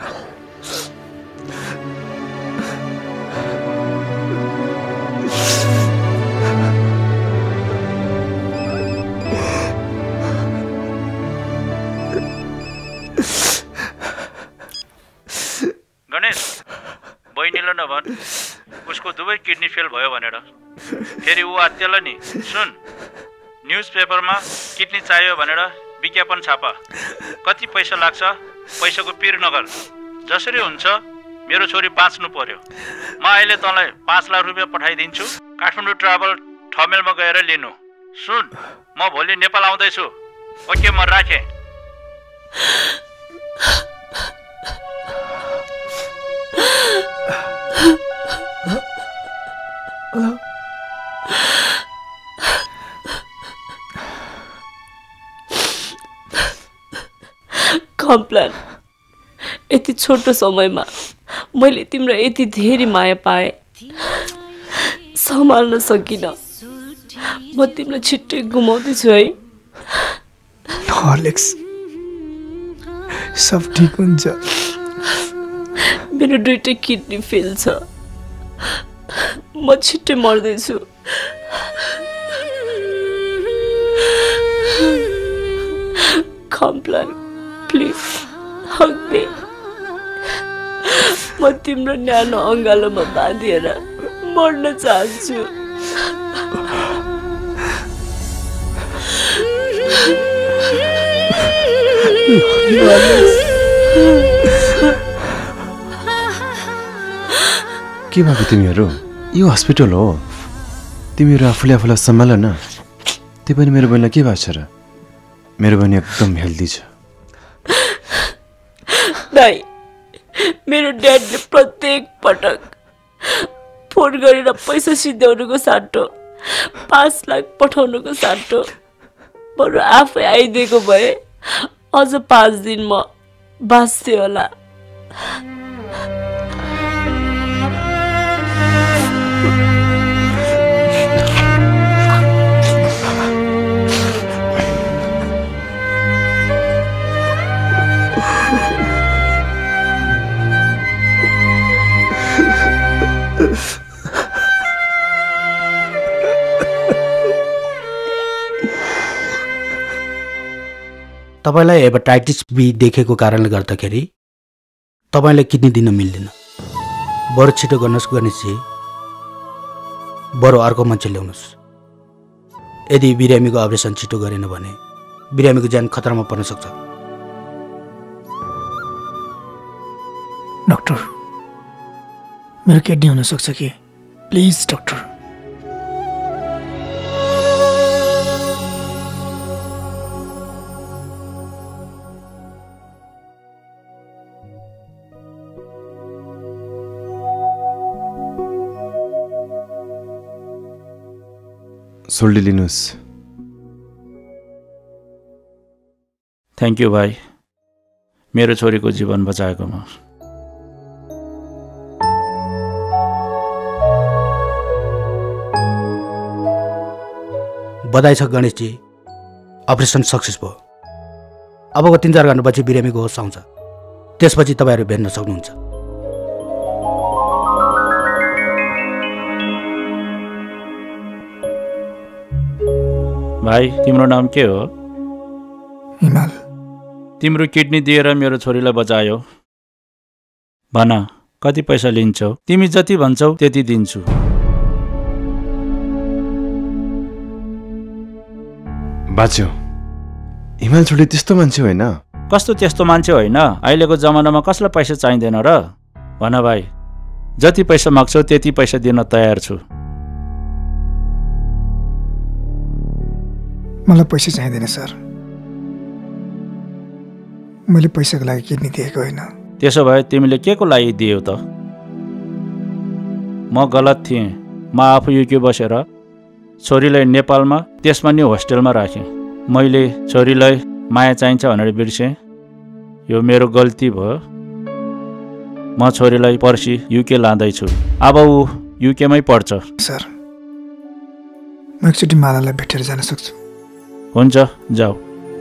गणेश बहिनीलाई नभन् उसको दुवै किडनी फेल भयो भनेर फेरि ऊ आत्याला नि सुन न्युज पेपरमा किडनी चाहियो भनेर विज्ञापन छाप कति पैसा लाग्छ पैसाको पिर नगर जसरी हुन्छ मेरो छोरी बाँच्नु पर्यो म अहिले तँलाई 5 लाख रुपियाँ पठाइदिन्छु काठमाडौँ ट्राभल ठमेलमा गएर लिनु सुन म भोलि नेपाल आउँदैछु ओके म राखेँ कम्प्लान यति छोटो समयमा मैले तिम्रो यति धेरै माया पाएँ सम्हाल्न सकिनँ म तिमीलाई छिट्टै गुमाउँदैछु है हर्लिक्स सब ठिक हुन्छ मेरो 2टा किडनी फेल छ म छिट्टै मर्दैछु कम्प्लान प्लिज हग मी म तिम्रो न्यानो अङ्गालोमा बाँधिएर मर्न चाहन्छु के भएको तिमीहरू यो हस्पिटल हो तिमीहरू आफूले आफूलाई सम्हाल न त्यही पनि मेरो बहिनीलाई के भएको छ र मेरो बहिनी एकदम हेल्दी छ दाइ मेरो ड्याडले प्रत्येक पटक फोन गरेर पैसा सिध्याउनुको साटो 5 लाख पठाउनुको साटो बरु आफै आइदिएको भए अझ 5 दिन म बाँच्थेँ होला तपाईलाई हेपाटाइटिस बी देखेको कारणले गर्दाखेरि तपाईलाई किडनी दिन मिल्दैन बरु छिटो गर्नुहोस् गणेशजी बरु अर्को मान्छे ल्याउनुहोस् यदि बिरामीको अपरेसन छिटो गरेन भने बिरामीको ज्यान खतरामा पर्न सक्छ डाक्टर मेरो किडनी हुन सक्छ कि प्लिज डाक्टर सोल्डी लिनुहोस् थ्याङ्क यू भाइ मेरो छोरीको जीवन बचाएकोमा बधाई छ गणेशजी अपरेसन सक्सेस भयो अबको 3-4 घण्टापछि बिरामीको होस आउँछ त्यसपछि तपाईहरु भेट्न सक्नुहुन्छ भाइ तिम्रो नाम के हो हिमाल तिम्रो किडनी दिएर मेरो छोरीलाई बचायो भन कति पैसा लिन्छौ तिमी जति भन्छौ त्यति दिन्छु बाच्यो हिमाल छोडी त्यस्तो मान्छे होइन कस्तो त्यस्तो मान्छे होइन अहिलेको जमानामा कसलाई पैसा चाहिँदैन र भन भाइ जति पैसा माग्छौ त्यति पैसा दिन तयार छु मलाई पैसा चाहिँदैन सर। मैले पैसाको लागि किडनी दिएको होइन। त्यसो भए तिमीले के को लागि दियौ त? म गलत थिएँ। म आफू युके बसेर छोरीलाई नेपालमा त्यसमा नि होस्टेलमा राखेँ। मैले छोरीलाई माया चाहिन्छ भनेर बिर्सेँ। यो मेरो गल्ती भयो। म छोरीलाई पर्सि युके लाँदैछु। अब ऊ युकेमै पढ्छ। सर म एकचोटि मालालाई भेटेर जान सक्छु? हुन्छ, जाऊ।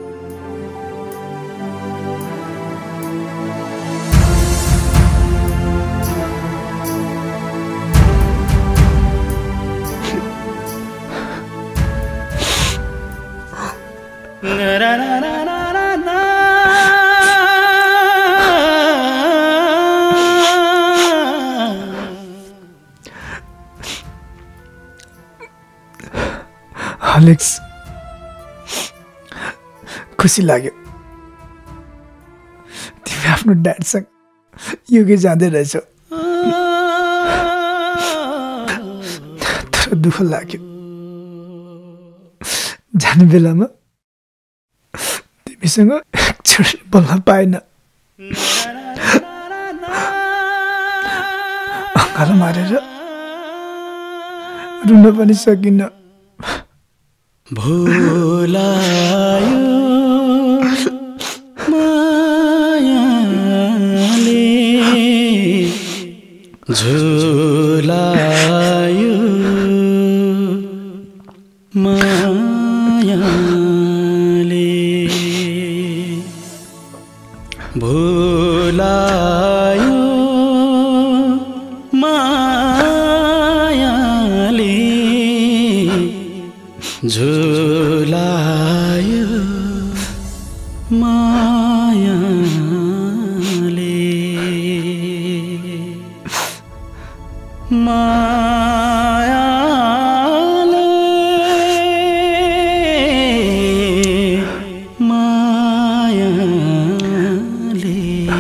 एलेक्स, खुसी लाग्यो तिमी आफ्नो ड्याडसँग युके जाँदै रहेछौ। तर दुःख लाग्यो जाने बेलामा तिमीसँग एकचोटि बोल्न पाएन। अँगालो मारेर रुन पनि सकिन्न। भुलायो मायाले झुलायो मायाले भुलायो मायाले झुलायो मायाले मायाले मायाले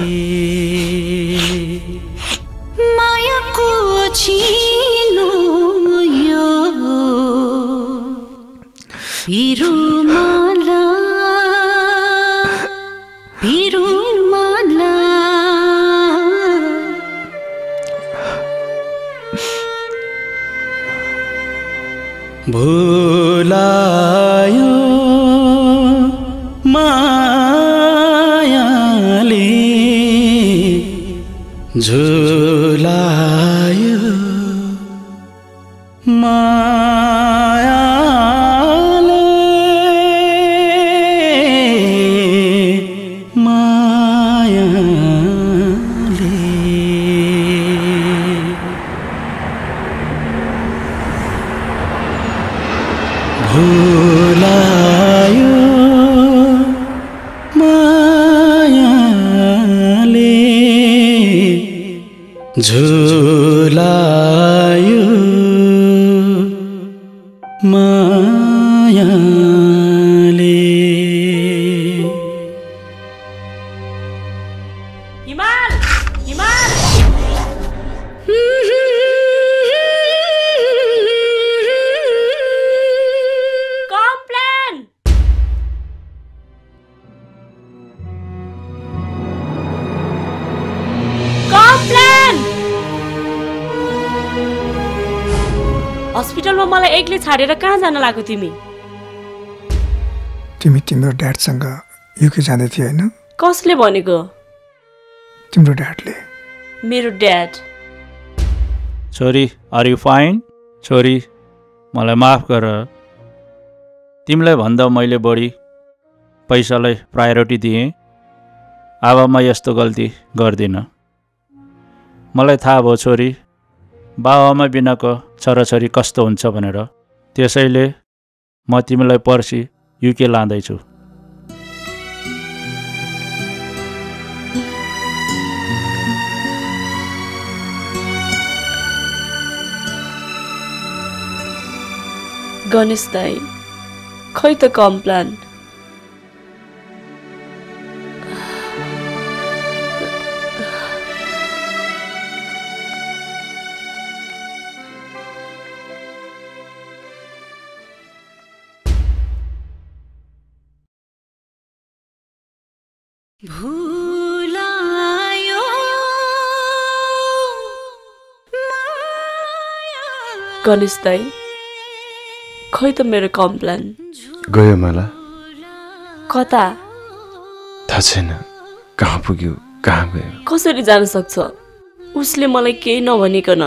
मायाको चिनो यो पिरुमाला पिरुमाला भुलायो मायाले झुलायो मायाले मायाले भुलायो मायाले झुलायो मायाले। हिमाल हिमाल कम्प्लेन कम्प्लेन हस्पिटलमा मलाई एक्लै छाडेर कहाँ जान लाग्यो तिमी? तिमी तिम्रो ड्याडसँग युके जाँदै थियौ होइन? कसले भनेको? तिम्रो ड्याडले। मेरो ड्याड। छोरी, आर यु फाइन? छोरी, मलाई माफ गर। तिमीलाई भन्दा मैले बढी पैसालाई प्रायोरिटी दिएँ। अब म यस्तो गल्ती गर्दिनँ। मलाई थाहा भयो छोरी, बाबाआमा बिनाको छोराछोरी कस्तो हुन्छ भनेर। त्यसैले म तिमीलाई पर्सि युके लाँदैछु। गणेश दाई, खै त कम्प्लेन। गणेश दाई खै त मेरो कम्प्लेन गयो माला कता थाहा छैन कहाँ पुग्यो कहाँ गयो कसरी जान सक्छ उसले मलाई केही नभनिकन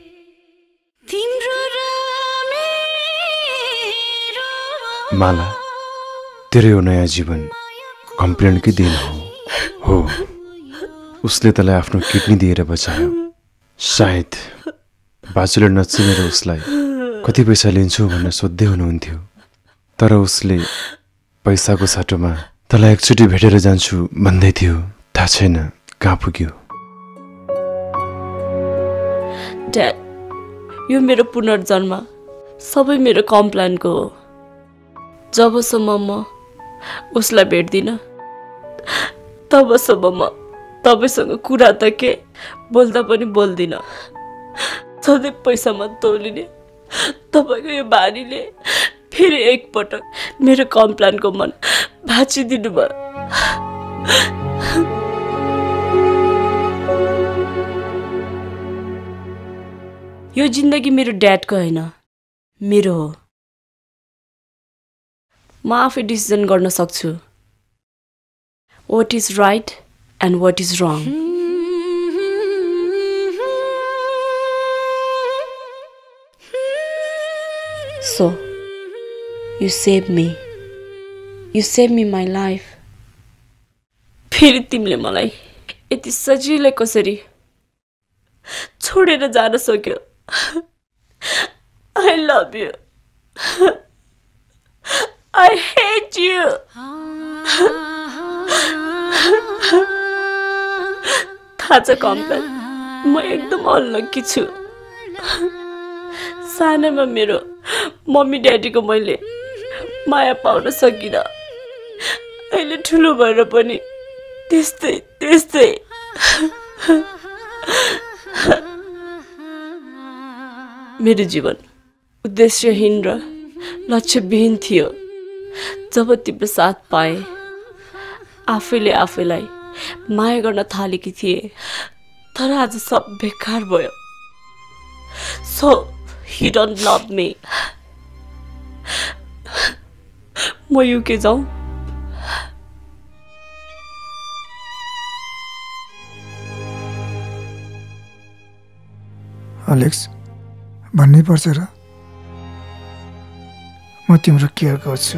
माला तेरो यो नयाँ जीवन कम्प्लेनकै दिन हो उसले तँलाई आफ्नो किडनी दिएर बचायो सायद बाजुले नचिनेर उसलाई कति पैसा लिन्छु भनेर सोध्दै हुनुहुन्थ्यो तर उसले पैसाको साटोमा तँलाई एकचोटि भेटेर जान्छु भन्दै थियो थाहा छैन कहाँ पुग्यो ड्याड यो मेरो पुनर्जन्म सबै मेरो कम्प्लेनको हो जबसम्म म उसलाई भेट्दिनँ तबसम्म म तपाईँसँग कुरा त के बोल्दा पनि बोल्दिनँ सधैँ पैसामा तोलिने तपाईँको यो बानीले फेरि एकपटक मेरो कम्प्लेनको मन भाँचिदिनु भयो यो जिन्दगी मेरो ड्याडको होइन मेरो हो म आफै डिसिजन गर्न सक्छु what is right and what is wrong so you save me my life फेरि तिमीले मलाई यति सजिलै कसरी छोडेर जान सक्यो I love you. I hate you. थाहा छ कम्प्लेन म एकदम अनलक्की छु सानोमा मेरो मम्मी ड्याडीको मैले माया पाउन सकिनँ अहिले ठुलो भएर पनि त्यस्तै मेरो जीवन उद्देश्यहीन र लक्ष्यविहीन थियो जब तिम्रो साथ पाए आफैले आफैलाई माया गर्न थालेकी थिए तर आज सब बेकार भयो so you don't love me म युके जाउँ अलेक्स भन्नै पर्छ र म तिम्रो केयर गर्छु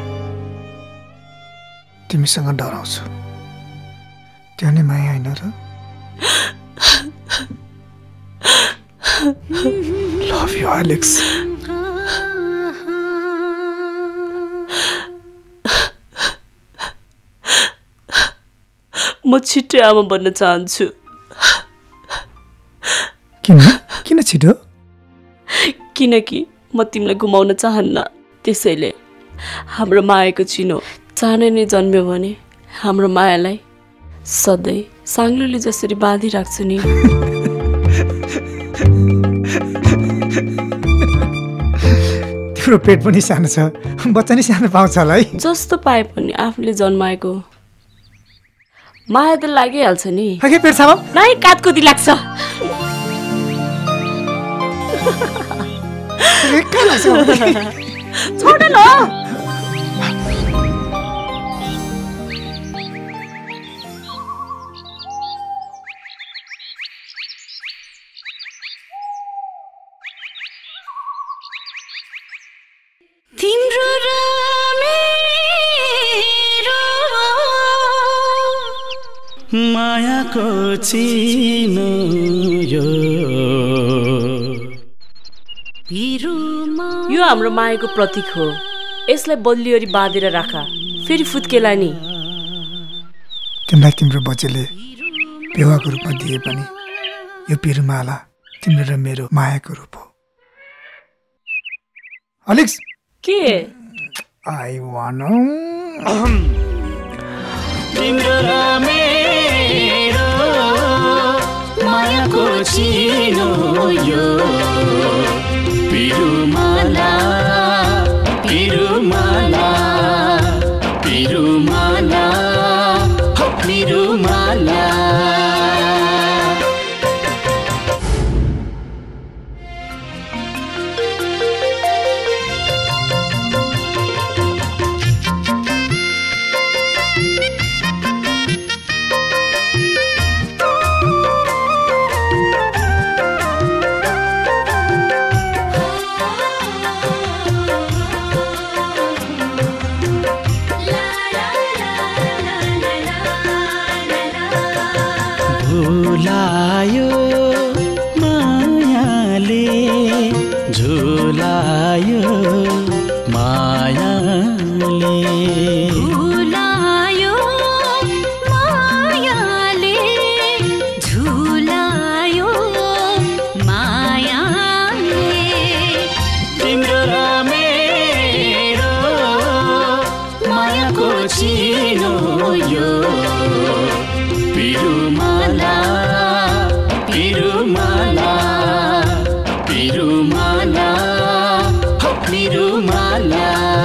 तिमीसँग डराउँछु त्यो नै माया होइन र लभ यु एलेक्स म छिट्टै आमा बन्न चाहन्छु किन छिटो किनकि म तिमीलाई गुमाउन चाहन्न त्यसैले हाम्रो मायाको चिनो चाँडै नै जन्म्यो भने हाम्रो मायालाई सधैँ साङ्लोले जसरी बाँधिराख्छु नि तिम्रो पेट पनि सानो छ बच्चा नि सानो पाउँछ होला है जस्तो पाए पनि आफूले जन्माएको माया त लागिहाल्छ नि पेट सानो नाइ कातकुती लाग्छ छोड न तिम्रो र मेरो मायाको चिनो यो हाम्रो मायाको प्रतीक हो यसलाई बलियोरी बाँधेर राख फेरि फुत्केला नि तिमीलाई तिम्रो बच्चेले पेवाको रूपमा दिए पनि यो पिरुमाला तिम्रो र मेरो मायाको रूप हो अलेक्स के आई वान तिम्रो र मेरो मायाको चिनो यो पिरुमाला पिरुमाला पिरुमाला झुलायो मायाले झुलायो मायाले तिम्रो र मेरो मायाको चिनो यो पिरुमाला पिरुमाला पिरुमाला हो पिरुमाला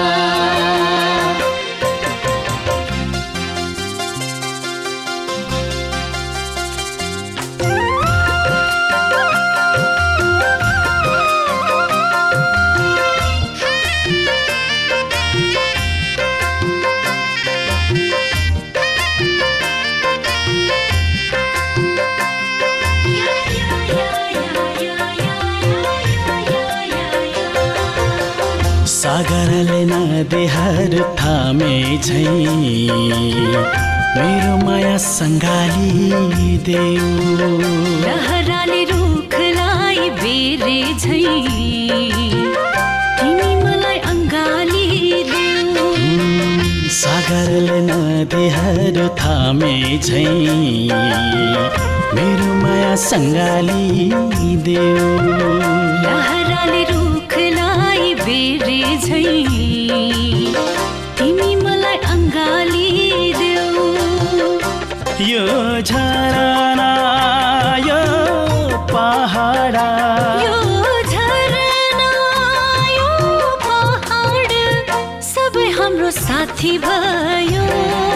सागरले नदीहरू थामे झैँ मेरो माया सङ्गाली देऊ लहराले रुखलाई बेरे झैँ तिमी मलाई अङ्गाली देऊ सागरले नदीहरू थामे झैँ मेरो माया सङ्गाली देऊ लहराले रुखलाई बेरे झैँ तिमी मलाई अङ्गाली देऊ यो झरना यो पहाडा यो झरना यो पहाड सबै हाम्रो साथी भयो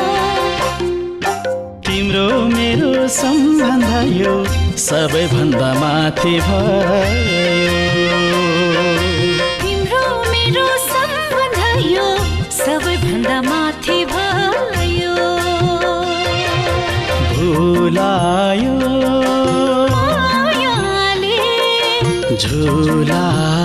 तिम्रो मेरो सम्बन्ध यो सबैभन्दा माथि भयो तिम्रो मेरो सम्बन्ध यो सबैभन्दा माथि भयो भुलायो मायाले झुलायो